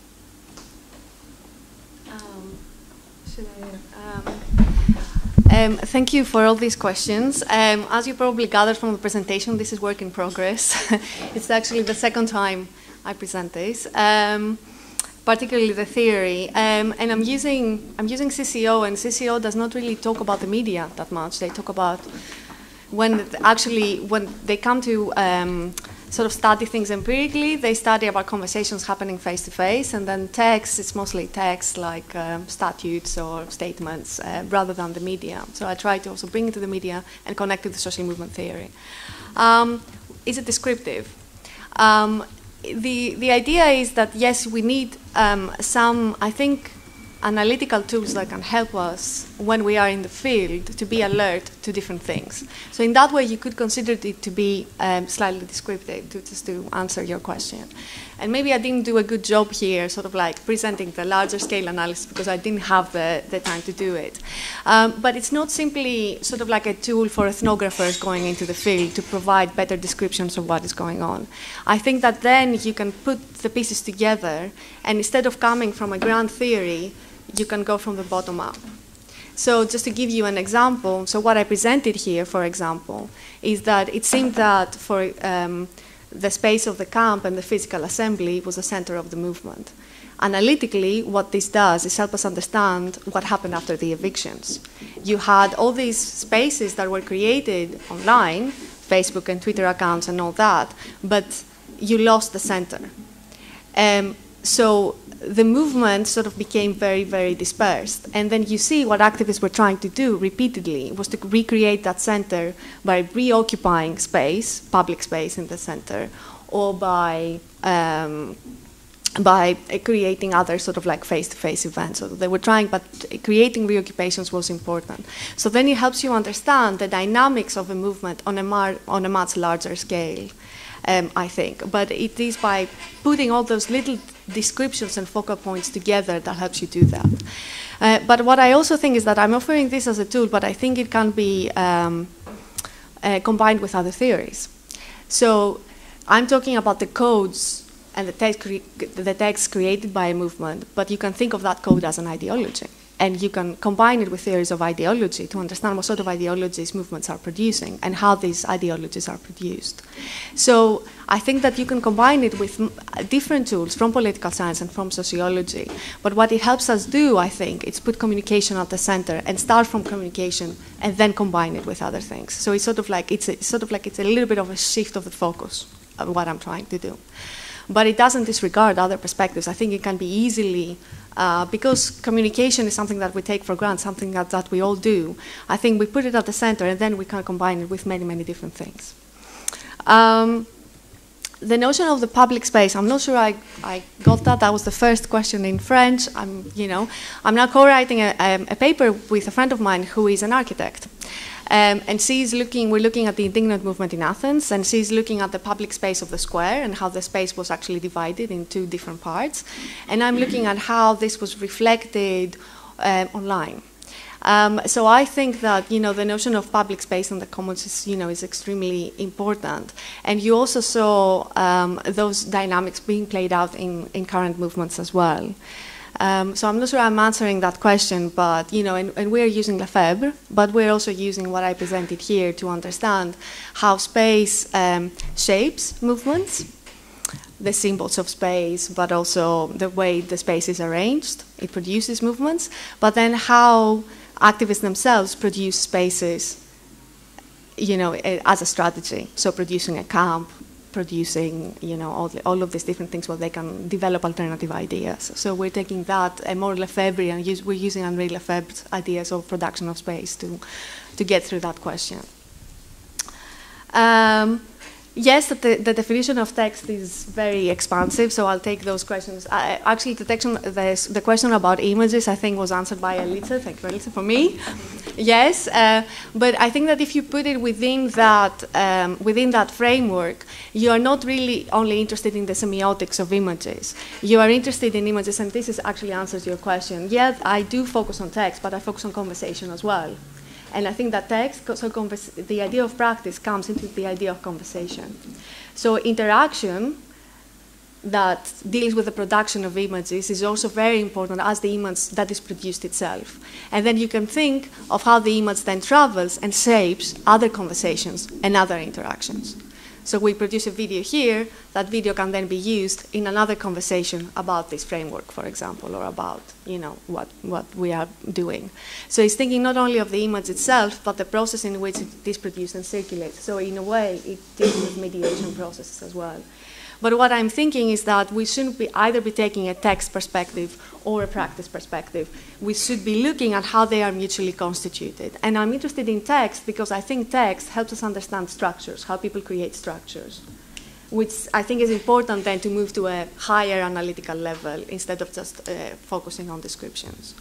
Thank you for all these questions. As you probably gathered from the presentation, this is work in progress. It's actually the second time I present this. Particularly the theory, and I'm using CCO, and CCO does not really talk about the media that much. They talk about when they come to sort of study things empirically, they study about conversations happening face to face, and then text, it's mostly text like statutes or statements rather than the media. So I try to also bring it to the media and connect to the social movement theory. Is it descriptive? The idea is that, yes, we need some, I think, analytical tools that can help us when we are in the field to be alert to different things. So in that way, you could consider it to be slightly descriptive, just to answer your question. And maybe I didn't do a good job here, sort of like presenting the larger scale analysis, because I didn't have the time to do it. But it's not simply sort of like a tool for ethnographers going into the field to provide better descriptions of what is going on. I think that then you can put the pieces together, and instead of coming from a grand theory, you can go from the bottom up. So just to give you an example, so what I presented here, for example, is that it seemed that for the space of the camp and the physical assembly was the center of the movement. Analytically, what this does is help us understand what happened after the evictions. You had all these spaces that were created online, Facebook and Twitter accounts and all that, but you lost the center. So the movement sort of became very, very dispersed. And then you see what activists were trying to do repeatedly was to recreate that center by reoccupying space, public space in the center, or by creating other sort of like face-to-face events. So they were trying, but creating reoccupations was important. So then it helps you understand the dynamics of a movement on a much larger scale, I think. But it is by putting all those little descriptions and focal points together that helps you do that. But what I also think is that I'm offering this as a tool, but I think it can be combined with other theories. So I'm talking about the codes and the text created by a movement, but you can think of that code as an ideology. And you can combine it with theories of ideology to understand what sort of ideologies movements are producing and how these ideologies are produced. So I think that you can combine it with different tools from political science and from sociology. But what it helps us do, I think, is put communication at the center and start from communication and then combine it with other things. So it's sort of like it's a little bit of a shift of the focus of what I'm trying to do. But it doesn't disregard other perspectives. I think it can be easily, because communication is something that we take for granted, something that we all do. I think we put it at the center and then we can combine it with many, many different things. The notion of the public space, I'm not sure I got that. That was the first question in French. I'm now co-writing a paper with a friend of mine who is an architect. And we're looking at the indignant movement in Athens, and she's looking at the public space of the square and how the space was actually divided in two different parts. And I'm looking at how this was reflected online. So I think that the notion of public space and the commons is extremely important. And you also saw those dynamics being played out in current movements as well. So I'm not sure I'm answering that question, but and we're using Lefebvre, but we're also using what I presented here to understand how space shapes movements, the symbols of space, but also the way the space is arranged. It produces movements, but then how activists themselves produce spaces, as a strategy. So producing a camp, producing, all of these different things where they can develop alternative ideas. So we're taking that and more Lefebvre, and we're using Henri Lefebvre's ideas of production of space to get through that question. Yes, the definition of text is very expansive, so I'll take those questions. Actually, the question about images, I think, was answered by Elitsa. Thank you, Elitsa, for me. Yes, but I think that if you put it within that framework, you are not really only interested in the semiotics of images. You are interested in images, and this actually answers your question. Yes, I do focus on text, but I focus on conversation as well. And I think that the idea of practice comes into the idea of conversation. So interaction that deals with the production of images is also very important as the image that is produced itself. And then you can think of how the image then travels and shapes other conversations and other interactions. So we produce a video here, that video can then be used in another conversation about this framework, for example, or about what we are doing. So it's thinking not only of the image itself, but the process in which it is produced and circulates. So in a way, it deals with mediation processes as well. But what I'm thinking is that we shouldn't either be taking a text perspective or a practice perspective. We should be looking at how they are mutually constituted. And I'm interested in text because I think text helps us understand structures, how people create structures, which I think is important then to move to a higher analytical level instead of just focusing on descriptions.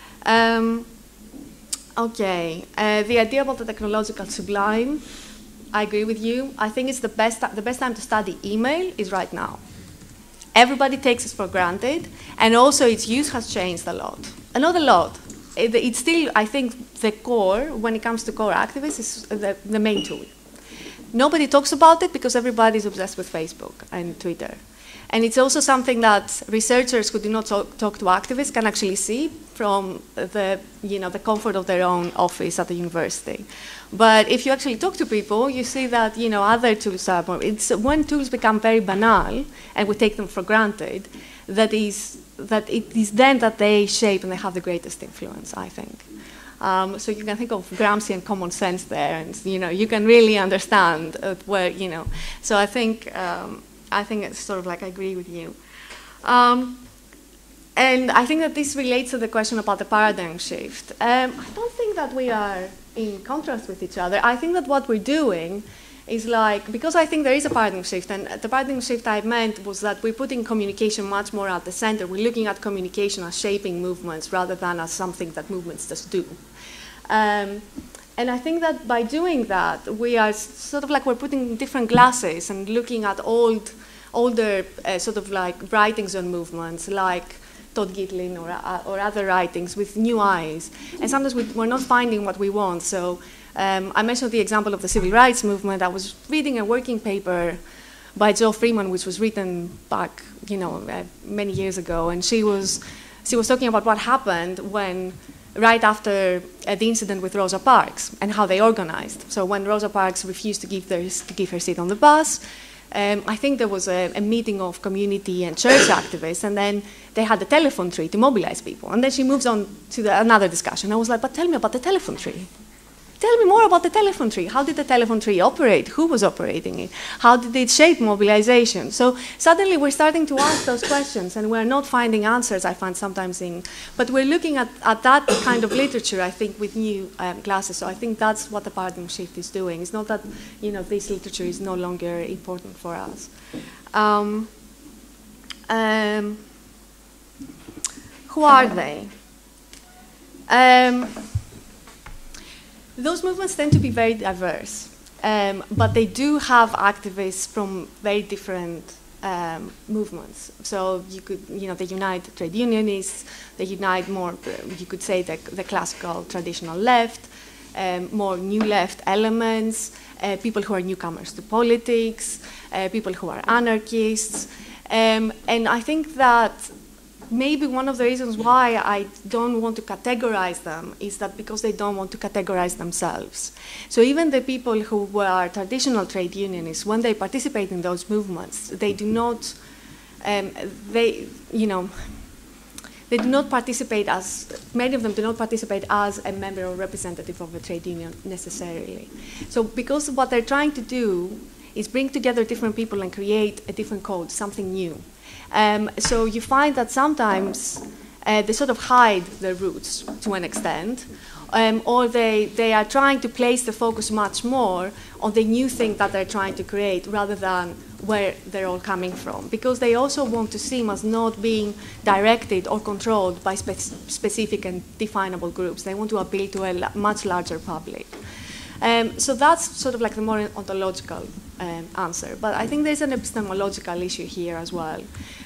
Okay, the idea about the technological sublime, I agree with you. I think it's the best time to study email is right now. Everybody takes it for granted, and also its use has changed a lot. Not a lot. It's still, I think, the core, when it comes to core activists, is the main tool. Nobody talks about it because everybody's obsessed with Facebook and Twitter. And it's also something that researchers who do not talk to activists can actually see from the comfort of their own office at the university. But if you actually talk to people, you see that other tools are more. It's when tools become very banal and we take them for granted, that it is then that they shape and they have the greatest influence, I think. So you can think of Gramsci and common sense there, and you can really understand where So I think it's sort of like I agree with you. And I think that this relates to the question about the paradigm shift. I don't think that we are in contrast with each other. I think that what we're doing is because I think there is a paradigm shift, and the paradigm shift I meant was that we're putting communication much more at the center. We're looking at communication as shaping movements rather than as something that movements just do. And I think that by doing that, we are sort of we're putting different glasses and looking at older sort of writings on movements, like Todd Gitlin or other writings with new eyes. And sometimes we're not finding what we want. So I mentioned the example of the civil rights movement. I was reading a working paper by Joe Freeman, which was written back, many years ago, and she was talking about what happened when, right after the incident with Rosa Parks and how they organized. So when Rosa Parks refused to give her seat on the bus, I think there was a meeting of community and church activists, and then they had the telephone tree to mobilize people. And then she moves on to another discussion. I was like, but tell me about the telephone tree. Tell me more about the telephone tree. How did the telephone tree operate? Who was operating it? How did it shape mobilization? So suddenly we're starting to ask those questions, and we're not finding answers, I find sometimes but we're looking at that kind of literature, I think, with new glasses. So I think that's what the paradigm shift is doing. It's not that, this literature is no longer important for us. Who are they? Those movements tend to be very diverse, but they do have activists from very different movements. So you could, they unite trade unionists, they unite more, you could say, the classical traditional left, more new left elements, people who are newcomers to politics, people who are anarchists. And I think that maybe one of the reasons why I don't want to categorize them is that because they don't want to categorize themselves. So even the people who were traditional trade unionists, when they participate in those movements, they do not, they do not participate many of them do not participate as a member or representative of a trade union necessarily. So because what they're trying to do is bring together different people and create a different code, something new. So you find that sometimes they sort of hide their roots to an extent, or they are trying to place the focus much more on the new thing that they're trying to create rather than where they're all coming from, because they also want to seem as not being directed or controlled by specific and definable groups. They want to appeal to a much larger public. So that's sort of like the more ontological answer. But I think there's an epistemological issue here as well,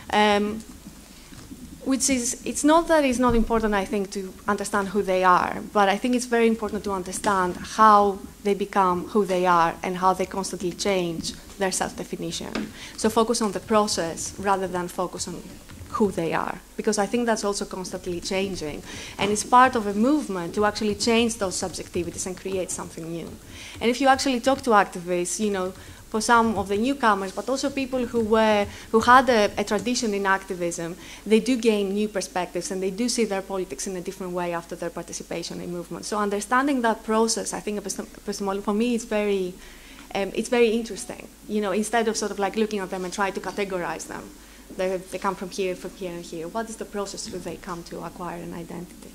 which is, it's not that it's not important, I think, to understand who they are, but I think it's very important to understand how they become who they are and how they constantly change their self-definition. So focus on the process rather than focus on who they are, because I think that's also constantly changing. And it's part of a movement to actually change those subjectivities and create something new. And if you actually talk to activists, for some of the newcomers, but also people who had a tradition in activism, they do gain new perspectives and they do see their politics in a different way after their participation in movements. So understanding that process, I think epistemology, for me, it's very interesting. Instead of sort of like looking at them and trying to categorize them. They come from here, and here. What is the process where they come to acquire an identity?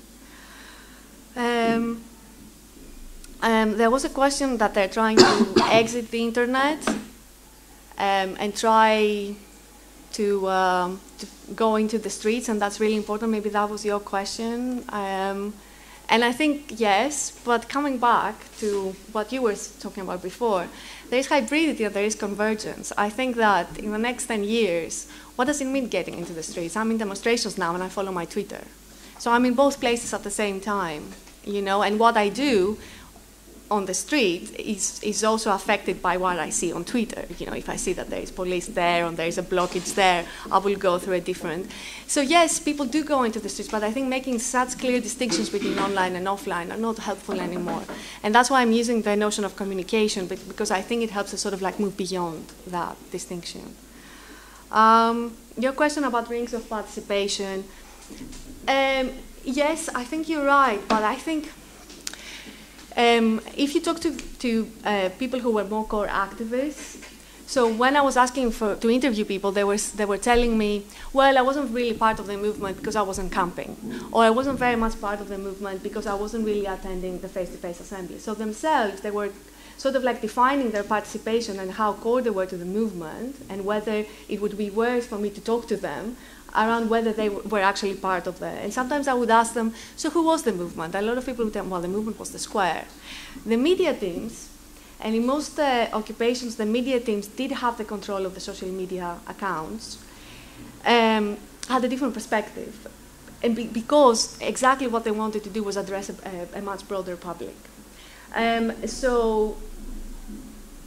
There was a question that they're trying to exit the internet and try to go into the streets, and that's really important. Maybe that was your question. And I think yes, but coming back to what you were talking about before, there is hybridity and there is convergence. I think that in the next 10 years, what does it mean getting into the streets? I'm in demonstrations now and I follow my Twitter. So I'm in both places at the same time, and what I do on the street is also affected by what I see on Twitter. If I see that there is police there or there is a blockage there, I will go through a different. So yes, people do go into the streets, but I think making such clear distinctions between online and offline are not helpful anymore. And that's why I'm using the notion of communication, because I think it helps us sort of like move beyond that distinction. Your question about rings of participation. Yes, I think you're right, but I think if you talk to people who were more core activists, so when I was asking to interview people, they were telling me, well, I wasn't really part of the movement because I wasn't camping, or I wasn't very much part of the movement because I wasn't really attending the face-to-face assembly. So themselves, they were sort of like defining their participation and how core they were to the movement, and whether it would be worth for me to talk to them around whether they were actually part of that. And sometimes I would ask them, so who was the movement? A lot of people would tell me, well, the movement was the square. The media teams, and in most occupations, the media teams did have the control of the social media accounts, had a different perspective. And because exactly what they wanted to do was address a much broader public. So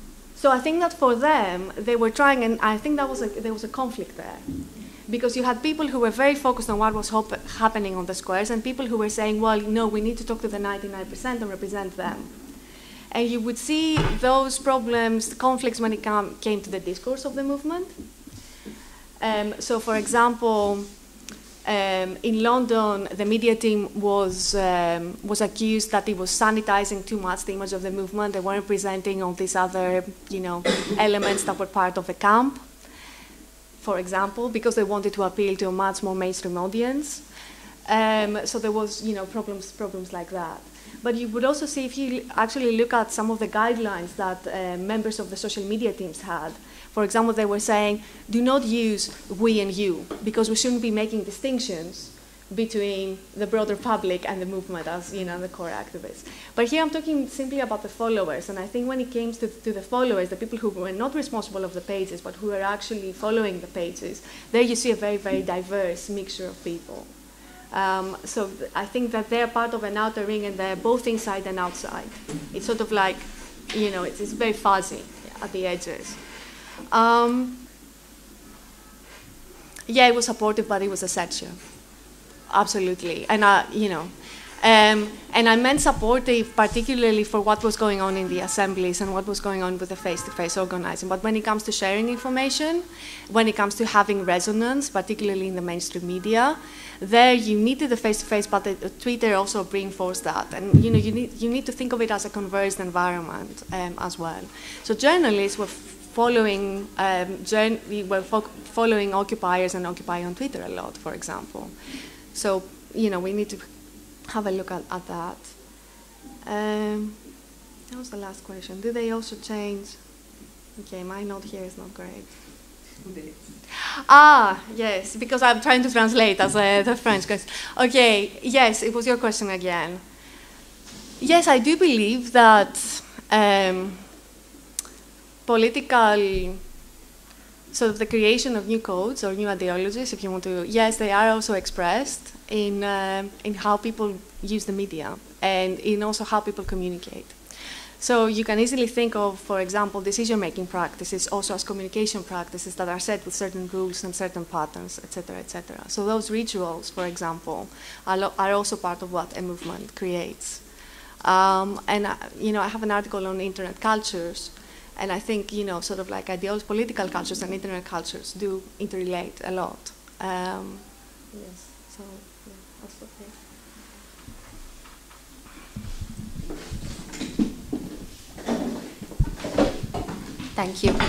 So I think that for them, they were trying, and I think there was a conflict there. Because you had people who were very focused on what was happening on the squares, and people who were saying, well, no, we need to talk to the 99% and represent them. And you would see those problems, the conflicts, when it came to the discourse of the movement. So, for example, in London, the media team was accused that it was sanitizing too much the image of the movement. They weren't presenting all these other, elements that were part of the camp, for example, because they wanted to appeal to a much more mainstream audience. So there was, problems like that. But you would also see, if you actually look at some of the guidelines that members of the social media teams had. For example, they were saying, do not use we and you, because we shouldn't be making distinctions between the broader public and the movement as, the core activists. But here I'm talking simply about the followers, and I think when it came to the followers, the people who were not responsible of the pages, but who were actually following the pages, there you see a very, very diverse mixture of people. So I think that they're part of an outer ring, and they're both inside and outside. It's sort of like, it's very fuzzy at the edges. Yeah, it was supportive, but it was a censure. Absolutely. And, and I meant supportive particularly for what was going on in the assemblies and what was going on with the face-to-face organizing. But when it comes to sharing information, when it comes to having resonance, particularly in the mainstream media, there you needed the face-to-face, but Twitter also reinforced that. And you need to think of it as a converged environment as well. So journalists were following following occupiers and Occupy on Twitter a lot, for example. So, we need to have a look at that. That was the last question. Do they also change? Okay, my note here is not great. Yes, because I'm trying to translate as the French question. Okay, yes, it was your question again. Yes, I do believe that political, so the creation of new codes or new ideologies, if you want to, yes, they are also expressed in how people use the media and in also how people communicate. So you can easily think of, for example, decision-making practices also as communication practices that are set with certain rules and certain patterns, etc., etc. So those rituals, for example, are also part of what a movement creates. And I have an article on internet cultures. And I think, sort of like ideals, political cultures and internet cultures do interrelate a lot. Yes, so yeah, I'll stop here. Thank you.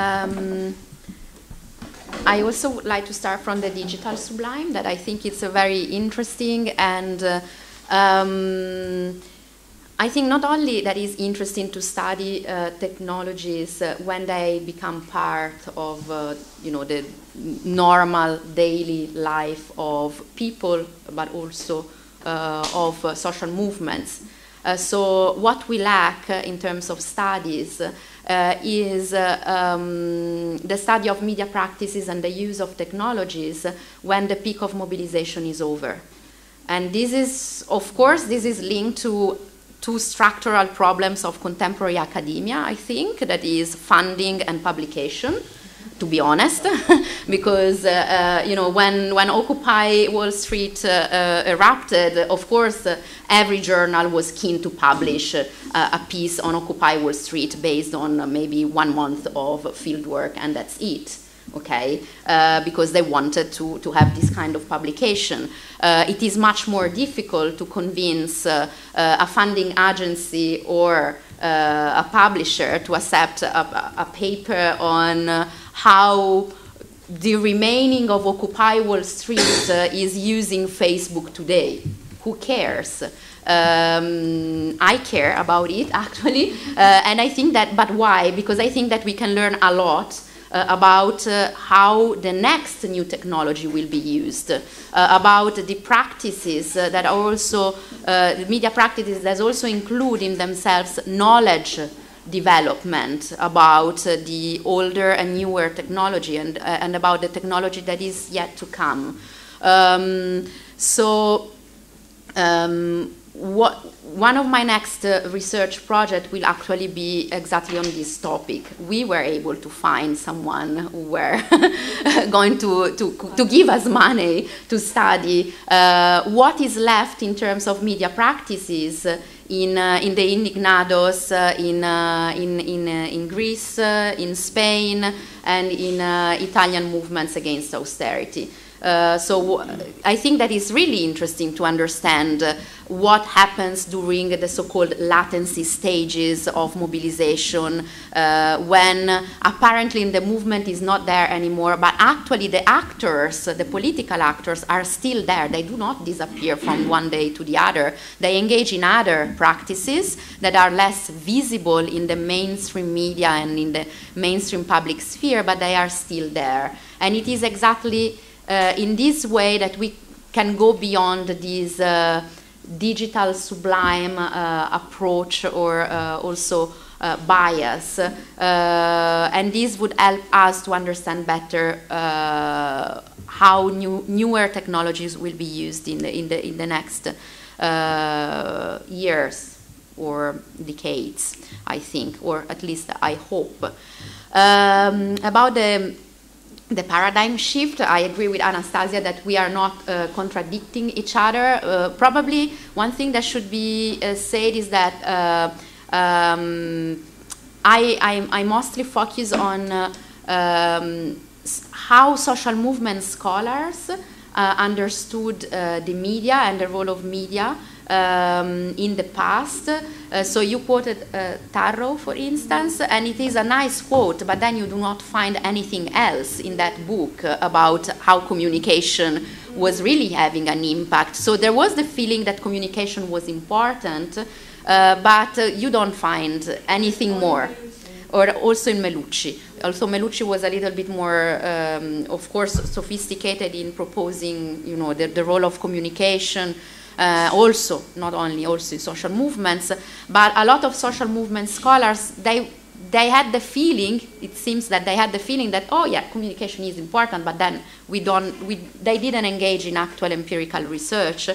I also would like to start from the digital sublime, that I think it's a very interesting and I think not only that is interesting to study technologies when they become part of the normal daily life of people, but also of social movements. So what we lack in terms of studies is the study of media practices and the use of technologies when the peak of mobilization is over. And this is, of course, this is linked to two structural problems of contemporary academia, I think, that is funding and publication, to be honest, because when Occupy Wall Street erupted, of course, every journal was keen to publish a piece on Occupy Wall Street based on maybe 1 month of fieldwork, and that's it. Okay, because they wanted to have this kind of publication. It is much more difficult to convince a funding agency or a publisher to accept a paper on how the remaining of Occupy Wall Street is using Facebook today. Who cares? I care about it, actually, and I think that, but why? Because I think that we can learn a lot about how the next new technology will be used, about the practices that are also, the media practices that also include in themselves knowledge development about the older and newer technology and about the technology that is yet to come. one of my next research projects will actually be exactly on this topic. We were able to find someone who were going to give us money to study what is left in terms of media practices in the Indignados, in Greece, in Spain, and in Italian movements against austerity. So I think that it's really interesting to understand what happens during the so-called latency stages of mobilization when apparently the movement is not there anymore, but actually the actors, the political actors, are still there. They do not disappear from one day to the other. They engage in other practices that are less visible in the mainstream media and in the mainstream public sphere, but they are still there. And it is exactly in this way that we can go beyond this digital sublime approach or also bias, and this would help us to understand better how newer technologies will be used in the next years or decades, I think, or at least I hope. About the paradigm shift, I agree with Anastasia that we are not contradicting each other. Probably one thing that should be said is that I mostly focus on how social movement scholars understood the media and the role of media in the past. So you quoted Tarrow, for instance, and it is a nice quote, but then you do not find anything else in that book about how communication was really having an impact. So there was the feeling that communication was important, but you don't find anything more. Or also in Melucci. Also, Melucci was a little bit more, of course, sophisticated in proposing, you know, the role of communication. Also, not only also in social movements, but a lot of social movement scholars, they had the feeling, it seems that they had the feeling that, oh yeah, communication is important, but then they didn't engage in actual empirical research.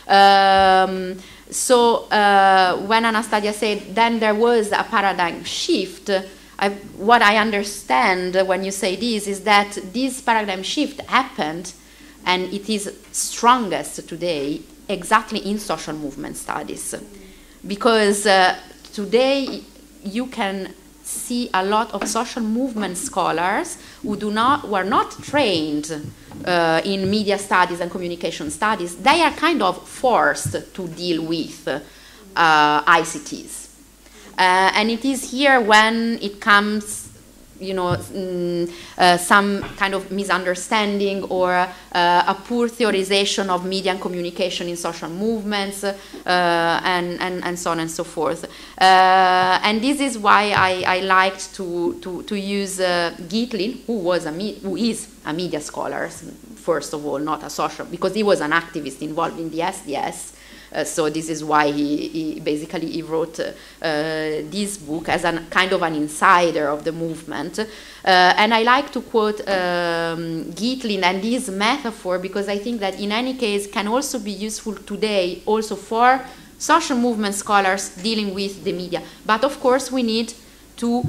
So when Anastasia said, then there was a paradigm shift, what I understand when you say this is that this paradigm shift happened, and it is strongest today exactly in social movement studies, because today you can see a lot of social movement scholars who are not trained in media studies and communication studies. They are kind of forced to deal with ICTs, and it is here when it comes, you know, some kind of misunderstanding or a poor theorization of media and communication in social movements, and so on and so forth. And this is why I liked to use Gitlin, who is a media scholar, first of all, not a social, because he was an activist involved in the SDS. So this is why he basically wrote this book as a kind of an insider of the movement. And I like to quote Gitlin and this metaphor, because I think that in any case can also be useful today also for social movement scholars dealing with the media. But of course we need to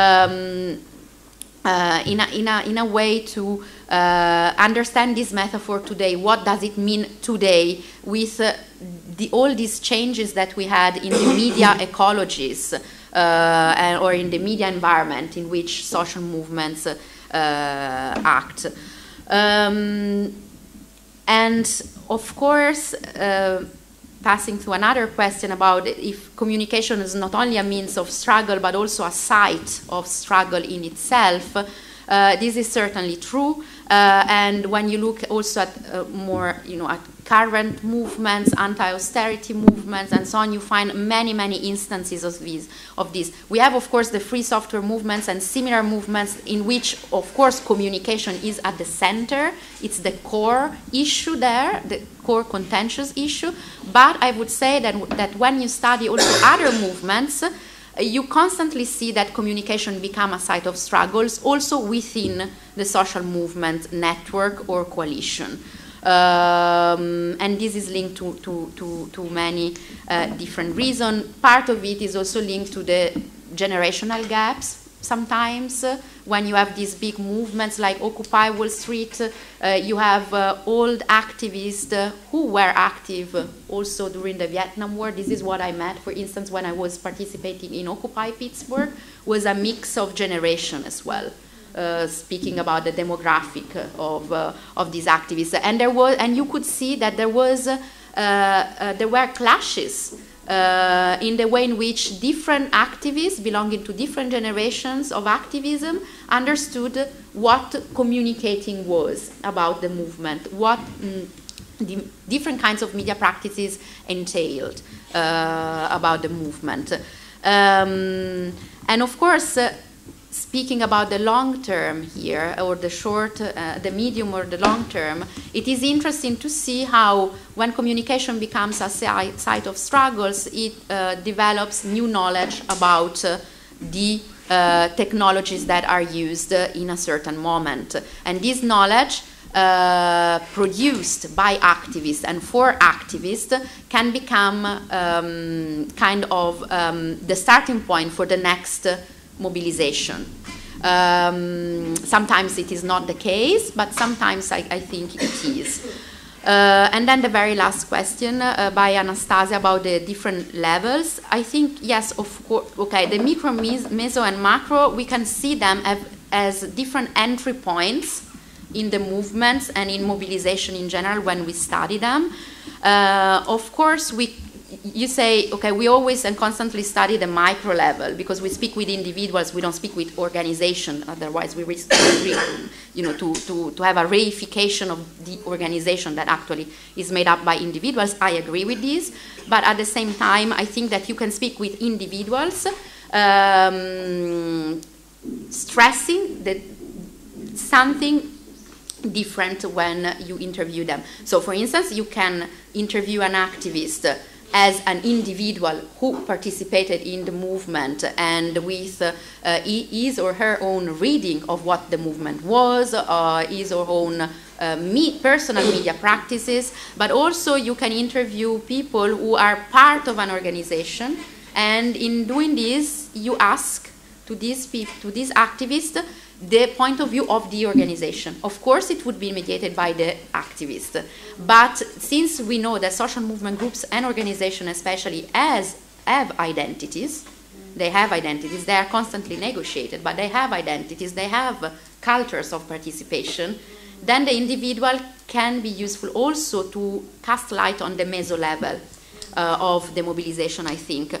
in a way to understand this metaphor today. What does it mean today with all these changes that we had in the media ecologies or in the media environment in which social movements act? And of course, passing to another question about if communication is not only a means of struggle but also a site of struggle in itself, this is certainly true. And when you look also at more, you know, at current movements, anti-austerity movements, and so on, you find many, many instances of this. We have, of course, the free software movements and similar movements in which, of course, communication is at the center. It's the core issue there, the core contentious issue. But I would say that when you study also other movements, you constantly see that communication become a site of struggles also within the social movement network or coalition. And this is linked to many different reasons. Part of it is also linked to the generational gaps. Sometimes when you have these big movements like Occupy Wall Street, you have old activists who were active also during the Vietnam War. This is what I met, for instance, when I was participating in Occupy Pittsburgh, was a mix of generation as well. Speaking about the demographic of these activists, and you could see that there were clashes in the way in which different activists belonging to different generations of activism understood what communicating was about the movement, what the different kinds of media practices entailed about the movement, and of course. Speaking about the long term here, or the short, the medium or the long term, it is interesting to see how when communication becomes a site of struggles, it develops new knowledge about the technologies that are used in a certain moment. And this knowledge produced by activists and for activists can become kind of the starting point for the next mobilization. Sometimes it is not the case, but sometimes I think it is. And then the very last question by Anastasia about the different levels. I think, yes, of course, okay, the micro, meso, and macro, we can see them as different entry points in the movements and in mobilization in general when we study them. Of course, you say, okay, we always and constantly study the micro level because we speak with individuals, we don't speak with organization, otherwise we risk to have a reification of the organization that actually is made up by individuals. I agree with this, but at the same time, I think that you can speak with individuals stressing that something different when you interview them. So for instance, you can interview an activist as an individual who participated in the movement and with his or her own reading of what the movement was, his or her own personal media practices, but also you can interview people who are part of an organization, and in doing this you ask to these activists the point of view of the organization. Of course, it would be mediated by the activist. But since we know that social movement groups and organizations especially have identities, they are constantly negotiated, but they have identities, they have cultures of participation, then the individual can be useful also to cast light on the meso level of the mobilization, I think.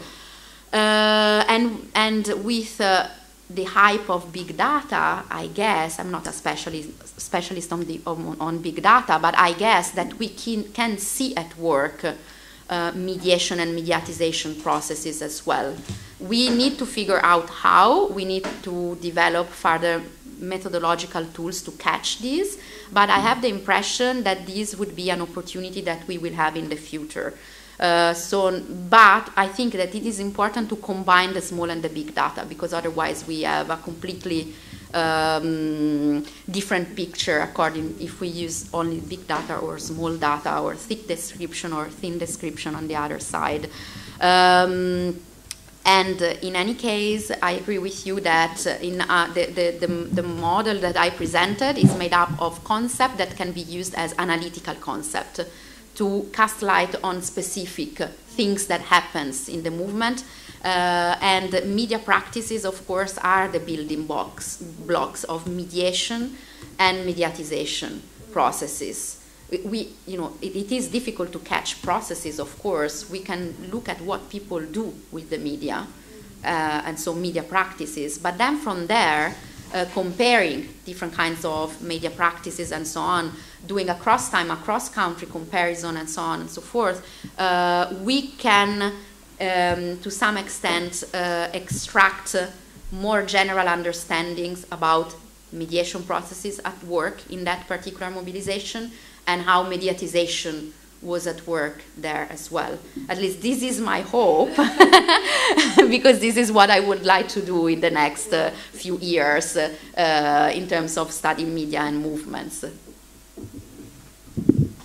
And with the hype of big data, I guess, I'm not a specialist on big data, but I guess that we can see at work mediation and mediatization processes as well. We need to figure out how, we need to develop further methodological tools to catch these, but I have the impression that this would be an opportunity that we will have in the future. But I think that it is important to combine the small and the big data, because otherwise we have a completely different picture according if we use only big data or small data or thick description or thin description on the other side. And in any case, I agree with you that in the model that I presented is made up of concepts that can be used as analytical concept to cast light on specific things that happens in the movement. And media practices, of course, are the building blocks of mediation and mediatization processes. It is difficult to catch processes, of course. We can look at what people do with the media, and so media practices. But then from there, comparing different kinds of media practices and so on, doing a cross-country comparison and so on and so forth, we can, to some extent, extract more general understandings about mediation processes at work in that particular mobilization and how mediatization was at work there as well. At least this is my hope, because this is what I would like to do in the next few years in terms of studying media and movements.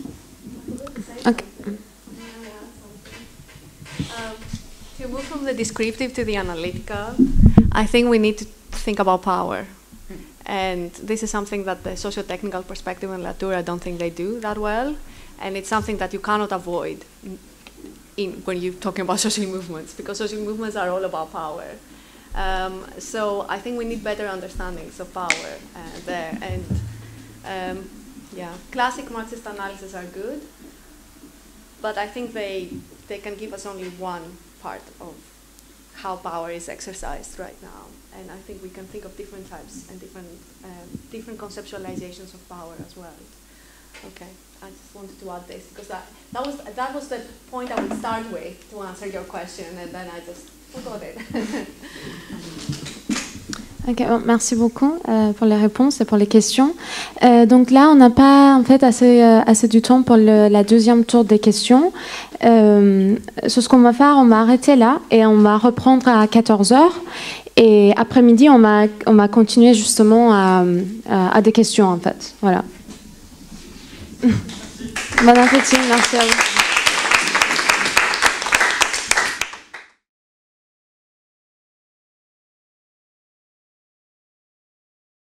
To move from the descriptive to the analytical, I think we need to think about power. And this is something that the socio-technical perspective in Latour, I don't think they do that well. And it's something that you cannot avoid when you're talking about social movements, because social movements are all about power. So I think we need better understandings of power there. And yeah, classic Marxist analyses are good, but I think they can give us only one part of how power is exercised right now. And I think we can think of different types and different conceptualizations of power as well. Okay, I just wanted to add this because that was the point I would start with to answer your question, and then I just forgot it. Ok, bon, merci beaucoup pour les réponses et pour les questions. Donc là, on n'a pas en fait assez du temps pour la deuxième tour des questions. Ce qu'on va faire, on va arrêter là et on va reprendre à 14h. Et après-midi, on va continuer justement à des questions en fait. Voilà. Bon appétit, merci à vous.